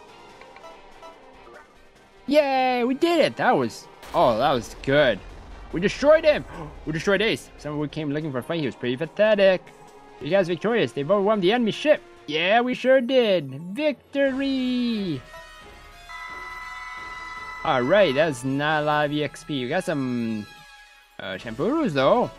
Yay, we did it. That was, oh, that was good. We destroyed him. We destroyed Ace. Someone who came looking for a fight. He was pretty pathetic. You guys victorious. They've overwhelmed the enemy ship. Yeah, we sure did. Victory. Alright, that's not a lot of E X P. We got some uh, shampoos though.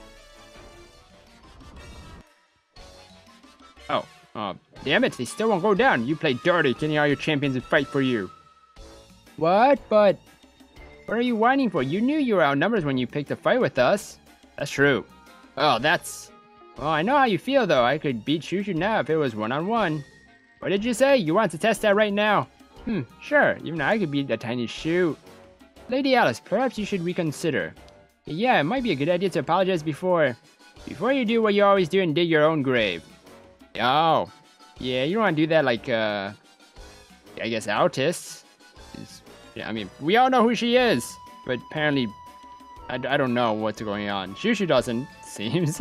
Oh, uh, damn it, they still won't go down. You play dirty, getting all your champions to fight for you. What? But what are you whining for? You knew you were outnumbered when you picked a fight with us. That's true. Oh, that's... Well, I know how you feel though. I could beat Shushu now if it was one-on-one. What did you say? You want to test that right now? Hmm, sure. Even I could beat a tiny Shu. Lady Alice, perhaps you should reconsider. Yeah, it might be a good idea to apologize before... Before you do what you always do and dig your own grave. Oh. Yeah, you don't want to do that like, uh... I guess Altis. Is, yeah, I mean, we all know who she is. But apparently... I, I don't know what's going on. Shushu doesn't, seems.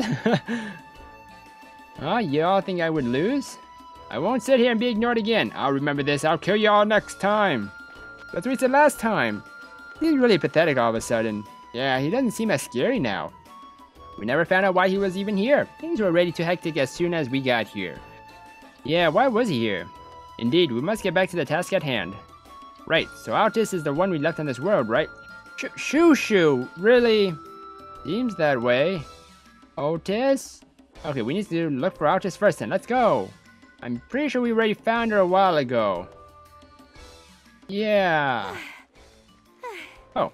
Oh, you all think I would lose? I won't sit here and be ignored again. I'll remember this. I'll kill you all next time. That's what we said last time. He's really pathetic all of a sudden. Yeah, he doesn't seem as scary now. We never found out why he was even here. Things were already too hectic as soon as we got here. Yeah, why was he here? Indeed, we must get back to the task at hand. Right, so Altis is the one we left on this world, right? Sh Shushu, really? Seems that way. Otis? Okay, we need to look for Altis first then. Let's go. I'm pretty sure we already found her a while ago. Yeah. Oh.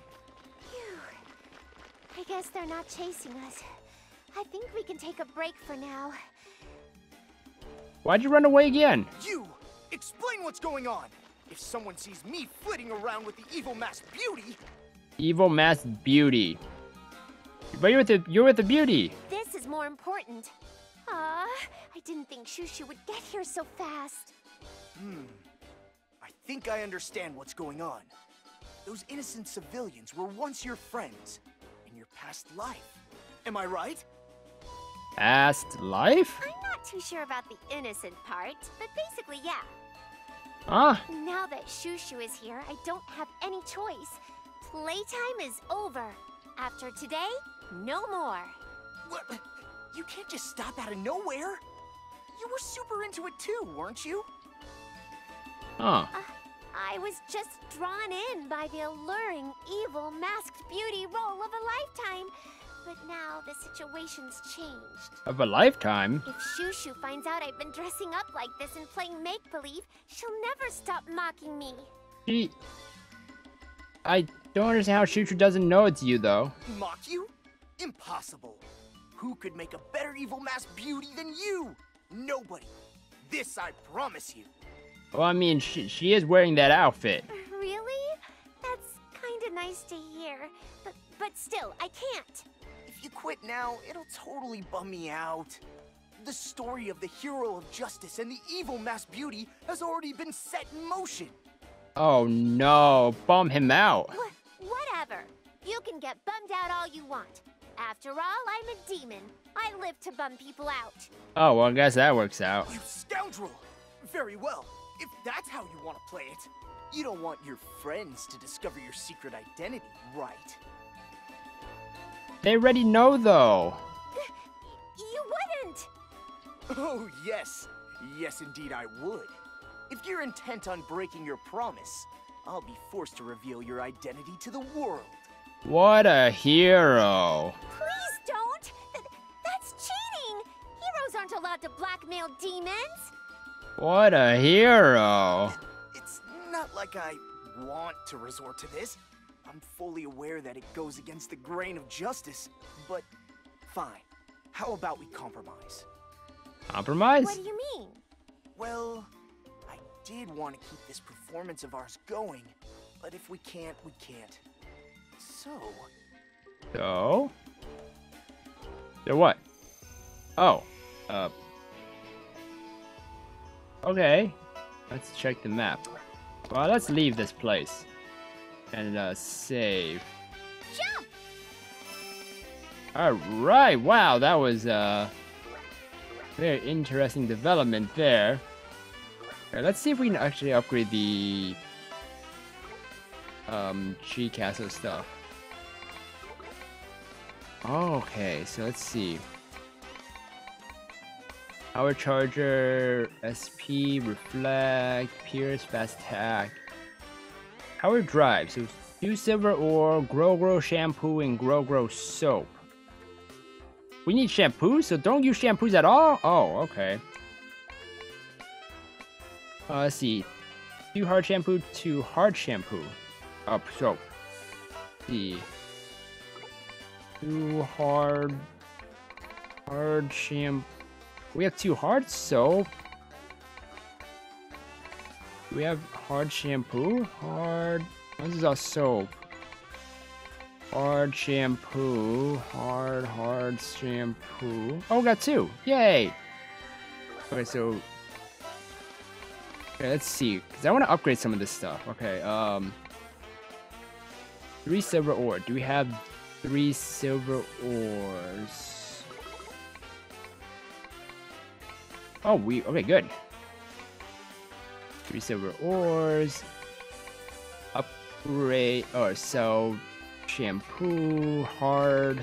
I guess they're not chasing us. I think we can take a break for now. Why'd you run away again? You! Explain what's going on! If someone sees me flitting around with the evil masked beauty... Evil masked beauty. But you're with the, you're with the beauty. This is more important. Ah, I didn't think Shushu would get here so fast. Hmm. I think I understand what's going on. Those innocent civilians were once your friends in your past life. Am I right? Past life? I'm not too sure about the innocent part, but basically, yeah. Ah. Now that Shushu is here, I don't have any choice. Playtime is over. After today, no more. What? You can't just stop out of nowhere. You were super into it too, weren't you? Huh. Uh, I was just drawn in by the alluring, evil, masked beauty role of a lifetime. But now the situation's changed. Of a lifetime? If Shushu finds out I've been dressing up like this and playing make-believe, she'll never stop mocking me. She... I don't understand how Shushu doesn't know it's you, though. Mock you? Impossible. Who could make a better evil masked beauty than you? Nobody. This I promise you. Well, I mean, she, she is wearing that outfit. Really? That's kinda nice to hear. But, but still, I can't. If you quit now, it'll totally bum me out. The story of the hero of justice and the evil masked beauty has already been set in motion. Oh no, bum him out. Wh whatever. You can get bummed out all you want. After all, I'm a demon. I live to bum people out. Oh, well, I guess that works out. You scoundrel! Very well. If that's how you want to play it. You don't want your friends to discover your secret identity, right? They already know, though. You wouldn't! Oh, yes. Yes, indeed I would. If you're intent on breaking your promise, I'll be forced to reveal your identity to the world. What a hero. Please don't! Th that's cheating! Heroes aren't allowed to blackmail demons! What a hero. It's not like I want to resort to this. I'm fully aware that it goes against the grain of justice, but fine. How about we compromise? Compromise? What do you mean? Well, I did want to keep this performance of ours going, but if we can't, we can't. So... So? So what? Oh. Uh. Okay. Let's check the map. Well, let's leave this place. And, uh, save. Jump! Alright, wow, that was, uh... very interesting development there. Okay, let's see if we can actually upgrade the... Um, G Castle stuff. Okay, so let's see. Power Charger, S P, Reflect, Pierce, Fast Attack. Power Drive, so two Silver Ore, Grow Grow Shampoo, and Grow Grow Soap. We need shampoo, so don't use shampoos at all? Oh, okay. Uh, let's see. Two hard shampoo, two hard shampoo. Up, uh, soap. Let's see. Two hard... Hard shampoo. We have two hard soap. Do we have hard shampoo? Hard... This is all soap. Hard shampoo. Hard, hard shampoo. Oh, we got two. Yay! Okay, so... Okay, let's see. Because I want to upgrade some of this stuff. Okay, um... Three silver ore. Do we have three silver ores? Oh, we... Okay, good. Three silver ores. Upgrade... Or so... Shampoo. Hard.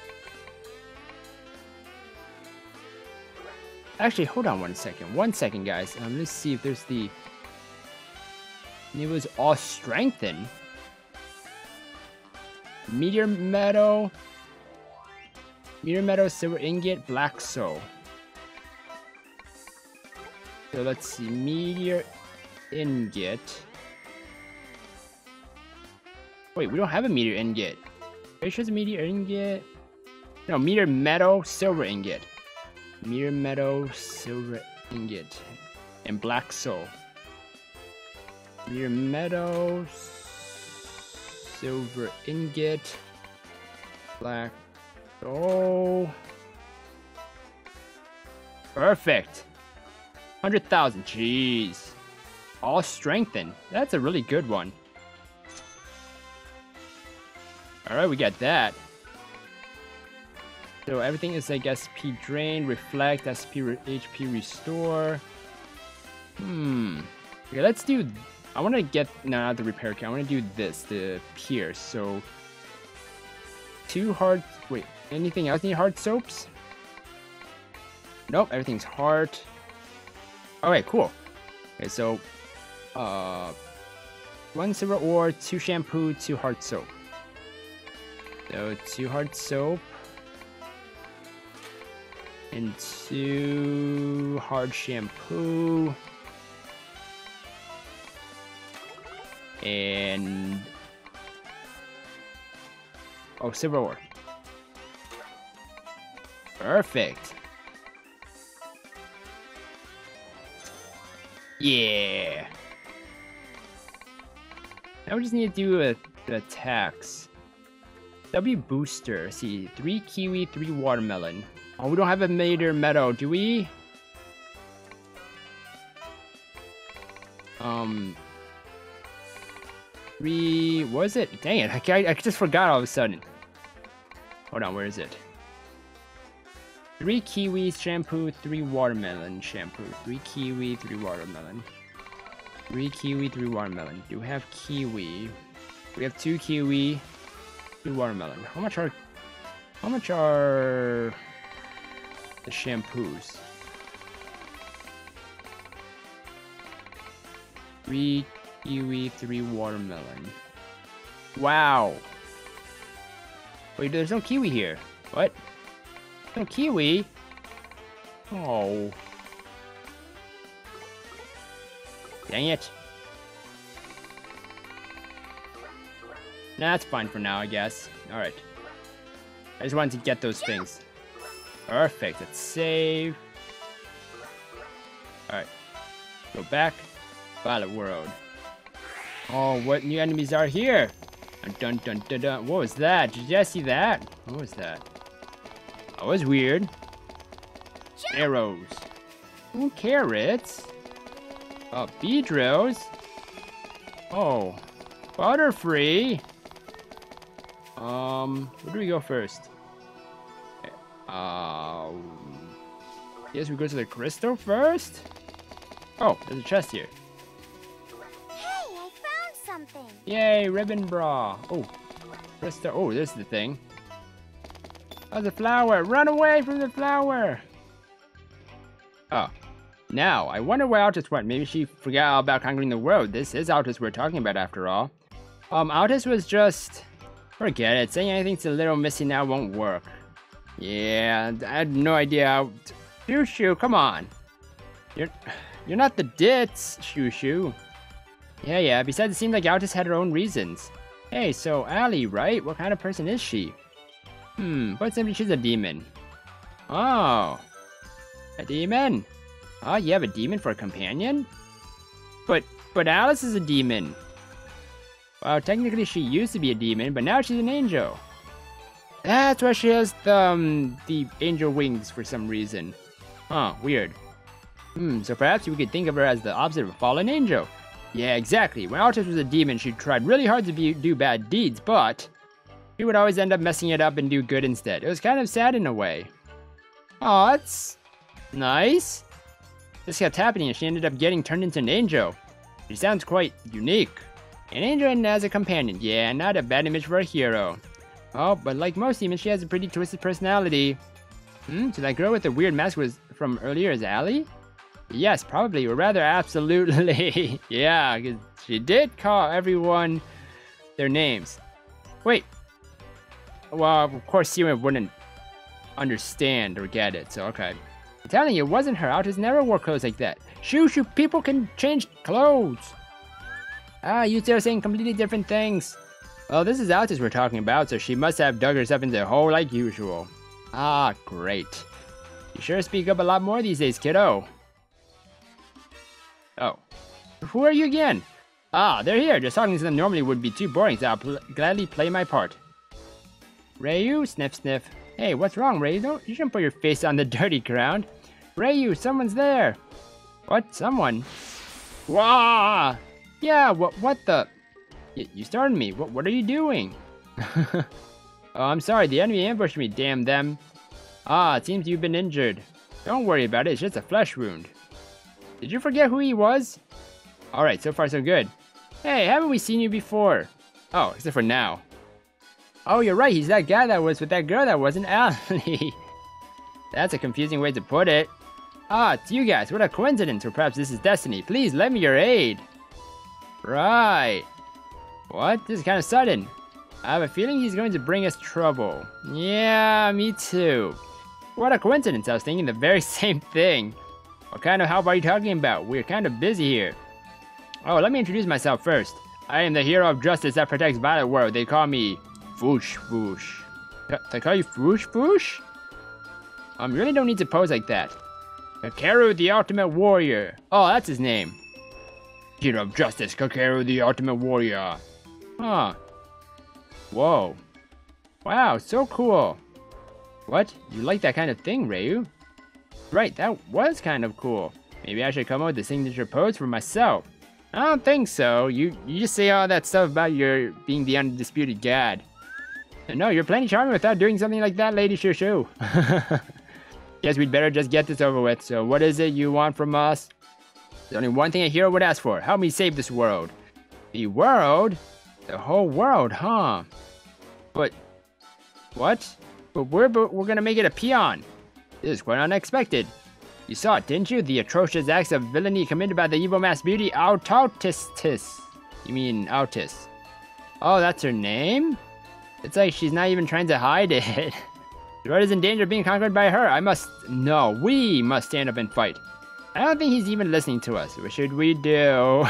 Actually, hold on one second. One second, guys. Um, let's see if there's the... It was all strengthened. Meteor Meadow. Meteor Meadow, Silver Ingot, Black Soul. So let's see. Meteor Ingot. Wait, we don't have a Meteor Ingot. Are you sure it's a Meteor Ingot? No, Meteor Meadow, Silver Ingot. Meteor Meadow, Silver Ingot. And Black Soul. Meteor Meadow, Silver Ingot, Black Soul. Perfect. one hundred thousand. Jeez. All strengthened. That's a really good one. Alright, we got that. So everything is like S P Drain, Reflect, S P re H P Restore. Hmm. Okay, let's do... I want to get... No, not the Repair Kit. I want to do this, the Pierce. So... Two hard... Wait, anything else need hard soaps? Nope, everything's hard. Alright, cool. Okay, so... Uh... One silver ore, two shampoo, two hard soap. So, two hard soap. And two hard shampoo. And... Oh, silver ore. Perfect. Yeah. Now we just need to do a, the attacks. W booster. Let's see, three kiwi, three watermelon. Oh, we don't have a Meteor Meadow, do we? Um. Three, what is it? Dang it, I, I just forgot all of a sudden. Hold on, where is it? Three kiwi shampoo, three watermelon shampoo. Three kiwi, three watermelon. Three kiwi, three watermelon. Do we have kiwi? We have two kiwi, two watermelon. How much are, how much are the shampoos? Three kiwi, three watermelon. Wow. Wait, there's no kiwi here. What? No kiwi? Oh. Dang it. Nah, that's fine for now, I guess. Alright. I just wanted to get those things. Perfect. Let's save. Alright. Go back. Violet World. Oh, what new enemies are here? Dun dun dun dun dun. What was that? Did you guys see that? What was that? That was weird. Arrows. Ooh, carrots. Oh, Beedrills. Oh, Butterfree. Um, where do we go first? Um, guess we go to the crystal first? Oh, there's a chest here. Hey, I found something. Yay, ribbon bra. Oh, crystal. Oh, there's the thing. Oh, the flower. Run away from the flower. Oh, now, I wonder where Altus went. Maybe she forgot all about conquering the world. This is Altus we're talking about after all. Um, Altus was just... Forget it. Saying anything's a little missing now won't work. Yeah, I had no idea how... Shoo Shoo, come on. You're... You're not the ditz, Shoo Shoo. Yeah, yeah, besides it seemed like Altus had her own reasons. Hey, so Allie, right? What kind of person is she? Hmm, but simply she's a demon. Oh. A demon? Oh, you have a demon for a companion? But, but Alice is a demon. Well, technically she used to be a demon, but now she's an angel. That's why she has the, um, the angel wings for some reason. Huh, weird. Hmm, so perhaps we could think of her as the opposite of a fallen angel. Yeah, exactly. When Altus was a demon, she tried really hard to be, do bad deeds, but she would always end up messing it up and do good instead. It was kind of sad in a way. Aw, that's nice. This kept happening and she ended up getting turned into an angel. She sounds quite unique. An angel and as a companion. Yeah, not a bad image for a hero. Oh, but like most demons, she has a pretty twisted personality. Hmm, so that girl with the weird mask was from earlier is Allie? Yes, probably, or rather absolutely. Yeah, because she did call everyone their names. Wait. Well, of course Seaman wouldn't understand or get it, so okay. I'm telling you, it wasn't her. Altus never wore clothes like that. Shoo Shoo, people can change clothes. Ah, you two are saying completely different things. Well, this is Altus we're talking about, so she must have dug herself into a hole like usual. Ah, great. You sure speak up a lot more these days, kiddo. Oh. Who are you again? Ah, they're here. Just talking to them normally would be too boring, so I'll pl gladly play my part. Rayu, sniff sniff. Hey, what's wrong, Rayu? Don't, you shouldn't put your face on the dirty ground. Rayu, someone's there. What? Someone? Wah! Yeah, what What the? Y you started me. What What are you doing? Oh, I'm sorry. The enemy ambushed me, damn them. Ah, it seems you've been injured. Don't worry about it. It's just a flesh wound. Did you forget who he was? Alright, so far so good. Hey, haven't we seen you before? Oh, except for now. Oh, you're right. He's that guy that was with that girl that wasn't Allie. That's a confusing way to put it. Ah, it's you guys. What a coincidence. Or perhaps this is destiny. Please, lend me your aid. Right. What? This is kind of sudden. I have a feeling he's going to bring us trouble. Yeah, me too. What a coincidence. I was thinking the very same thing. What kind of help are you talking about? We're kind of busy here. Oh, let me introduce myself first. I am the hero of justice that protects Violet World. They call me Foosh Foosh. They call you Foosh Foosh? Um, you really don't need to pose like that. Kakeru the Ultimate Warrior. Oh, that's his name. Hero of Justice, Kakeru the Ultimate Warrior. Huh. Whoa. Wow, so cool. What? You like that kind of thing, Rayu? Right, that was kind of cool. Maybe I should come up with a signature pose for myself. I don't think so. You you just say all that stuff about your being the undisputed god. No, you're plenty charming without doing something like that, Lady Shushu. Guess we'd better just get this over with. So what is it you want from us? There's only one thing a hero would ask for. Help me save this world. The world? The whole world, huh? But... What? But we're, but we're gonna make it a peon. This is quite unexpected. You saw it, didn't you? The atrocious acts of villainy committed by the evil mass beauty Autistis. You mean Autis. Oh, that's her name? It's like she's not even trying to hide it. The world is in danger of being conquered by her. I must... No, we must stand up and fight. I don't think he's even listening to us. What should we do?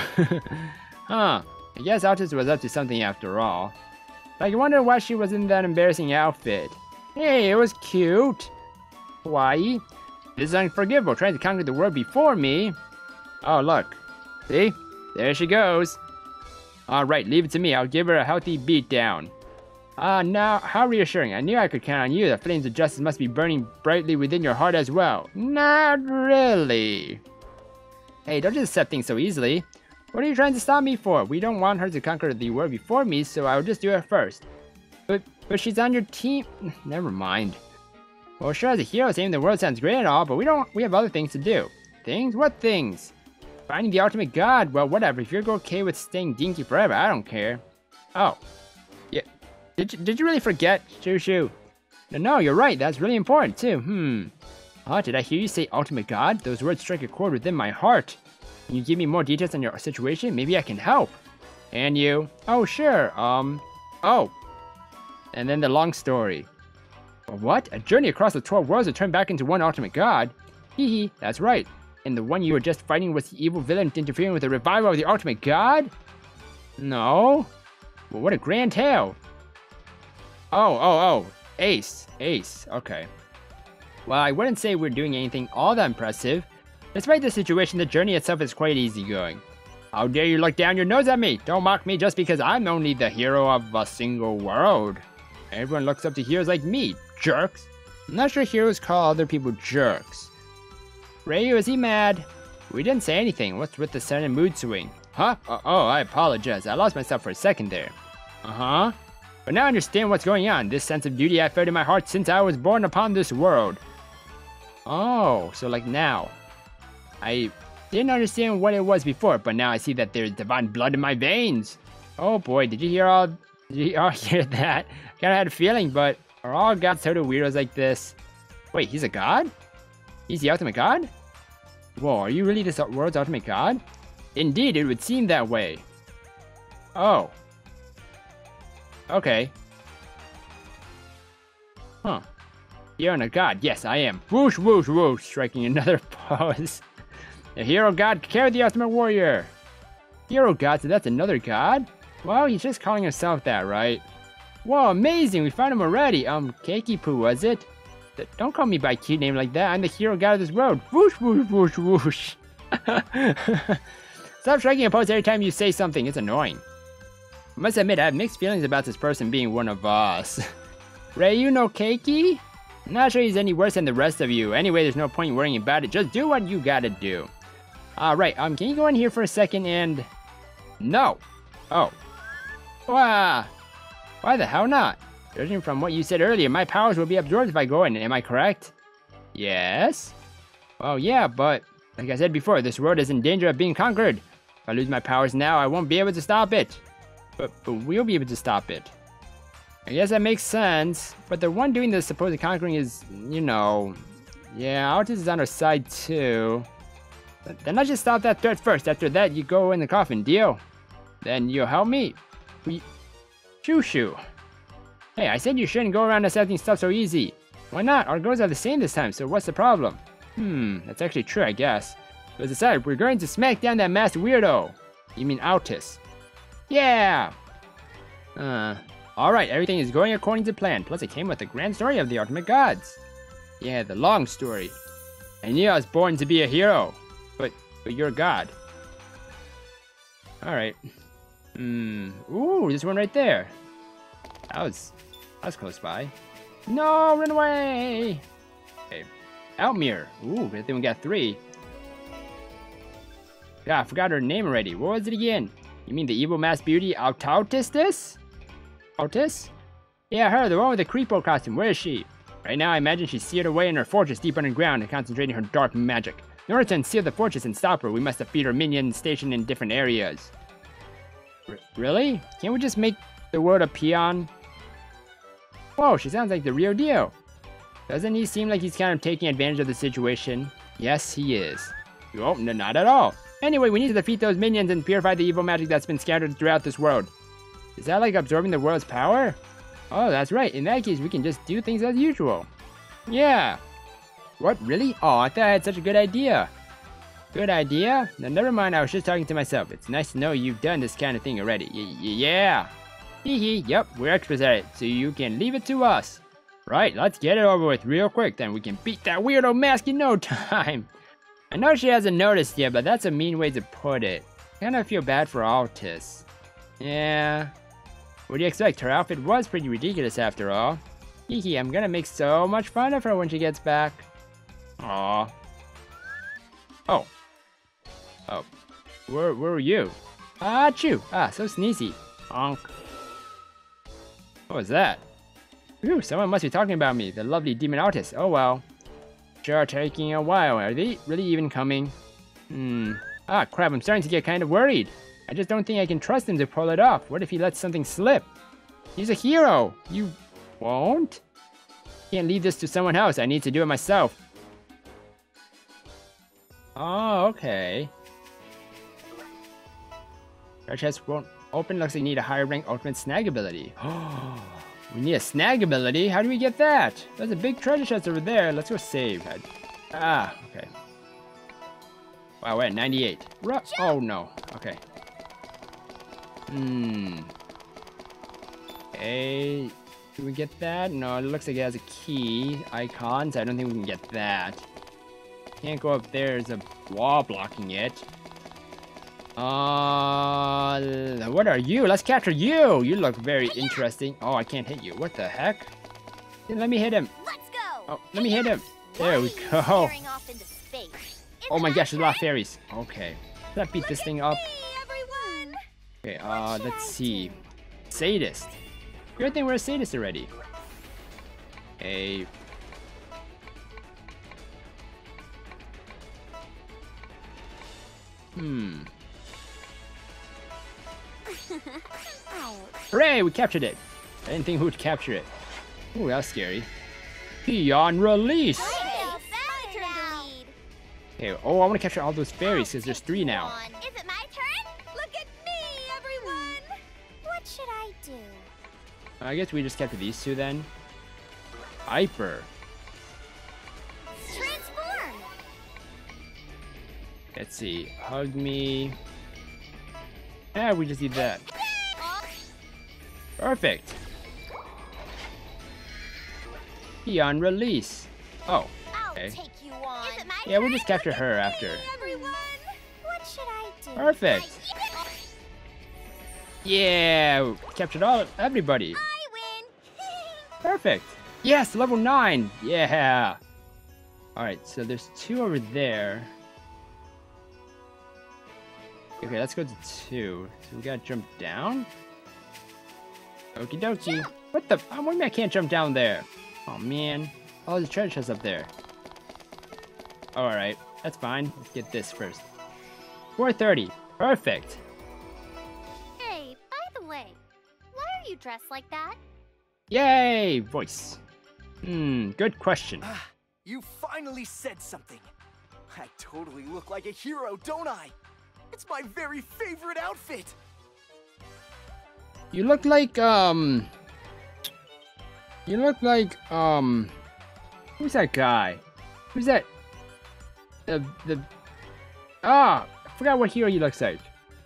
Huh. I guess Autis was up to something after all. Like, I wonder why she was in that embarrassing outfit. Hey, it was cute. Why? This is unforgivable, trying to conquer the world before me. Oh, look. See? There she goes. Alright, leave it to me. I'll give her a healthy beatdown. Ah, uh, now, how reassuring. I knew I could count on you. The flames of justice must be burning brightly within your heart as well. Not really. Hey, don't just accept things so easily. What are you trying to stop me for? We don't want her to conquer the world before me, so I'll just do it first. But, but she's on your team. Never mind. Well, sure, as a hero, saving the world sounds great and all, but we don't. We have other things to do. Things? What things? Finding the ultimate god. Well, whatever. If you're okay with staying dinky forever, I don't care. Oh. Yeah. Did you, did you really forget, Shushu? No, no, you're right. That's really important, too. Hmm. Oh, did I hear you say ultimate god? Those words strike a chord within my heart. Can you give me more details on your situation? Maybe I can help. And you? Oh, sure. Um. Oh. And then the long story. What? A journey across the twelve worlds to turn back into one ultimate god? Hee hee, that's right. And the one you were just fighting was the evil villain interfering with the revival of the ultimate god? No. Well, what a grand tale. Oh, oh, oh. Ace. Ace. Okay. Well, I wouldn't say we're doing anything all that impressive. Despite the situation, the journey itself is quite easygoing. How dare you look down your nose at me? Don't mock me just because I'm only the hero of a single world. Everyone looks up to heroes like me, jerks. I'm not sure heroes call other people jerks. Ryu, is he mad? We didn't say anything. What's with the sudden mood swing? Huh? Uh oh, I apologize. I lost myself for a second there. Uh-huh. But now I understand what's going on. This sense of duty I felt in my heart since I was born upon this world. Oh, so like now. I didn't understand what it was before, but now I see that there's divine blood in my veins. Oh boy, did you hear all... Did you all hear that? Kinda had a feeling, but are all gods sort of weirdos like this? Wait, he's a god? He's the ultimate god? Whoa, are you really this world's ultimate god? Indeed, it would seem that way. Oh. Okay. Huh. You're a god. Yes, I am. Whoosh, whoosh, whoosh. Striking another pose. The hero god carried the ultimate warrior. Hero god, so that's another god? Well, he's just calling himself that, right? Whoa, amazing! We found him already. Um, Keiki Poo, was it? Th don't call me by a cute name like that. I'm the hero god of this world. Whoosh, whoosh, whoosh, whoosh. Stop striking a pose every time you say something. It's annoying. I must admit, I have mixed feelings about this person being one of us. Ryu no Keiki? I'm not sure he's any worse than the rest of you. Anyway, there's no point worrying about it. Just do what you gotta do. Alright, um, can you go in here for a second and... No! Oh. Wow! Why the hell not? Judging from what you said earlier, my powers will be absorbed if I go in, am I correct? Yes? Well, yeah, but... Like I said before, this world is in danger of being conquered. If I lose my powers now, I won't be able to stop it. But, but we'll be able to stop it. I guess that makes sense, but the one doing the supposed conquering is, you know... Yeah, Autis is on our side too. But then let's just stop that threat first. After that, you go in the coffin, deal? Then you'll help me. We... Shushu. Hey, I said you shouldn't go around accepting stuff so easy. Why not? Our goals are the same this time, so what's the problem? Hmm, that's actually true, I guess. So as decided, we're going to smack down that masked weirdo. You mean Autis? Yeah! Uh... Alright, everything is going according to plan. Plus, it came with the grand story of the ultimate gods. Yeah, the long story. I knew I was born to be a hero. But, but you're a god. Alright. Hmm. Ooh, this one right there. That was, that was close by. No, run away! Okay. Outmere. Ooh, I think we got three. God, I forgot her name already. What was it again? You mean the evil masked beauty Altautistus? Altis? Yeah, her, the one with the creepo costume. Where is she? Right now, I imagine she's seared away in her fortress deep underground and concentrating her dark magic. In order to unseal the fortress and stop her, we must defeat her minions stationed in different areas. R really? Can't we just make the world a peon? Whoa, she sounds like the real deal. Doesn't he seem like he's kind of taking advantage of the situation? Yes, he is. Oh, no, not at all. Anyway, we need to defeat those minions and purify the evil magic that's been scattered throughout this world. Is that like absorbing the world's power? Oh, that's right. In that case, we can just do things as usual. Yeah. What, really? Oh, I thought I had such a good idea. Good idea? Now, never mind, I was just talking to myself. It's nice to know you've done this kind of thing already. Y y yeah. Hee hee, yep, we're experts at it, so you can leave it to us. Right, let's get it over with real quick, then we can beat that weirdo mask in no time. I know she hasn't noticed yet, but that's a mean way to put it. I kinda feel bad for Altis. Yeah. What do you expect? Her outfit was pretty ridiculous after all. Hee hee, I'm gonna make so much fun of her when she gets back. Aww. Oh. Oh. Where, where were you? Ah, chew. Ah, so sneezy. Honk. What was that? Ooh, someone must be talking about me. The lovely demon Altis. Oh well. Sure, taking a while. Are they really even coming? Hmm. Ah, crap, I'm starting to get kind of worried. I just don't think I can trust him to pull it off. What if he lets something slip? He's a hero. You won't? Can't leave this to someone else. I need to do it myself. Oh, okay. Our chest won't open. Looks like you need a higher rank ultimate snag ability. Oh, we need a snag ability? How do we get that? There's a big treasure chest over there. Let's go save. I, ah, okay. Wow, we're at ninety-eight. Ru oh, no. Okay. Hmm. Okay. Can we get that? No, it looks like it has a key. Icons. I don't think we can get that. Can't go up there. There's a wall blocking it. Uh, what are you? Let's capture you. You look very interesting. Oh, I can't hit you. What the heck? Let me hit him. Let's go. Oh, let me hit him. There we go. Oh my gosh, there's a lot of fairies. Okay. Let's beat this thing up. Okay, uh, let's see. Sadist. Good thing we're a sadist already. Okay. Hmm. Hooray, we captured it. I didn't think we would capture it. Ooh, that's scary. Peon release. Okay, oh, I want to capture all those fairies because there's three now. Is it my turn? Look at me, everyone. What should I do? I guess we just capture these two then. Hyper. Transform. Let's see. Hug me. Yeah, we just need that. Perfect. Peon release. Oh, okay. Yeah, we'll just capture her after. What should I do? Perfect. Yeah, we captured all everybody. I win. Perfect. Yes, level nine. Yeah. All right, so there's two over there. Okay, let's go to two. So we gotta jump down. Okie dokie. What the? Oh, what do you mean I can't jump down there? Oh man. Oh, there's treasure chest up there. Alright, that's fine. Let's get this first. four thirty. Perfect. Hey, by the way, why are you dressed like that? Yay! Voice. Hmm, good question. Ah, you finally said something. I totally look like a hero, don't I? It's my very favorite outfit. You look like, um... You look like, um... Who's that guy? Who's that? The, the... Ah! I forgot what hero he looks like.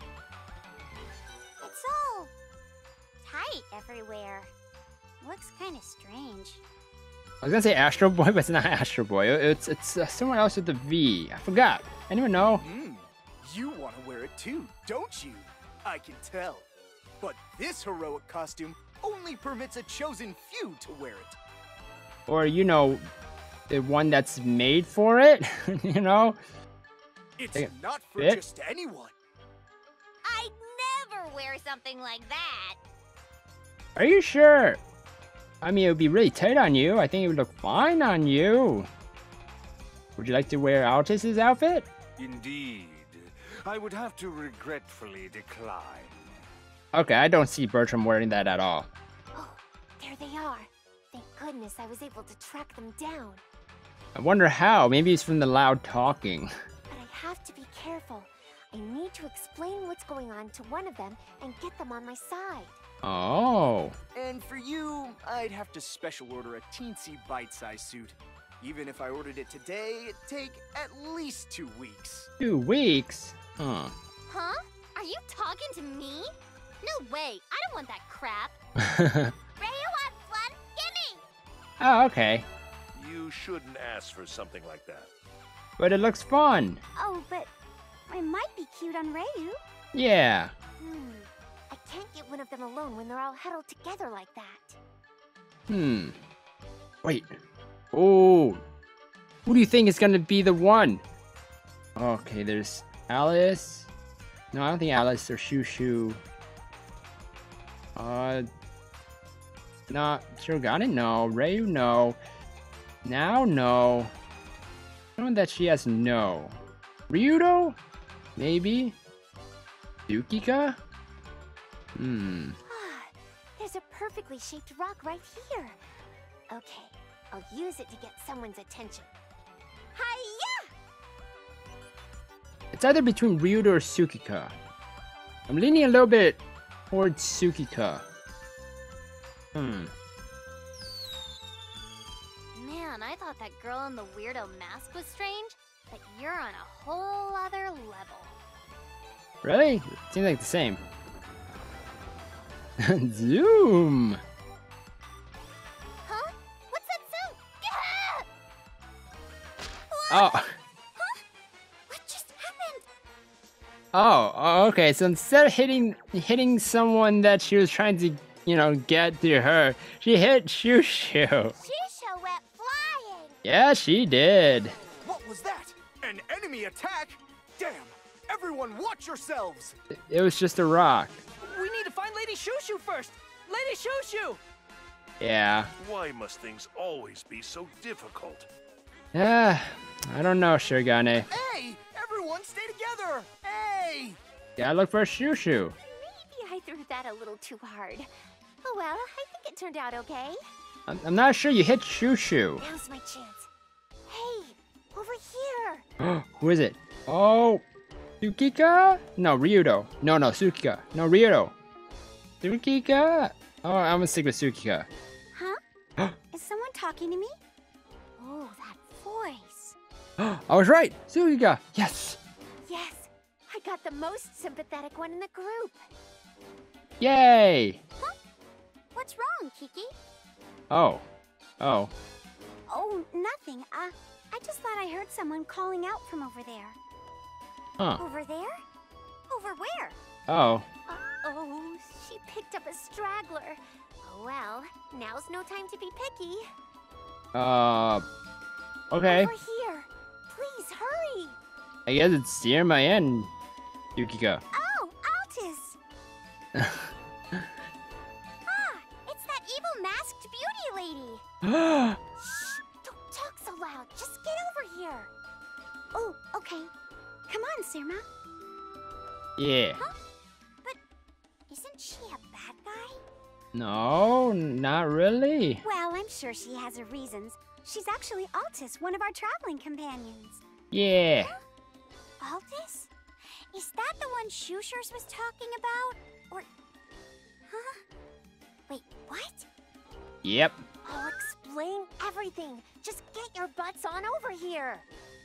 It's all tight everywhere. Looks kind of strange. I was gonna say Astro Boy, but it's not Astro Boy. It's, it's uh, someone else with the V. I forgot. Anyone know? Mm, you want to wear it too, don't you? I can tell. But this heroic costume only permits a chosen few to wear it. Or, you know, the one that's made for it, you know? It's Take it. not for Fit? just anyone. I'd never wear something like that. Are you sure? I mean, it would be really tight on you. I think it would look fine on you. Would you like to wear Altus's outfit? Indeed. I would have to regretfully decline. Okay, I don't see Bertram wearing that at all. Oh, there they are. Thank goodness I was able to track them down. I wonder how. Maybe it's from the loud talking. But I have to be careful. I need to explain what's going on to one of them and get them on my side. Oh. And for you, I'd have to special order a teensy bite-sized suit. Even if I ordered it today, it'd take at least two weeks. Two weeks? Huh. Huh? Are you talking to me? No way. I don't want that crap. Ray, you want fun? Gimme! Oh, okay. You shouldn't ask for something like that. But it looks fun. Oh, but it might be cute on Rayu. Yeah. Hmm. I can't get one of them alone when they're all huddled together like that. Hmm. Wait. Oh. Who do you think is gonna be the one? Okay, there's Alice. No, I don't think Alice or Shoo Shoo. Uh. Not Shirogane? No. Rayu? No. Now? No. Someone that she has no. Ryudo? Maybe? Yukika? Hmm. There's a perfectly shaped rock right here. Okay, I'll use it to get someone's attention. Hiya! It's either between Ryudo or Tsukika. I'm leaning a little bit towards Tsukika. Hmm. Man, I thought that girl in the weirdo mask was strange, but you're on a whole other level. Really? Seems like the same. Zoom! Huh? What's that sound? Oh. Huh? What just happened? Oh, oh, okay. So instead of hitting hitting someone that she was trying to, you know, get to her, she hit Shoo Shoo. Shisha went flying! Yeah, she did. What was that? An enemy attack? Damn! Everyone watch yourselves! It was just a rock. We need to find Lady Shoo Shoo first! Lady Shoo Shoo! Yeah. Why must things always be so difficult? Yeah. I don't know, Shirogane. Hey! Everyone stay together! Hey! Gotta look for a Shoo Shoo. Maybe I threw that a little too hard. Oh well, I think it turned out okay. I'm, I'm not sure you hit Shoo Shoo. Now's my chance. Hey, over here! Who is it? Oh, Tsukika? No, Ryudo. No, no, Tsukika. No, Ryudo. Tsukika? Oh, I'm gonna stick with Tsukika. Huh? Is someone talking to me? Oh, that voice. I was right! Tsukika! Yes! Yes, I got the most sympathetic one in the group. Yay! Huh? What's wrong, Kiki? Oh. Oh. Oh, nothing. Uh, I just thought I heard someone calling out from over there. Huh. Over there? Over where? Oh. Uh-oh, she picked up a straggler. Oh well, now's no time to be picky. Uh. Okay. Over here. Please, hurry. I guess it's Sierra and Yukika. Oh, Altus! Ah, it's that evil masked beauty lady. Shh, don't talk so loud. Just get over here. Oh, okay. Come on, Sirma. Yeah. Huh? But isn't she a bad guy? No, not really. Well, I'm sure she has her reasons. She's actually Altus, one of our traveling companions. Yeah. Altus? Is that the one Shushers was talking about? Or... Huh? Wait, what? Yep. I'll explain everything. Just get your butts on over here.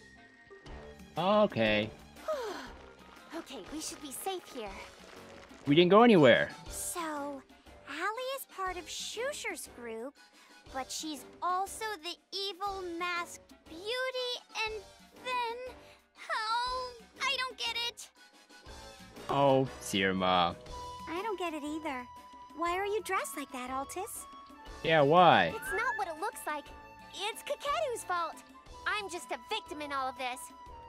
Okay. Okay, we should be safe here. We didn't go anywhere. So, Allie is part of Shusher's group, but she's also the evil masked beauty, and then... Oh, I don't get it. Oh, Sirma. I don't get it either. Why are you dressed like that, Altus? Yeah, why? It's not what it looks like. It's Kakeru's fault. I'm just a victim in all of this. I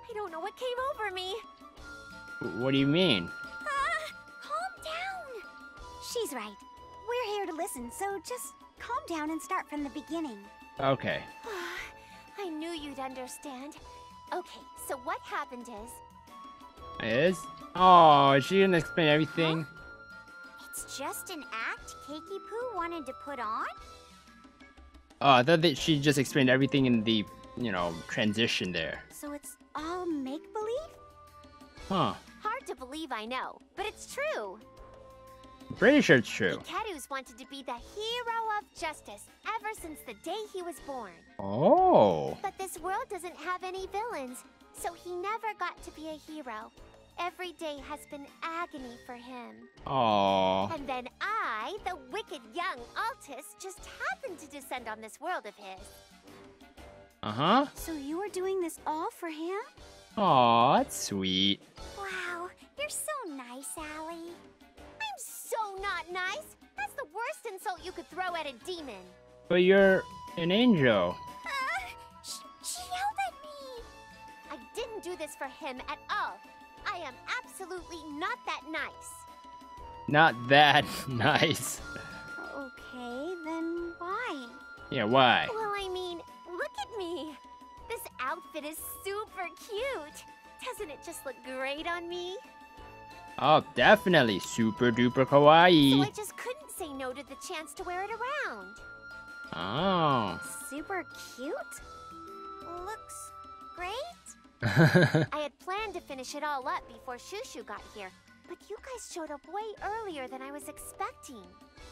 I don't know what came over me. What do you mean? Ah, calm down. She's right. We're here to listen, so just calm down and start from the beginning. Okay. I knew you'd understand. Okay, so what happened is... Is? Oh, she didn't explain everything. Huh? It's just an act Keiki Poo wanted to put on? Oh, I thought that she just explained everything in the, you know, transition there. So it's all make-believe? Huh. Hard to believe, I know, but it's true. I'm pretty sure it's true. Hikaru's wanted to be the hero of justice ever since the day he was born. Oh. But this world doesn't have any villains, so he never got to be a hero. Every day has been agony for him. Oh. And then I, the wicked young Altus, just happened to descend on this world of his. Uh-huh. So you were doing this all for him? Aw, that's sweet. Wow, you're so nice, Allie. I'm so not nice. That's the worst insult you could throw at a demon. But you're an angel. Uh, sh she yelled at me. I didn't do this for him at all. I am absolutely not that nice. Not that nice. Okay, then why? Yeah, why? Well, I mean, look at me. This outfit is super cute. Doesn't it just look great on me? Oh, definitely. Super duper So kawaii. I just couldn't say no to the chance to wear it around. Oh. Super cute? Looks great? I had planned to finish it all up before Shushu got here, but you guys showed up way earlier than I was expecting.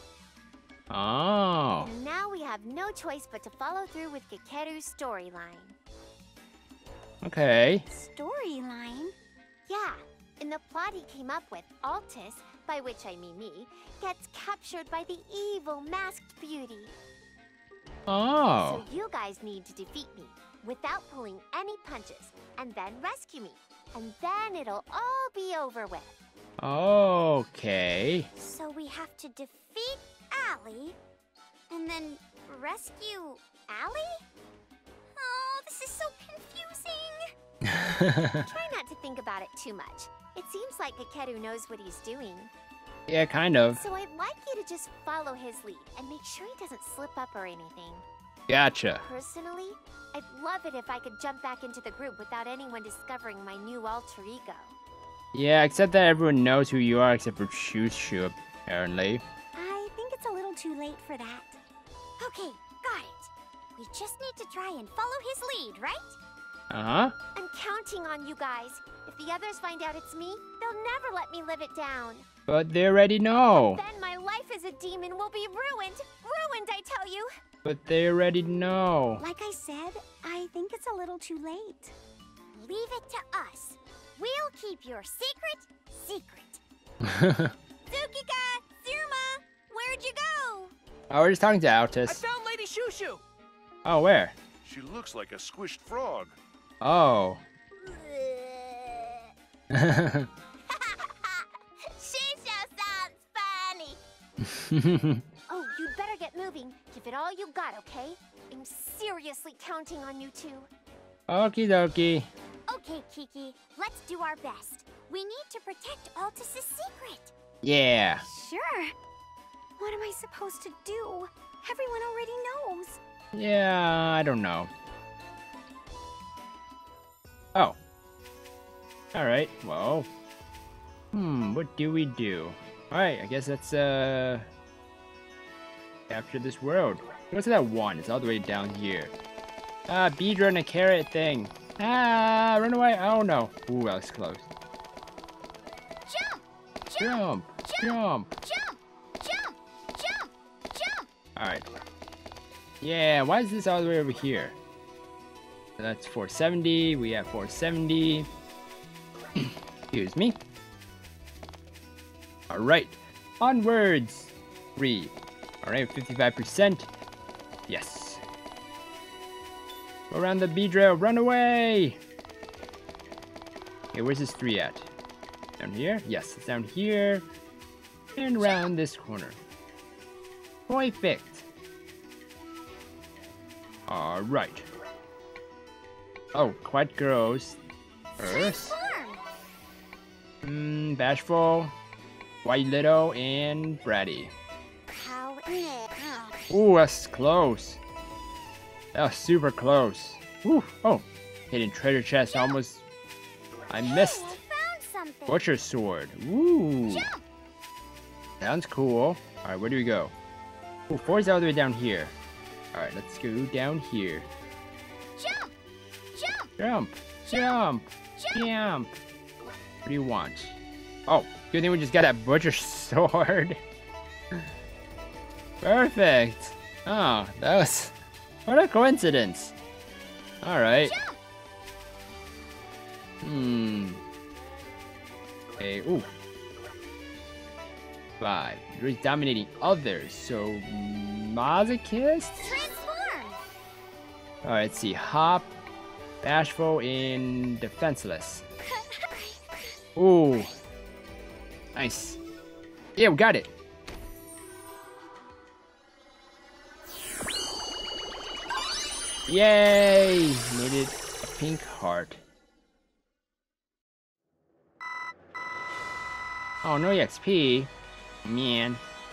Oh. And now we have no choice but to follow through with Kekeru's storyline. Okay. Storyline? Yeah, in the plot he came up with, Altus, by which I mean me, gets captured by the evil masked beauty. Oh. So you guys need to defeat me without pulling any punches, and then rescue me. And then it'll all be over with. Okay. So we have to defeat Allie, and then rescue Allie? Oh, this is so confusing. Try not to think about it too much. It seems like Kekeru knows what he's doing. Yeah, kind of. So I'd like you to just follow his lead and make sure he doesn't slip up or anything. Gotcha. Personally, I'd love it if I could jump back into the group without anyone discovering my new alter ego. Yeah, except that everyone knows who you are except for Shushu, apparently. I think it's a little too late for that. Okay, got it. We just need to try and follow his lead, right? Uh-huh. I'm counting on you guys. If the others find out it's me, they'll never let me live it down. But they already know. Then my life as a demon will be ruined. Ruined, I tell you. But they already know. Like I said, I think it's a little too late. Leave it to us. We'll keep your secret secret. Tsukika! Zuma! Where'd you go? Oh, we're just talking to I Altus. found Lady Shushu! Oh, where? She looks like a squished frog. Oh. Shisha sounds funny. Oh, you'd better get moving. Give it all you got, okay? I'm seriously counting on you two. Okie dokie. Okay, Kiki, let's do our best. We need to protect Altus's secret. Yeah. Sure. What am I supposed to do? Everyone already knows. Yeah, I don't know. Oh. Alright, well. Hmm, what do we do? Alright, I guess let's, uh... capture this world. What's that one? It's all the way down here. Ah, Beedra and a carrot thing. Ah, run away. Oh no. Ooh, that was close. Jump! Jump! Jump! Jump! Jump! Jump! Jump! Alright. Yeah, why is this all the way over here? So that's four seventy. We have four seventy. Excuse me. Alright. Onwards! Three. Alright, fifty-five percent. Yes. Go around the Beedrill. Run away! Okay, where's this three at? Down here? Yes, it's down here. And around this corner. Perfect. Alright. Oh, quite gross. Earth. Hmm, Bashful, White Little, and Bratty. How? Ooh, that's close. That was super close. Ooh, oh, hidden treasure chest. Almost. I missed. I found something. Butcher sword. Ooh. Jump. Sounds cool. All right, where do we go? Ooh, four's all the way down here. All right, let's go down here. Jump! Jump! Jump! Jump! Jump! What do you want? Oh, good thing we just got that butcher sword. Perfect. Oh, that was... What a coincidence. Alright. Hmm. Okay, ooh. Five. You're dominating others, so... Masochist? Transform! Alright, let's see. Hop, Bashful, and Defenseless. Ooh. Nice. Yeah, we got it. Yay! Made it a pink heart. Oh, no E X P. Man.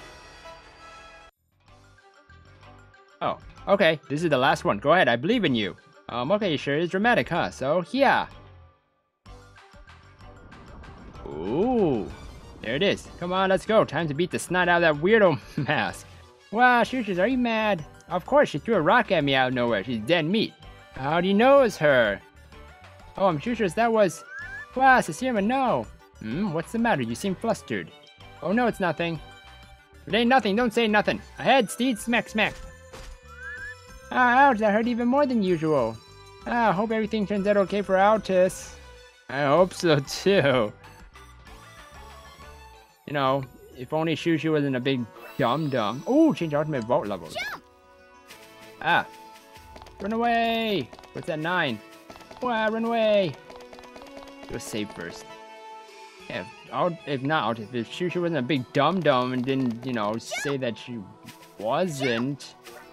Oh, okay. This is the last one. Go ahead, I believe in you. Um, okay, sure is dramatic, huh? So, yeah. Ooh. There it is. Come on, let's go. Time to beat the snot out of that weirdo mask. Wow, Shushers, are you mad? Of course, she threw a rock at me out of nowhere. She's dead meat. How do you know it's her? Oh, I'm Shushers, that was... Wow, Sasirma, no. Hmm, what's the matter? You seem flustered. Oh, no, it's nothing. It ain't nothing, don't say nothing. Ahead, Steed, smack, smack. Ah, ouch, that hurt even more than usual. Ah, I hope everything turns out okay for Altus. I hope so, too. You know, if only Shushu wasn't a big dum-dum. Ooh, change ultimate vault levels. Jump! Ah. Run away! What's that, nine? Wow, run away! Go save first. Yeah, if, I'll, if not, if Shushu wasn't a big dum-dum and didn't, you know, say that she wasn't...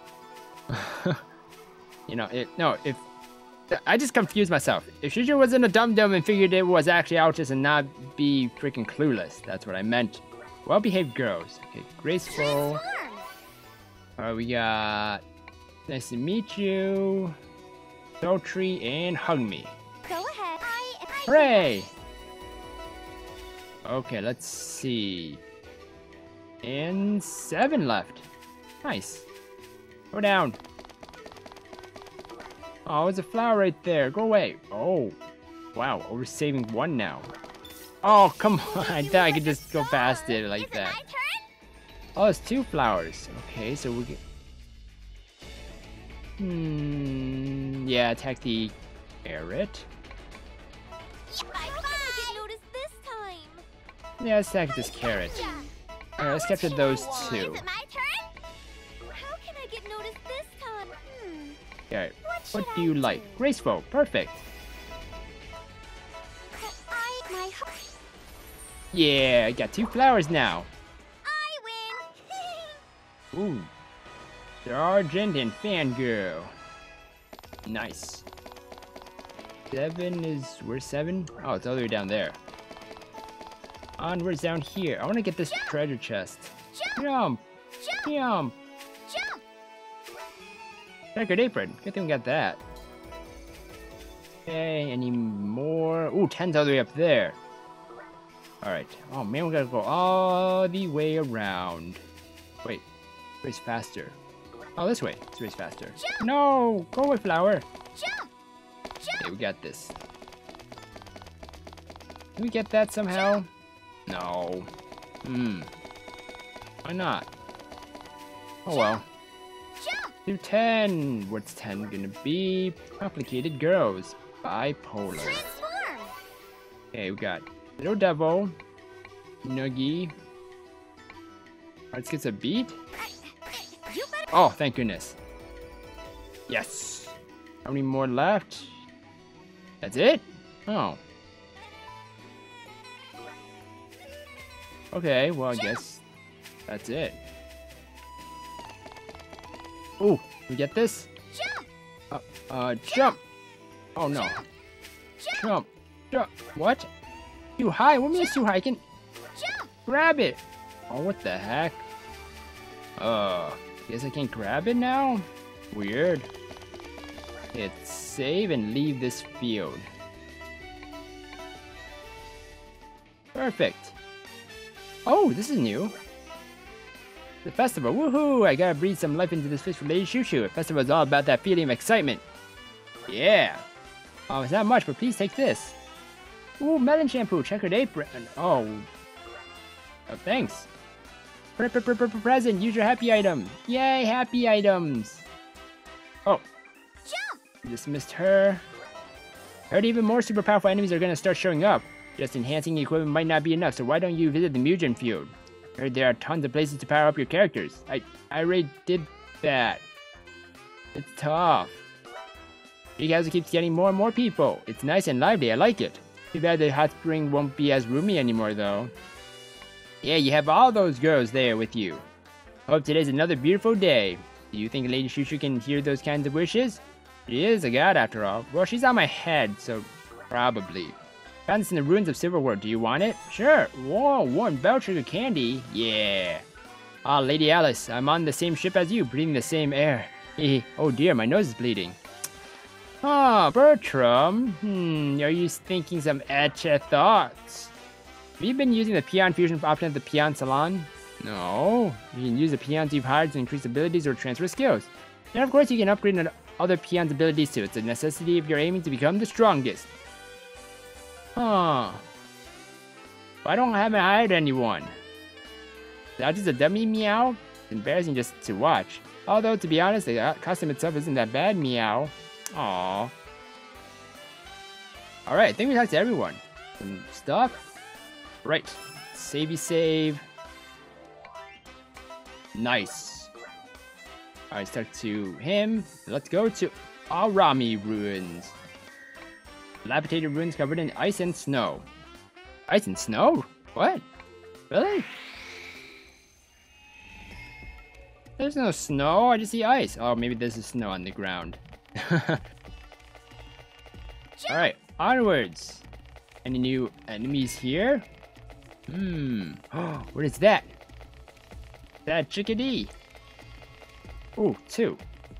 you know, it, no, if... I just confused myself. If Shushu wasn't a dum-dum and figured it was actually Altus and not be freaking clueless, that's what I meant. Well-behaved girls. Okay, graceful. Alright, we got... Nice to meet you. Sultry and hug me. Go ahead. I, I Hooray! Okay, let's see. And seven left. Nice. Go down. Oh, there's a flower right there. Go away. Oh. Wow, we're saving one now. Oh, come on. I thought I could just go past it like that. Oh, it's two flowers. Okay, so we get... Hmm... Yeah, attack the carrot. I didn't notice this time. Yeah, let's attack this carrot. Alright, let's capture those two. Is it my turn? How can I get noticed this time? Hmm. Alright, What what should do I you do? like? Graceful, perfect. I, my, Yeah, I got two flowers now. I win. Ooh. Sergeant and Fangirl. Nice. Seven is... Where's seven? Oh, it's all the way down there. Onwards down here. I want to get this Jump. treasure chest. Jump. Jump! Jump. Jump! Jump. Checkered apron. Good thing we got that. Okay, any more? Ooh, ten's all the way up there. Alright. Oh man, we gotta go all the way around. Wait. Race faster. Oh, this way. Let's race faster. Jump. No! Go away, flower! Jump. Okay, we got this. Can we get that somehow? No. Hmm. Why not? Oh well. Jump. Do ten. What's ten gonna be? Complicated girls. Bipolar. Transform. Okay, we got Little Devil, Noogie. Let's get a beat. You better. Oh, thank goodness. Yes. How many more left? That's it? Oh. Okay, well, I guess that's it. Ooh, we get this? Jump. Uh, uh, jump! Oh no. Jump. Jump! Jump. What? Too high? What means too high? I can Jump! grab it. Oh, what the heck? Uh, guess I can't grab it now? Weird. Hit save and leave this field. Perfect. Oh, this is new. The festival. Woohoo! I gotta breathe some life into this fish for Lady Shushu. The festival is all about that feeling of excitement. Yeah. Oh, it's not much, but please take this. Ooh, melon shampoo, checkered apron. Oh. Oh, thanks. Pre -pre -pre -pre Present, use your happy item. Yay, happy items. Oh. Jump! Dismissed her. Heard even more super powerful enemies are gonna start showing up. Just enhancing equipment might not be enough, so why don't you visit the Mugen Field? Heard there are tons of places to power up your characters. I, I already did that. It's tough. You guys keeps getting more and more people. It's nice and lively, I like it. Too bad the hot spring won't be as roomy anymore though. Yeah, you have all those girls there with you. Hope today's another beautiful day. Do you think Lady Shushu can hear those kinds of wishes? She is a god after all. Well, she's on my head, so probably. Found this in the ruins of Silverworld. Do you want it? Sure. Whoa, warm bell sugar candy. Yeah. Ah, Lady Alice, I'm on the same ship as you, breathing the same air. Oh dear, my nose is bleeding. Ah, Bertram. Hmm, are you thinking some etcha thoughts? Have you been using the Peon Fusion option at the Peon Salon? No. You can use the peons you've hired to increase abilities or transfer skills. And of course, you can upgrade other peons' abilities too. It's a necessity if you're aiming to become the strongest. Huh. I don't haven't hired anyone. That's just a dummy meow? It's embarrassing just to watch. Although, to be honest, the costume itself isn't that bad, meow. Aww. Alright, I think we talked to everyone. Some stuff? Right. Savey save. Nice. Alright, let's talk to him. Let's go to Arami Ruins. Dilapidated ruins covered in ice and snow. Ice and snow? What? Really? There's no snow, I just see ice. Oh, maybe there's a snow on the ground. Alright, onwards. Any new enemies here? Hmm. Oh, what is that? That chickadee. Ooh, two.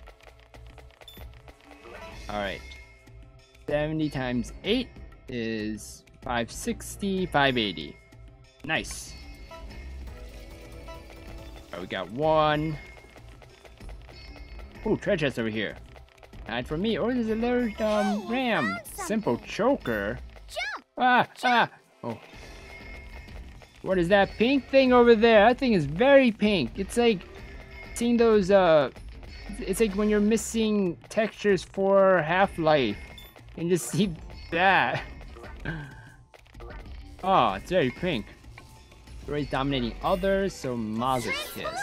Alright. seventy times eight is five sixty, five eighty. Nice. Alright, we got one. Ooh, treasure chest over here. Not for me. Oh, there's a little um Hey, ram. Simple choker. Jump! Ah, ah. Oh. What is that pink thing over there? That thing is very pink. It's like seeing those uh it's like when you're missing textures for Half-Life. And just see that. Oh, it's very pink. Always dominating others, so Masochist.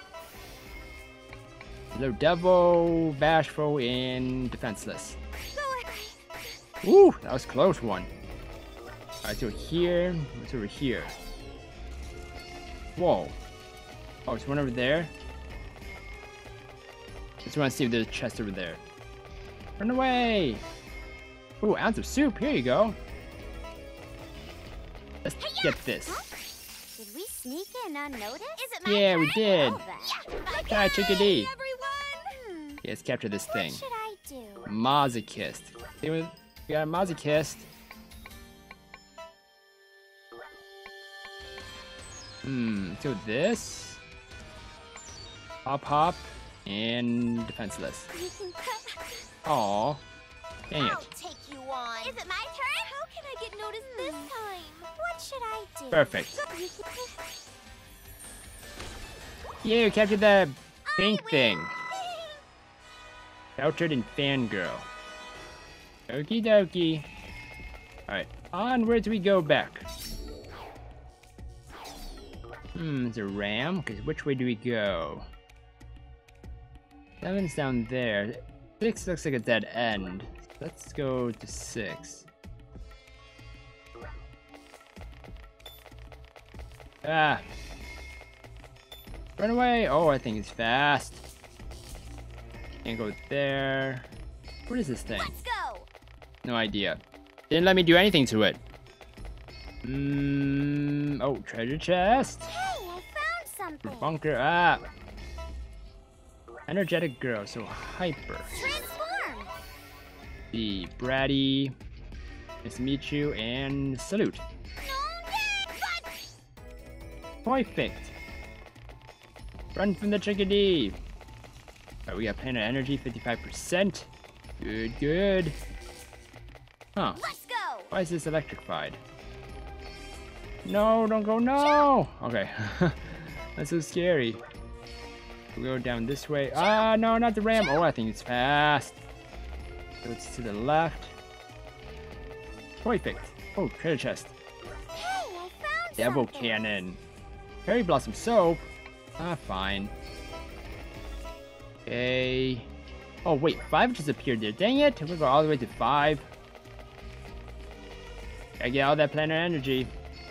Little Devil, Bashful, and Defenseless. Ooh, that was a close one. Alright, so here. What's over here? Whoa. Oh, there's one over there. Just want to see if there's a chest over there. Run away! Ooh, ounce of soup. Here you go. Let's get this. Did we sneak in unnoticed? Is it my Yeah, turn? we did. Well, then. Hi, chickadee. Everyone! Hmm, Yeah, let's capture this thing. what should I do? Masochist. See what- We got a Masochist. Hmm, so this. Hop Hop and Defenseless. Aw. Dang I'll it. take you on. Is it my turn? How can I get noticed this time? What should I do? Perfect. Yeah, we captured the pink thing. Sheltered and Fangirl. Okie dokie. Alright, onwards we go back. Hmm, it's a ram? Because which way do we go? Seven's down there. Six looks like a dead end. Let's go to six. Ah! Run away! Oh, I think it's fast. Can't go there. What is this thing? Let's go! No idea. Didn't let me do anything to it. Mmm. Oh, treasure chest. Hey, I found something. Bunker up. Energetic girl, so hyper. Transform. The bratty. Nice to meet you and salute. Perfect. Run from the chickadee. Alright, we got planet energy, fifty-five percent. Good, good. Huh. Let's go. Why is this electrified? No, don't go, no! Okay. That's so scary. We'll go down this way. Ah, no, not the ram. Oh, I think it's fast. So it's to the left. Perfect. Oh, treasure chest. Hey, I found Devil something. cannon. Cherry blossom soap. Ah, fine. Okay. Oh, wait, five just appeared there. Dang it. We'll go all the way to five. I get all that planar energy.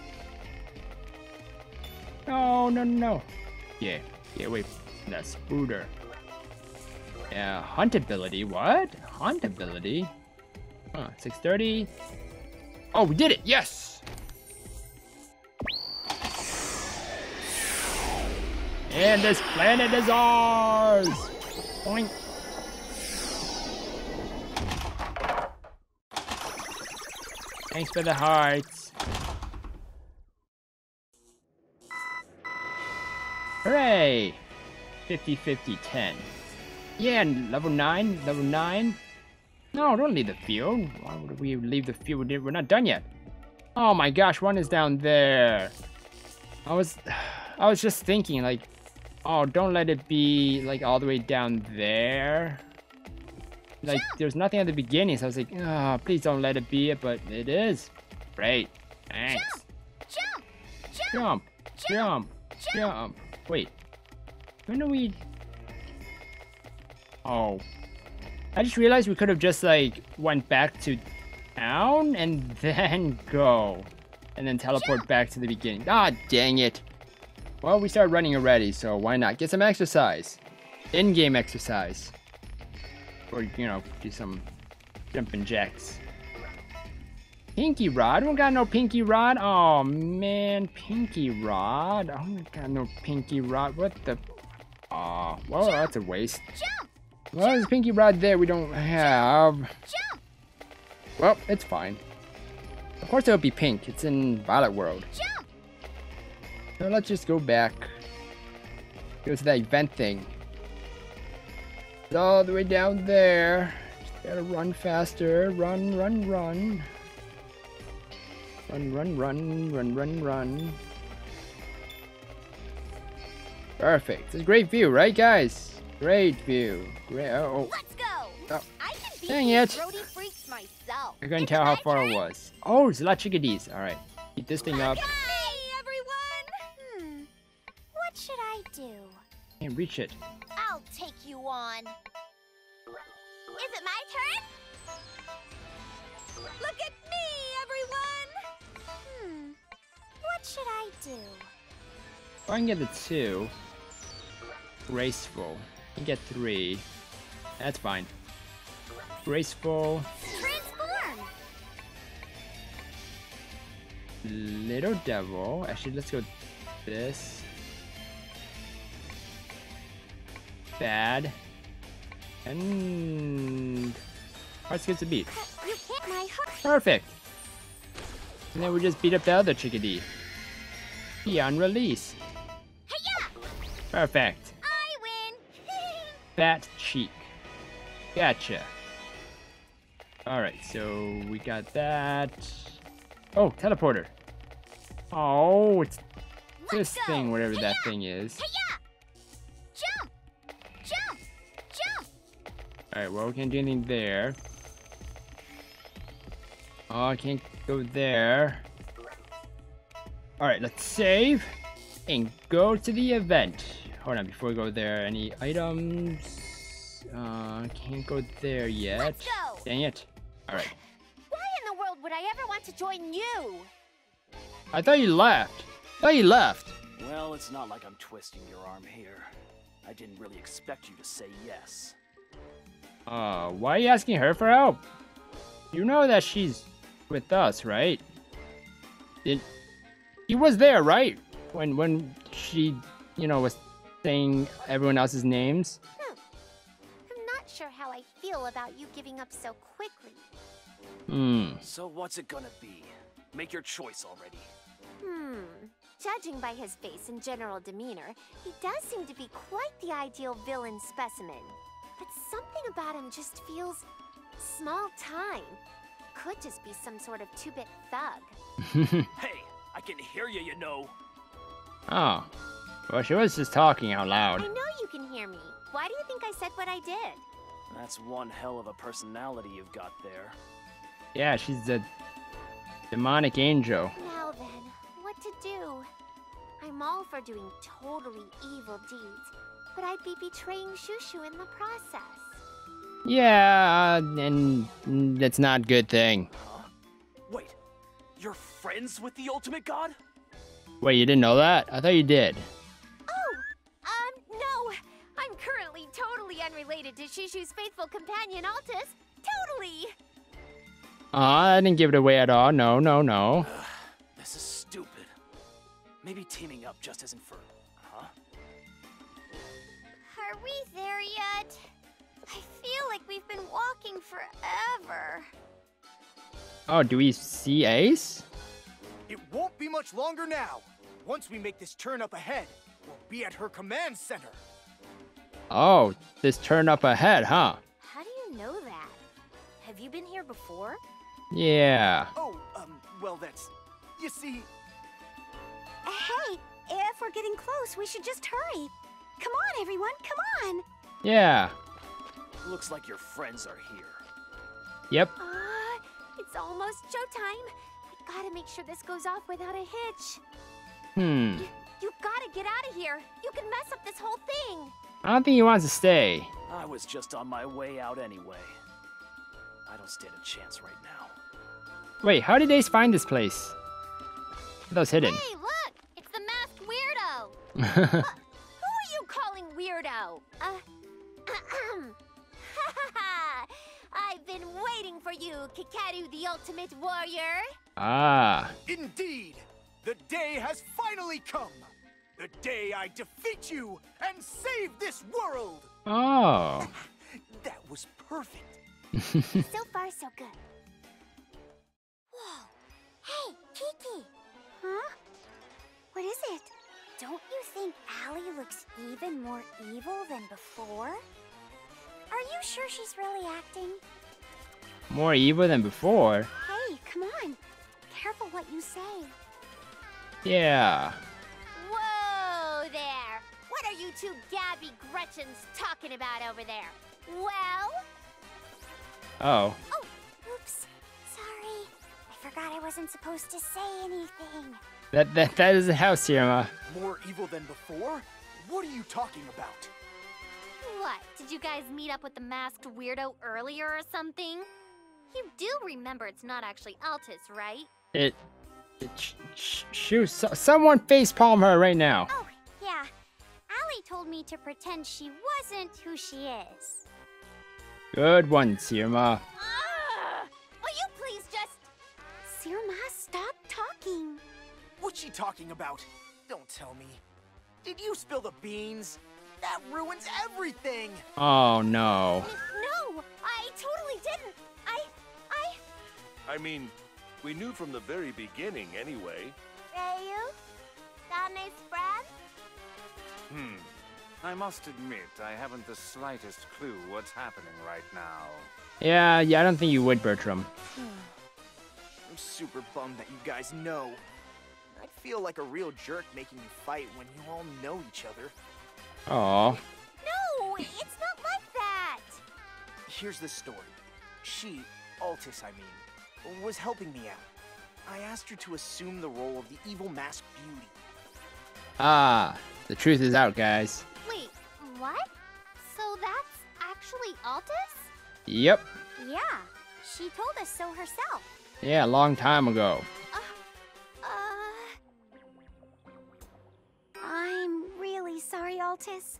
No, no, no. Yeah, get away from that spooter. Yeah, hunt ability. What? Hunt ability? Huh, six thirty. Oh, we did it. Yes. And this planet is ours. Boink. Thanks for the hearts. Hooray! fifty, fifty, ten. Yeah, and level nine, level nine. No, don't leave the field. Why would we leave the field? We're not done yet. Oh my gosh, one is down there. I was, I was just thinking like, oh, don't let it be like all the way down there. Like, there's nothing at the beginning, so I was like, ah, oh, please don't let it be it, but it is. Great. Thanks. Jump, jump, Jump, jump, jump. Wait. When do we... Oh. I just realized we could have just, like, went back to town and then go. And then teleport back to the beginning. Ah, dang it. Well, we started running already, so why not? Get some exercise. In-game exercise. Or, you know, do some jumping jacks. Pinky Rod? We got no Pinky Rod? Oh, man. Pinky Rod? Oh, we got no Pinky Rod. What the... Aw, oh, well, that's a waste. jump, Well, there's Pinky Rod there we don't have. jump, Well, it's fine. Of course it'll be pink. It's in Violet World. jump. So let's just go back. Go to that event thing. It's all the way down there. Just gotta run faster. Run, run, run. Run, run, run, run, run, run. Perfect. It's a great view, right, guys? Great view. Great. Oh, Let's go. oh. I can beat Dang these it. roadie freaks myself. I couldn't It's tell how my far turn. it was. Oh, there's a lot of chickadees. All right. Keep this thing up. Hey, everyone. Hmm. What should I do? Can't reach it. I'll take you on. Is it my turn? Look at me, everyone. Hmm. What should I do? If I can get the two. Graceful. I can get three. That's fine. Graceful. Transform. Little devil. Actually, let's go this. Bad. And... Heart skips a beat. You hit my heart. Perfect. And then we just beat up the other chickadee. Beyond release. Hiya! Perfect. I win. Fat cheek. Gotcha. Alright, so we got that. Oh, teleporter. Oh, it's Let's this go. thing, whatever that Hiya! thing is. Hiya! Jump! Jump! Jump! Alright, well, we can't do anything there. Oh, I can't go there. Alright, let's save and go to the event. Hold on, before we go there, any items? Uh, can't go there yet. Let's go. Dang it. Alright. Why in the world would I ever want to join you? I thought you left. I thought you left. Well, it's not like I'm twisting your arm here. I didn't really expect you to say yes. Uh, why are you asking her for help? You know that she's with us, right? It, he was there, right? When when she, you know, was saying everyone else's names. Hmm. I'm not sure how I feel about you giving up so quickly. Hmm. So what's it gonna be? Make your choice already. Hmm. Judging by his face and general demeanor, he does seem to be quite the ideal villain specimen. But something about him just feels small time. Could just be some sort of two-bit thug. Hey, I can hear you, you know. Oh. Well, she was just talking out I loud. know you can hear me. Why do you think I said what I did? That's one hell of a personality you've got there. Yeah, she's a demonic angel. Now then, what to do? I'm all for doing totally evil deeds, but I'd be betraying Shushu in the process. Yeah, and that's not a good thing. Huh? Wait, you're friends with the Ultimate God? Wait, you didn't know that? I thought you did. Oh, um, no. I'm currently totally unrelated to Shushu's faithful companion, Altus. Totally! Uh, I didn't give it away at all. No, no, no. Ugh, this is stupid. Maybe teaming up just isn't for... Huh? Are we there yet? I feel like we've been walking forever. Oh, do we see Ace? It won't be much longer now. Once we make this turn up ahead, we'll be at her command center. Oh, this turn up ahead, huh? How do you know that? Have you been here before? Yeah. Oh, um, well, that's... You see... Hey, if we're getting close, we should just hurry. Come on, everyone, come on. Yeah. Looks like your friends are here. Yep. Uh, it's almost showtime. I gotta make sure this goes off without a hitch. Hmm. You, you gotta get out of here. You can mess up this whole thing. I don't think he wants to stay. I was just on my way out anyway. I don't stand a chance right now. Wait, how did Ace find this place? That was hidden. Hey, look! It's the masked weirdo! uh, who are you calling weirdo? Uh, ahem. I've been waiting for you, Kikaru the Ultimate Warrior. Ah. Indeed! The day has finally come! The day I defeat you and save this world! Oh. That was perfect. So far, so good. Whoa. Hey, Kiki. Huh? What is it? Don't you think Allie looks even more evil than before? Are you sure she's really acting? More evil than before. Hey, come on. Careful what you say. Yeah. Whoa there! What are you two Gabby Gretchens talking about over there? Well? Oh. Oh, oops. Sorry. I forgot I wasn't supposed to say anything. That that that is a house here, Ma. More evil than before? What are you talking about? What? Did you guys meet up with the masked weirdo earlier or something? You do remember it's not actually Altus, right? It. it sh sh shoot, so, someone facepalm her right now. Oh, yeah. Allie told me to pretend she wasn't who she is. Good one, Sirma. Ah! Will you please just... Sirma, stop talking. What's she talking about? Don't tell me. Did you spill the beans? That ruins everything! Oh no. No! I totally didn't! I... I... I mean, we knew from the very beginning anyway. Ryu? Dame's friend? Hmm. I must admit, I haven't the slightest clue what's happening right now. Yeah, yeah, I don't think you would, Bertram. I'm super bummed that you guys know. I feel like a real jerk making you fight when you all know each other. Aw. No! It's not like that! Here's the story. She, Altus I mean, was helping me out. I asked her to assume the role of the evil masked beauty. Ah, the truth is out, guys. Wait, what? So that's actually Altus? Yep. Yeah, she told us so herself. Yeah, a long time ago. Uh... Uh... I'm really sorry, Altus.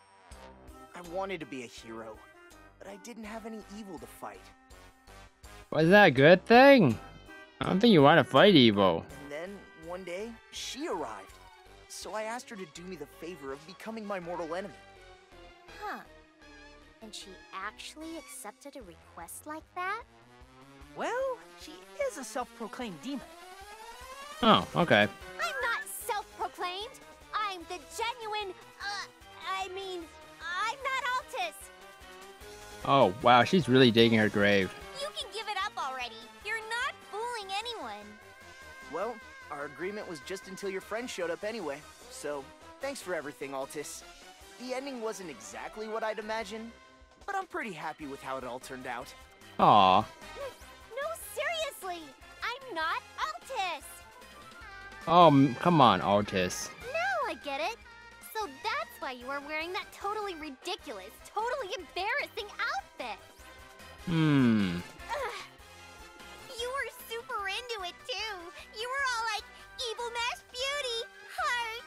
I wanted to be a hero, but I didn't have any evil to fight. Was that a good thing? I don't think you want to fight evil. And then, one day, she arrived. So I asked her to do me the favor of becoming my mortal enemy. Huh. And she actually accepted a request like that? Well, she is a self-proclaimed demon. Oh, okay. I'm not self-proclaimed. I'm the genuine, uh, I mean, I'm not Altis. Oh, wow, she's really digging her grave. You can give it up already. You're not fooling anyone. Well, our agreement was just until your friend showed up anyway. So, thanks for everything, Altis. The ending wasn't exactly what I'd imagined, but I'm pretty happy with how it all turned out. Aw. No, seriously, I'm not Altis. Oh, m- come on, Altis. Now I get it. So that's why you were wearing that totally ridiculous, totally embarrassing outfit. Hmm. Ugh. You were super into it too. You were all like, evil Mash Beauty, heart.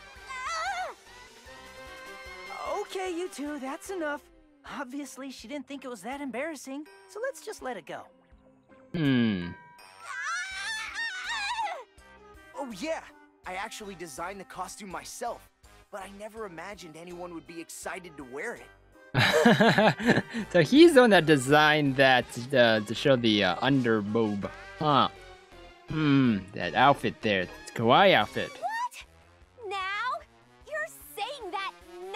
Ugh. Okay, you two, that's enough. Obviously, she didn't think it was that embarrassing, so let's just let it go. Hmm. Oh yeah, I actually designed the costume myself, but I never imagined anyone would be excited to wear it. So he's the one that designed that uh, to show the uh, under boob. Huh. Hmm, that outfit there. It's a kawaii outfit. What? Now? You're saying that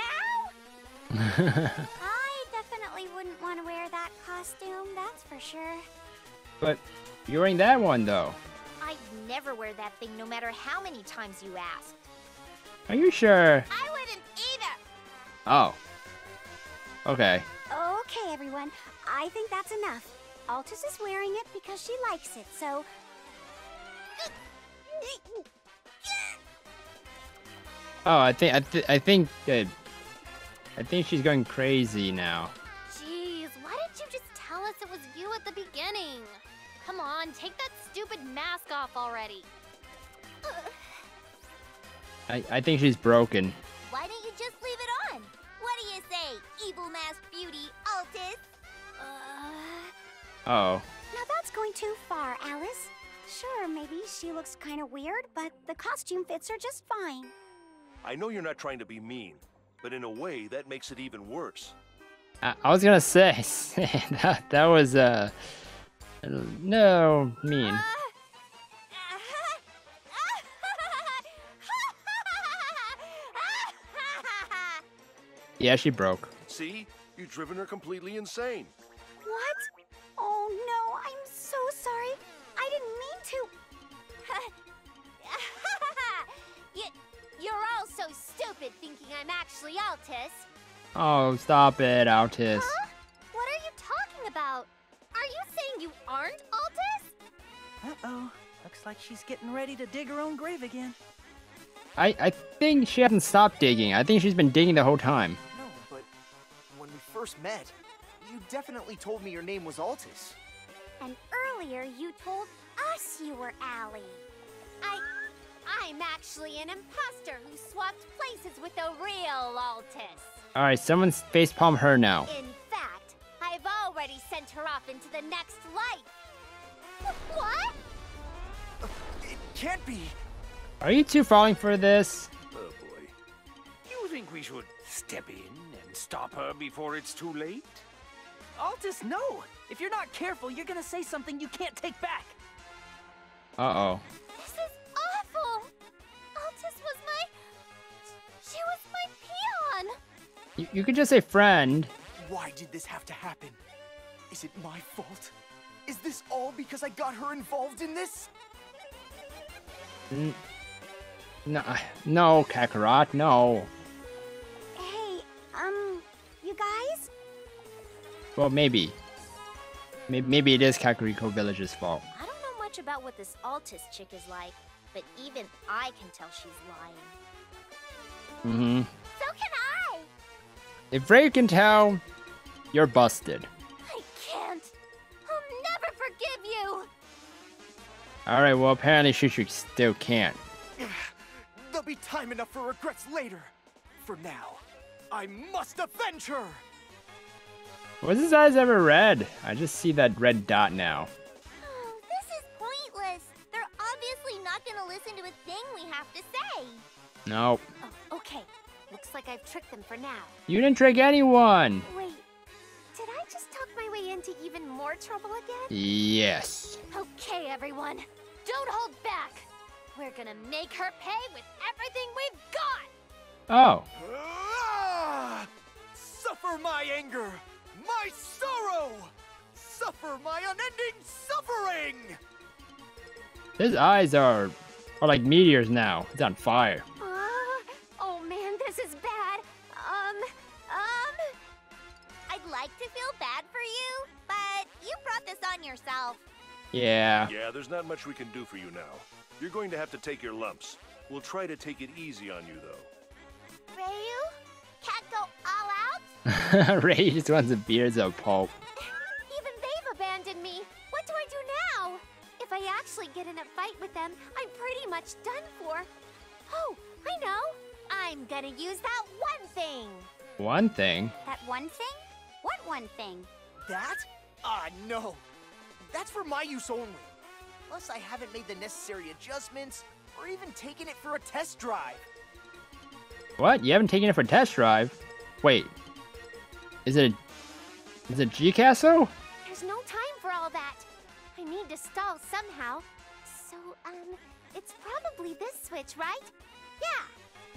now? I definitely wouldn't want to wear that costume, that's for sure. But you're wearing that one though. I'd never wear that thing no matter how many times you asked. Are you sure? I wouldn't either. Oh. Okay. Okay, everyone. I think that's enough. Altis is wearing it because she likes it, so... Oh, I think I, th I think uh, I think she's going crazy now. Jeez, why didn't you just tell us it was you at the beginning? Come on, take that stupid mask off already. Ugh. I I think she's broken. Why don't you just leave it on? What do you say, evil masked beauty, Altis? Uh... Uh oh. Now that's going too far, Alice. Sure, maybe she looks kind of weird, but the costume fits her just fine. I know you're not trying to be mean, but in a way, that makes it even worse. I, I was gonna say that that was uh no mean. Yeah, she broke. See? You've driven her completely insane. What? Oh no, I'm so sorry. I didn't mean to. you, you're all so stupid thinking I'm actually Altis. Oh, stop it, Altis. Huh? What are you talking about? Are you saying you aren't Altis? Uh-oh. Looks like she's getting ready to dig her own grave again. I I think she hasn't stopped digging. I think she's been digging the whole time. No, but when we first met, you definitely told me your name was Altis. And earlier you told us you were Allie. I... I'm actually an imposter who swapped places with the real Altis. Alright, someone facepalm her now. In fact, I've already sent her off into the next life. What? Uh, it can't be. Are you two falling for this? Oh boy. You think we should step in and stop her before it's too late? Altis, no! If you're not careful, you're gonna say something you can't take back. Uh-oh. This is awful. Altis was my... She was my peon. You, you could just say friend. Why did this have to happen? Is it my fault? Is this all because I got her involved in this? N no, no, Kakarot, no. Hey, um, you guys? Well, maybe. Maybe, maybe it is Kakariko Village's fault. I don't know much about what this Altis chick is like, but even I can tell she's lying. Mm-hmm. So can I! If Ray can tell, you're busted. I can't. I'll never forgive you. Alright, well, apparently Shushu still can't. There'll be time enough for regrets later. For now, I must avenge her! Was his eyes ever red? I just see that red dot now. Oh, this is pointless. They're obviously not gonna listen to a thing we have to say. Nope. Oh, okay. Looks like I've tricked them for now. You didn't trick anyone. Wait, did I just talk my way into even more trouble again? Yes. Okay, everyone. Don't hold back. We're gonna make her pay with everything we've got. Oh. Ah! Suffer my anger, my sorrow, suffer my unending suffering. His eyes are, are like meteors now. It's on fire. Uh, oh man, this is bad. Um, um... I'd like to feel bad for you, but you brought this on yourself. Yeah. Yeah, there's not much we can do for you now. You're going to have to take your lumps. We'll try to take it easy on you, though. Ryu? Can't go all out? Ray just wants a beard of pulp. Even they've abandoned me. What do I do now? If I actually get in a fight with them, I'm pretty much done for. Oh, I know. I'm gonna use that one thing. One thing? That one thing? What one thing? That? Ah, no. That's for my use only. Plus, I haven't made the necessary adjustments or even taken it for a test drive. What? You haven't taken it for test drive? Wait. Is it a, is it G-Castle? There's no time for all that. I need to stall somehow. So, um, it's probably this switch, right? Yeah.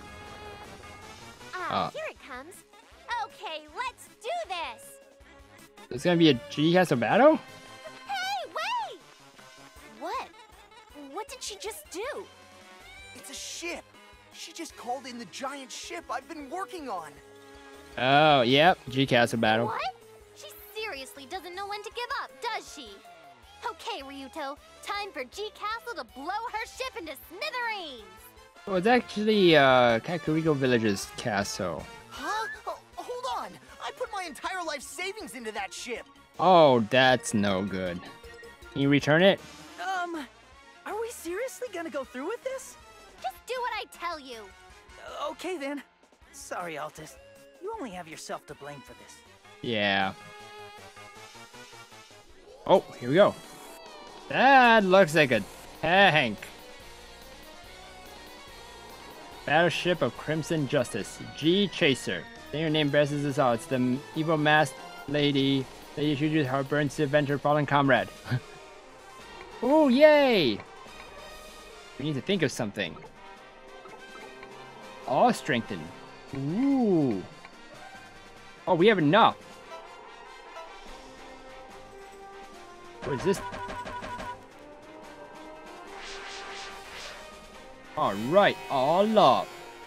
Ah, Oh. here it comes. Okay, let's do this. It's gonna be a G-Castle battle? Hey, wait! What? What did she just do? It's a ship. She just called in the giant ship I've been working on. Oh, yep. G-Castle battle. What? She seriously doesn't know when to give up, does she? Okay, Ryuto, time for G-Castle to blow her ship into smithereens! Well, it's actually uh, Kakariko Village's castle. Huh? Oh, hold on. I put my entire life savings into that ship. Oh, that's no good. Can you return it? Um, are we seriously gonna go through with this? Just do what I tell you. Uh, okay then. Sorry, Altus. You only have yourself to blame for this. Yeah. Oh, here we go. That looks like a tank. Battleship of Crimson Justice, G Chaser. Then your name bears us all. It's the evil masked lady. Lady Shuju's heart burns to avenge her fallen comrade. Oh, yay! We need to think of something. All strengthened. Ooh. Oh, we have enough. What is this? Alright, all up.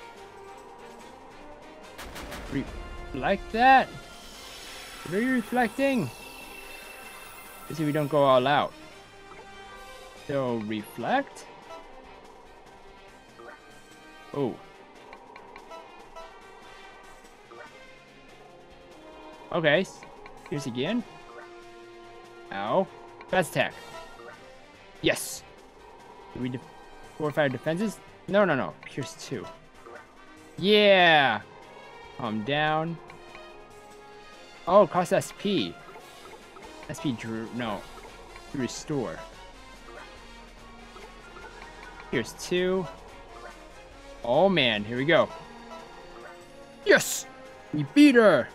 Reflect that. What are you reflecting? Let's see if we don't go all out. So, reflect. Oh. Okay. Here's again. Ow. Fast attack. Yes. Did we fortify our defenses? No, no, no. Here's two. Yeah. Calm down. Oh, cost S P. S P drew. No. Restore. Here's two. Oh man, here we go. Yes! We beat her!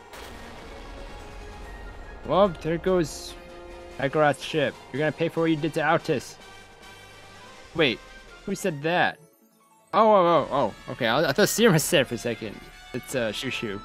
Well, there goes Kakarot's ship. You're gonna pay for what you did to Altus. Wait, who said that? Oh, oh, oh, oh. Okay, I, I thought Sierra said for a second. It's uh, Shushu.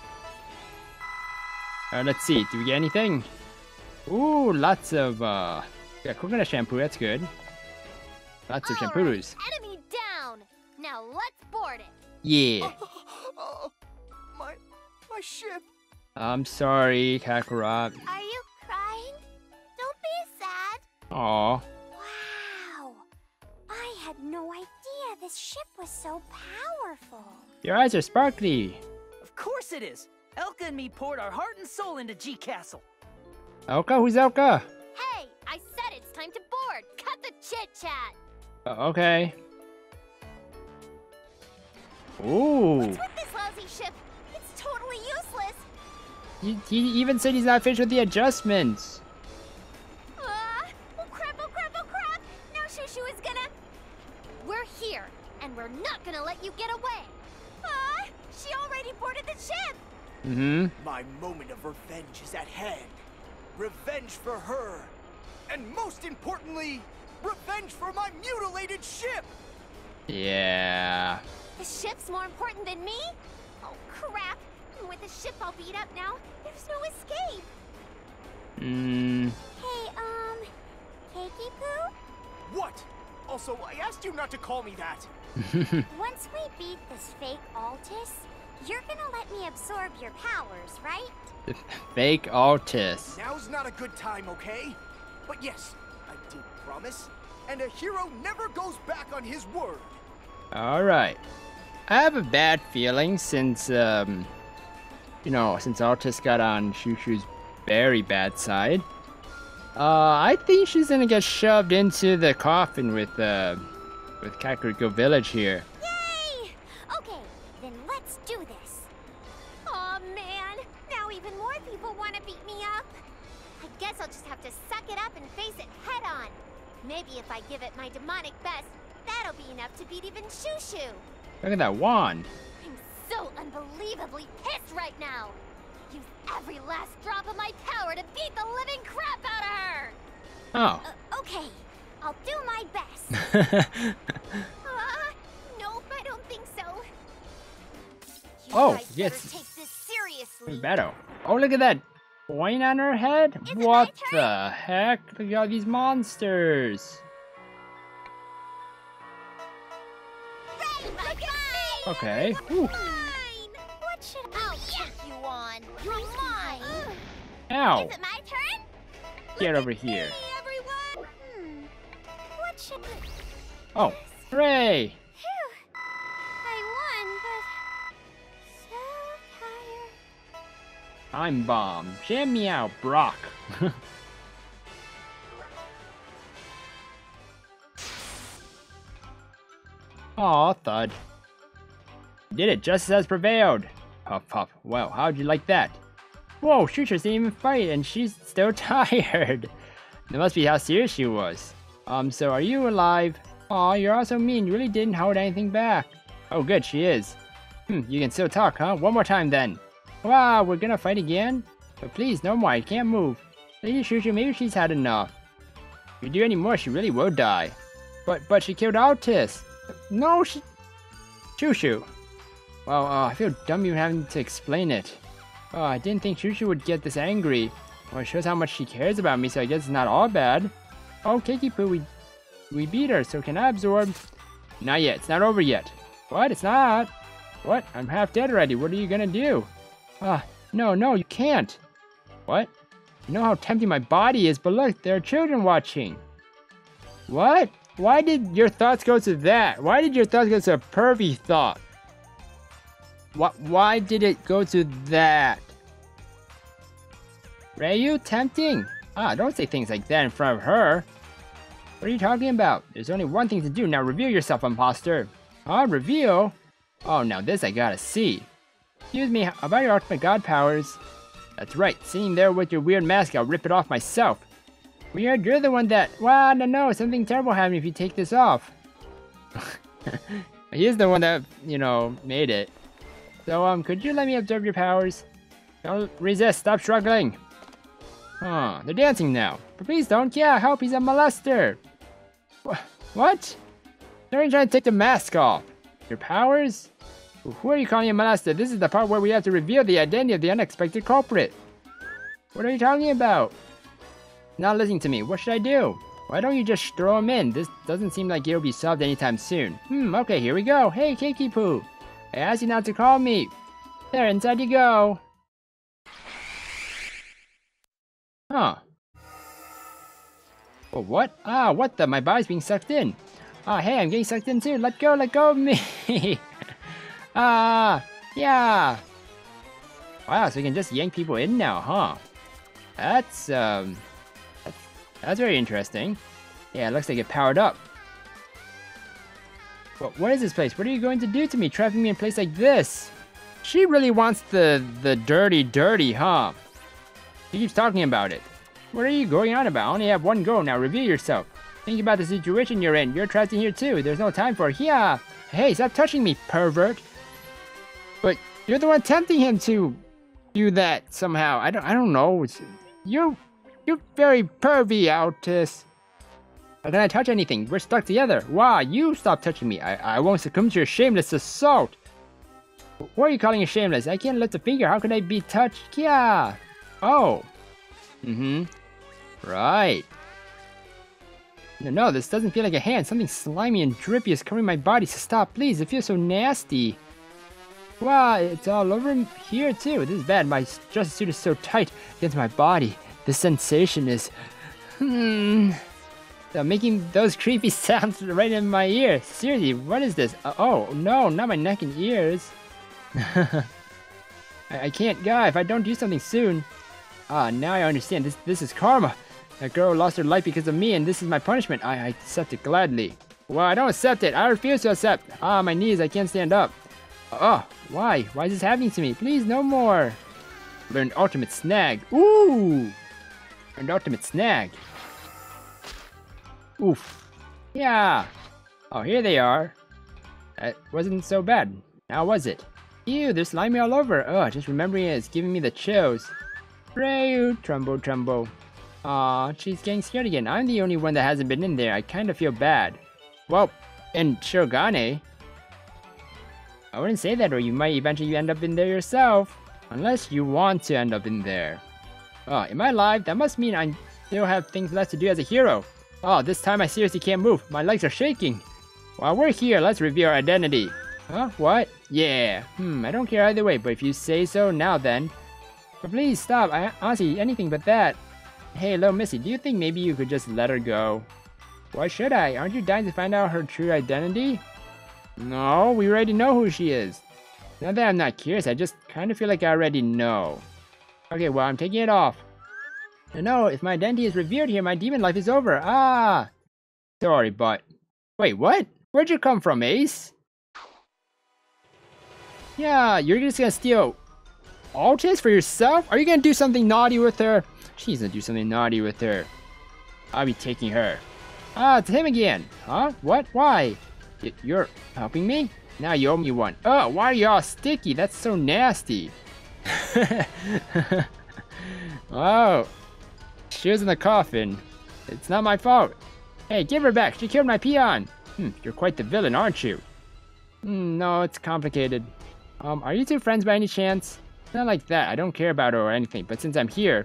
Uh, let's see, do we get anything? Ooh, lots of, uh, yeah, coconut shampoo, that's good. Lots of All shampoos. right, enemy down. Now let's board it. Yeah. Oh, my, my ship. I'm sorry, Kakarot. Are you crying? Don't be sad. Aw. Wow. I had no idea this ship was so powerful. Your eyes are sparkly. Of course it is. Elka and me poured our heart and soul into G-Castle. Elka? Who's Elka? Hey, I said it's time to board. Cut the chit-chat. Uh, okay. Ooh. What's with this lousy ship? It's totally useless. He, he even said he's not finished with the adjustments. Uh, oh crap, oh crap, oh crap! Now Shushu is gonna... We're here, and we're not gonna let you get away. Uh, she already boarded the ship! Mm-hmm. My moment of revenge is at hand. Revenge for her. And most importantly, revenge for my mutilated ship! Yeah. The ship's more important than me? Oh crap! And with the ship all beat up now, there's no escape! Hmm. Hey, um, Keiki Poo? What? Also, I asked you not to call me that. Once we beat this fake Altis, you're gonna let me absorb your powers, right? Fake Altis. Now's not a good time, okay? But yes, I did promise. And a hero never goes back on his word. Alright. I have a bad feeling since, um, you know, since Altis got on Shushu's very bad side. Uh, I think she's gonna get shoved into the coffin with, uh, with Kakariko Village here. Yay! Okay, then let's do this. Aw, man! Now even more people want to beat me up! I guess I'll just have to suck it up and face it head on. Maybe if I give it my demonic best, that'll be enough to beat even Shushu. Look at that wand. I'm so unbelievably pissed right now! Use every last drop of my power to beat the living crap out of her! Oh. Uh, okay, I'll do my best. uh, nope, I don't think so. You Oh, guys yes. better take this seriously. Beto. Oh, look at that point on her head. Is it What my turn? the heck? Look at all these monsters. Ready, my guy! Okay. Whew. Mine! What should I take you on? You're mine! Ow. Is it my turn? Get over here. Hey, everyone! Hmm. What should I... Oh, hooray. Phew! I won, but... so tired. Time bomb. Jam me out, Brock. Aw, thud. Did it, justice has prevailed. Puff puff. Well, how'd you like that? Whoa, Shushu didn't even fight and she's still tired. That must be how serious she was. Um, so are you alive? Aw, you're also mean. You really didn't hold anything back. Oh, good, she is. Hmm, you can still talk, huh? One more time then. Wow, we're gonna fight again? But please, no more, I can't move. Lady Shushu, maybe she's had enough. If you do any more, she really will die. But, but she killed Altis. No, she... Shushu. Well, uh, I feel dumb even having to explain it. Oh, I didn't think Shushu would get this angry. Well, it shows how much she cares about me, so I guess it's not all bad. Oh, Keiki Poo, we, we beat her, so can I absorb? Not yet, it's not over yet. What? It's not? What? I'm half dead already, what are you gonna do? Ah, no, no, you can't. What? You know how tempting my body is, but look, there are children watching. What? Why did your thoughts go to that? Why did your thoughts go to a pervy thought? What? Why did it go to that? Ryu, tempting? Ah, don't say things like that in front of her. What are you talking about? There's only one thing to do. Now reveal yourself, imposter. Ah, reveal? Oh, now this I gotta see. Excuse me, about your ultimate god powers. That's right, sitting there with your weird mask, I'll rip it off myself. Weird, you're the one that... Well, no, no, something terrible happened if you take this off. He's the one that, you know, made it. So, um, could you let me observe your powers? Don't resist, stop struggling. Huh, they're dancing now. But please don't, yeah, help, he's a molester. Wh what? They're trying to take the mask off. Your powers? Who are you calling a molester? This is the part where we have to reveal the identity of the unexpected culprit. What are you talking about? Not listening to me. What should I do? Why don't you just throw him in? This doesn't seem like it'll be solved anytime soon. Hmm, okay, here we go. Hey, Keiki Poo. I asked you not to call me. There, inside you go. Huh. Well, what? Ah, what the? My body's being sucked in. Ah, hey, I'm getting sucked in too. Let go, let go of me. Ah, yeah. Wow, so we can just yank people in now, huh? That's, um... That's, that's very interesting. Yeah, it looks like it powered up. Well, what is this place? What are you going to do to me, trapping me in a place like this? she really wants the, the dirty, dirty, huh? She keeps talking about it. What are you going on about? I only have one goal now. Reveal yourself. Think about the situation you're in. You're trapped in here too. There's no time for it. Yeah. Hey, stop touching me, pervert. But you're the one tempting him to do that somehow. I don't. I don't know. It's, you're you're very pervy, Altus. How can I touch anything? We're stuck together. Wow, you stop touching me. I I won't succumb to your shameless assault. What are you calling it shameless? I can't lift a finger. How can I be touched? Yeah. Oh. Mm-hmm. Right. No, no, this doesn't feel like a hand. Something slimy and drippy is covering my body. So stop, please. It feels so nasty. Wow, it's all over here too. This is bad. My justice suit is so tight against my body. The sensation is... Hmm... So making those creepy sounds right in my ear. Seriously, what is this? Uh, oh, no, not my neck and ears. I, I can't go if I don't do something soon. Ah, now I understand. This this is karma. That girl lost her life because of me, and this is my punishment. I, I accept it gladly. Well, I don't accept it. I refuse to accept. Ah, my knees. I can't stand up. Oh, why? Why is this happening to me? Please, no more. Learned ultimate snag. Ooh! Learned ultimate snag. Oof. Yeah. Oh, here they are. That wasn't so bad. Now was it? Ew, they're slimy all over. Oh, just remembering it is giving me the chills. Ryu, Trumbo, Trumbo. Aw, she's getting scared again. I'm the only one that hasn't been in there. I kind of feel bad. Well, and Shirogane. I wouldn't say that, or you might eventually end up in there yourself. Unless you want to end up in there. Oh, am I alive? That must mean I still have things left to do as a hero. Oh, this time I seriously can't move. My legs are shaking. While we're here, let's reveal our identity. Huh? What? Yeah. Hmm, I don't care either way, but if you say so, now then. But please stop. I honestly, anything but that. Hey, hello, Missy. Do you think maybe you could just let her go? Why should I? Aren't you dying to find out her true identity? No, we already know who she is. Not that I'm not curious, I just kind of feel like I already know. Okay, well, I'm taking it off. No, no, if my identity is revealed here, my demon life is over. Ah! Sorry, but... Wait, what? Where'd you come from, Ace? Yeah, you're just gonna steal Altus for yourself? Are you gonna do something naughty with her? She's gonna do something naughty with her. I'll be taking her. Ah, it's him again. Huh? What? Why? Y you're helping me? Now you owe me one. Oh, why are you all sticky? That's so nasty. Oh. She was in the coffin. It's not my fault. Hey, give her back. She killed my peon. Hmm, you're quite the villain, aren't you? Hmm, no, it's complicated. Um, are you two friends by any chance? Not like that. I don't care about her or anything, but since I'm here...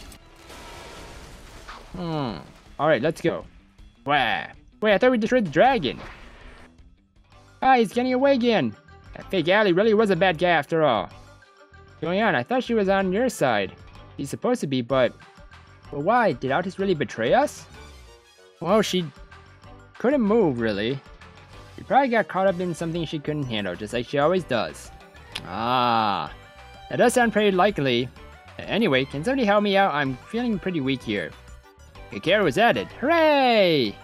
Hmm. Alright, let's go. Wah. Wait, I thought we destroyed the dragon. Ah, he's getting away again. That fake Ally really was a bad guy after all. What's going on? I thought she was on your side. She's supposed to be, but... But why? Did Altus really betray us? Well, she couldn't move, really. She probably got caught up in something she couldn't handle, just like she always does. Ah. That does sound pretty likely. Anyway, can somebody help me out? I'm feeling pretty weak here. Keikara was added. Hooray!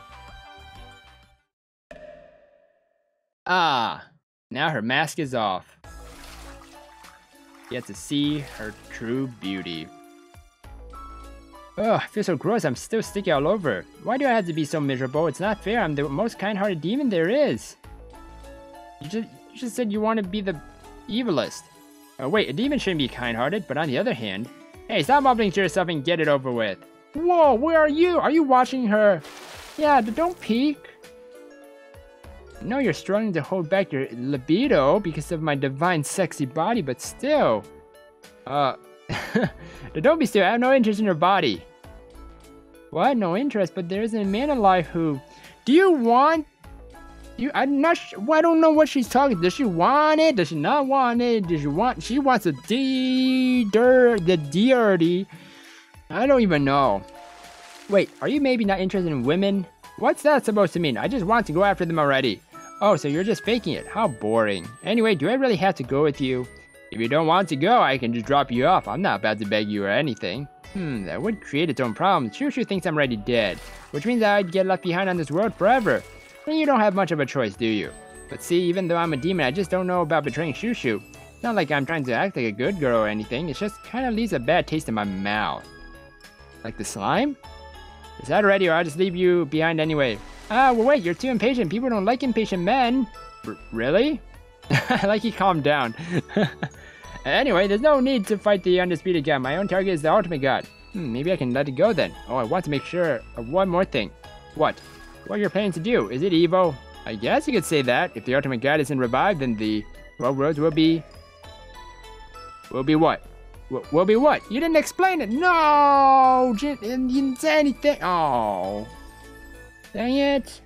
Ah. Now her mask is off. You get to see her true beauty. Ugh, I feel so gross. I'm still sticky all over. Why do I have to be so miserable? It's not fair. I'm the most kind-hearted demon there is. You just, you just said you want to be the evilest. Oh wait, a demon shouldn't be kind-hearted, but on the other hand... Hey, stop mumbling to yourself and get it over with. Whoa, where are you? Are you watching her? Yeah, don't peek. I know you're struggling to hold back your libido because of my divine sexy body, but still... Uh... Don't be stupid. I have no interest in your body. What? No interest? But there isn't a man alive who... Do you want... You? I'm not sh well, I don't know what she's talking. Does she want it? Does she not want it? Does she want... She wants a D... Dir... The dirty... I don't even know. Wait, are you maybe not interested in women? What's that supposed to mean? I just want to go after them already. Oh, so you're just faking it. How boring. Anyway, do I really have to go with you? If you don't want to go, I can just drop you off. I'm not about to beg you or anything. Hmm, that would create its own problems. Shushu thinks I'm already dead, which means I'd get left behind on this world forever. Then you don't have much of a choice, do you? But see, even though I'm a demon, I just don't know about betraying Shushu. It's not like I'm trying to act like a good girl or anything. It just kind of leaves a bad taste in my mouth. Like the slime? Is that ready or I'll just leave you behind anyway? Ah, well wait, you're too impatient. People don't like impatient men. R really? I like you calmed down. Anyway, there's no need to fight the undisputed god. My own target is the ultimate god. Hmm, maybe I can let it go then. Oh, I want to make sure of one more thing. What? What are you planning to do? Is it Evo? I guess you could say that. If the ultimate god isn't revived, then the world roads will be... Will be what? Will, will be what? You didn't explain it. No! You didn't say anything. Oh. Dang it.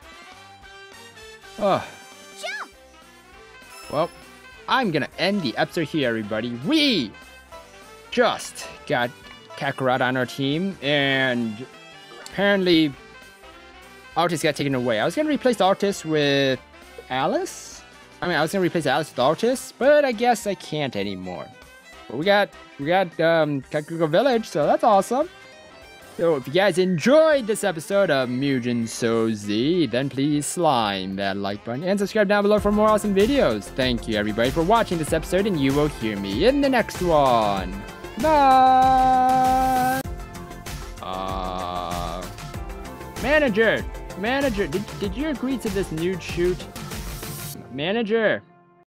Oh. Jump! Well, I'm gonna end the episode here, everybody. We just got Kakarot on our team, and apparently Altis got taken away. I was gonna replace Altis with Alice. I mean, I was gonna replace Alice with Altis, but I guess I can't anymore. But we got we got um, Kakariko Village, so that's awesome. So if you guys enjoyed this episode of Mugen So Z, then please slime that like button and subscribe down below for more awesome videos. Thank you everybody for watching this episode, and you will hear me in the next one. Bye! Uh, manager! Manager, did, did you agree to this nude shoot? Manager!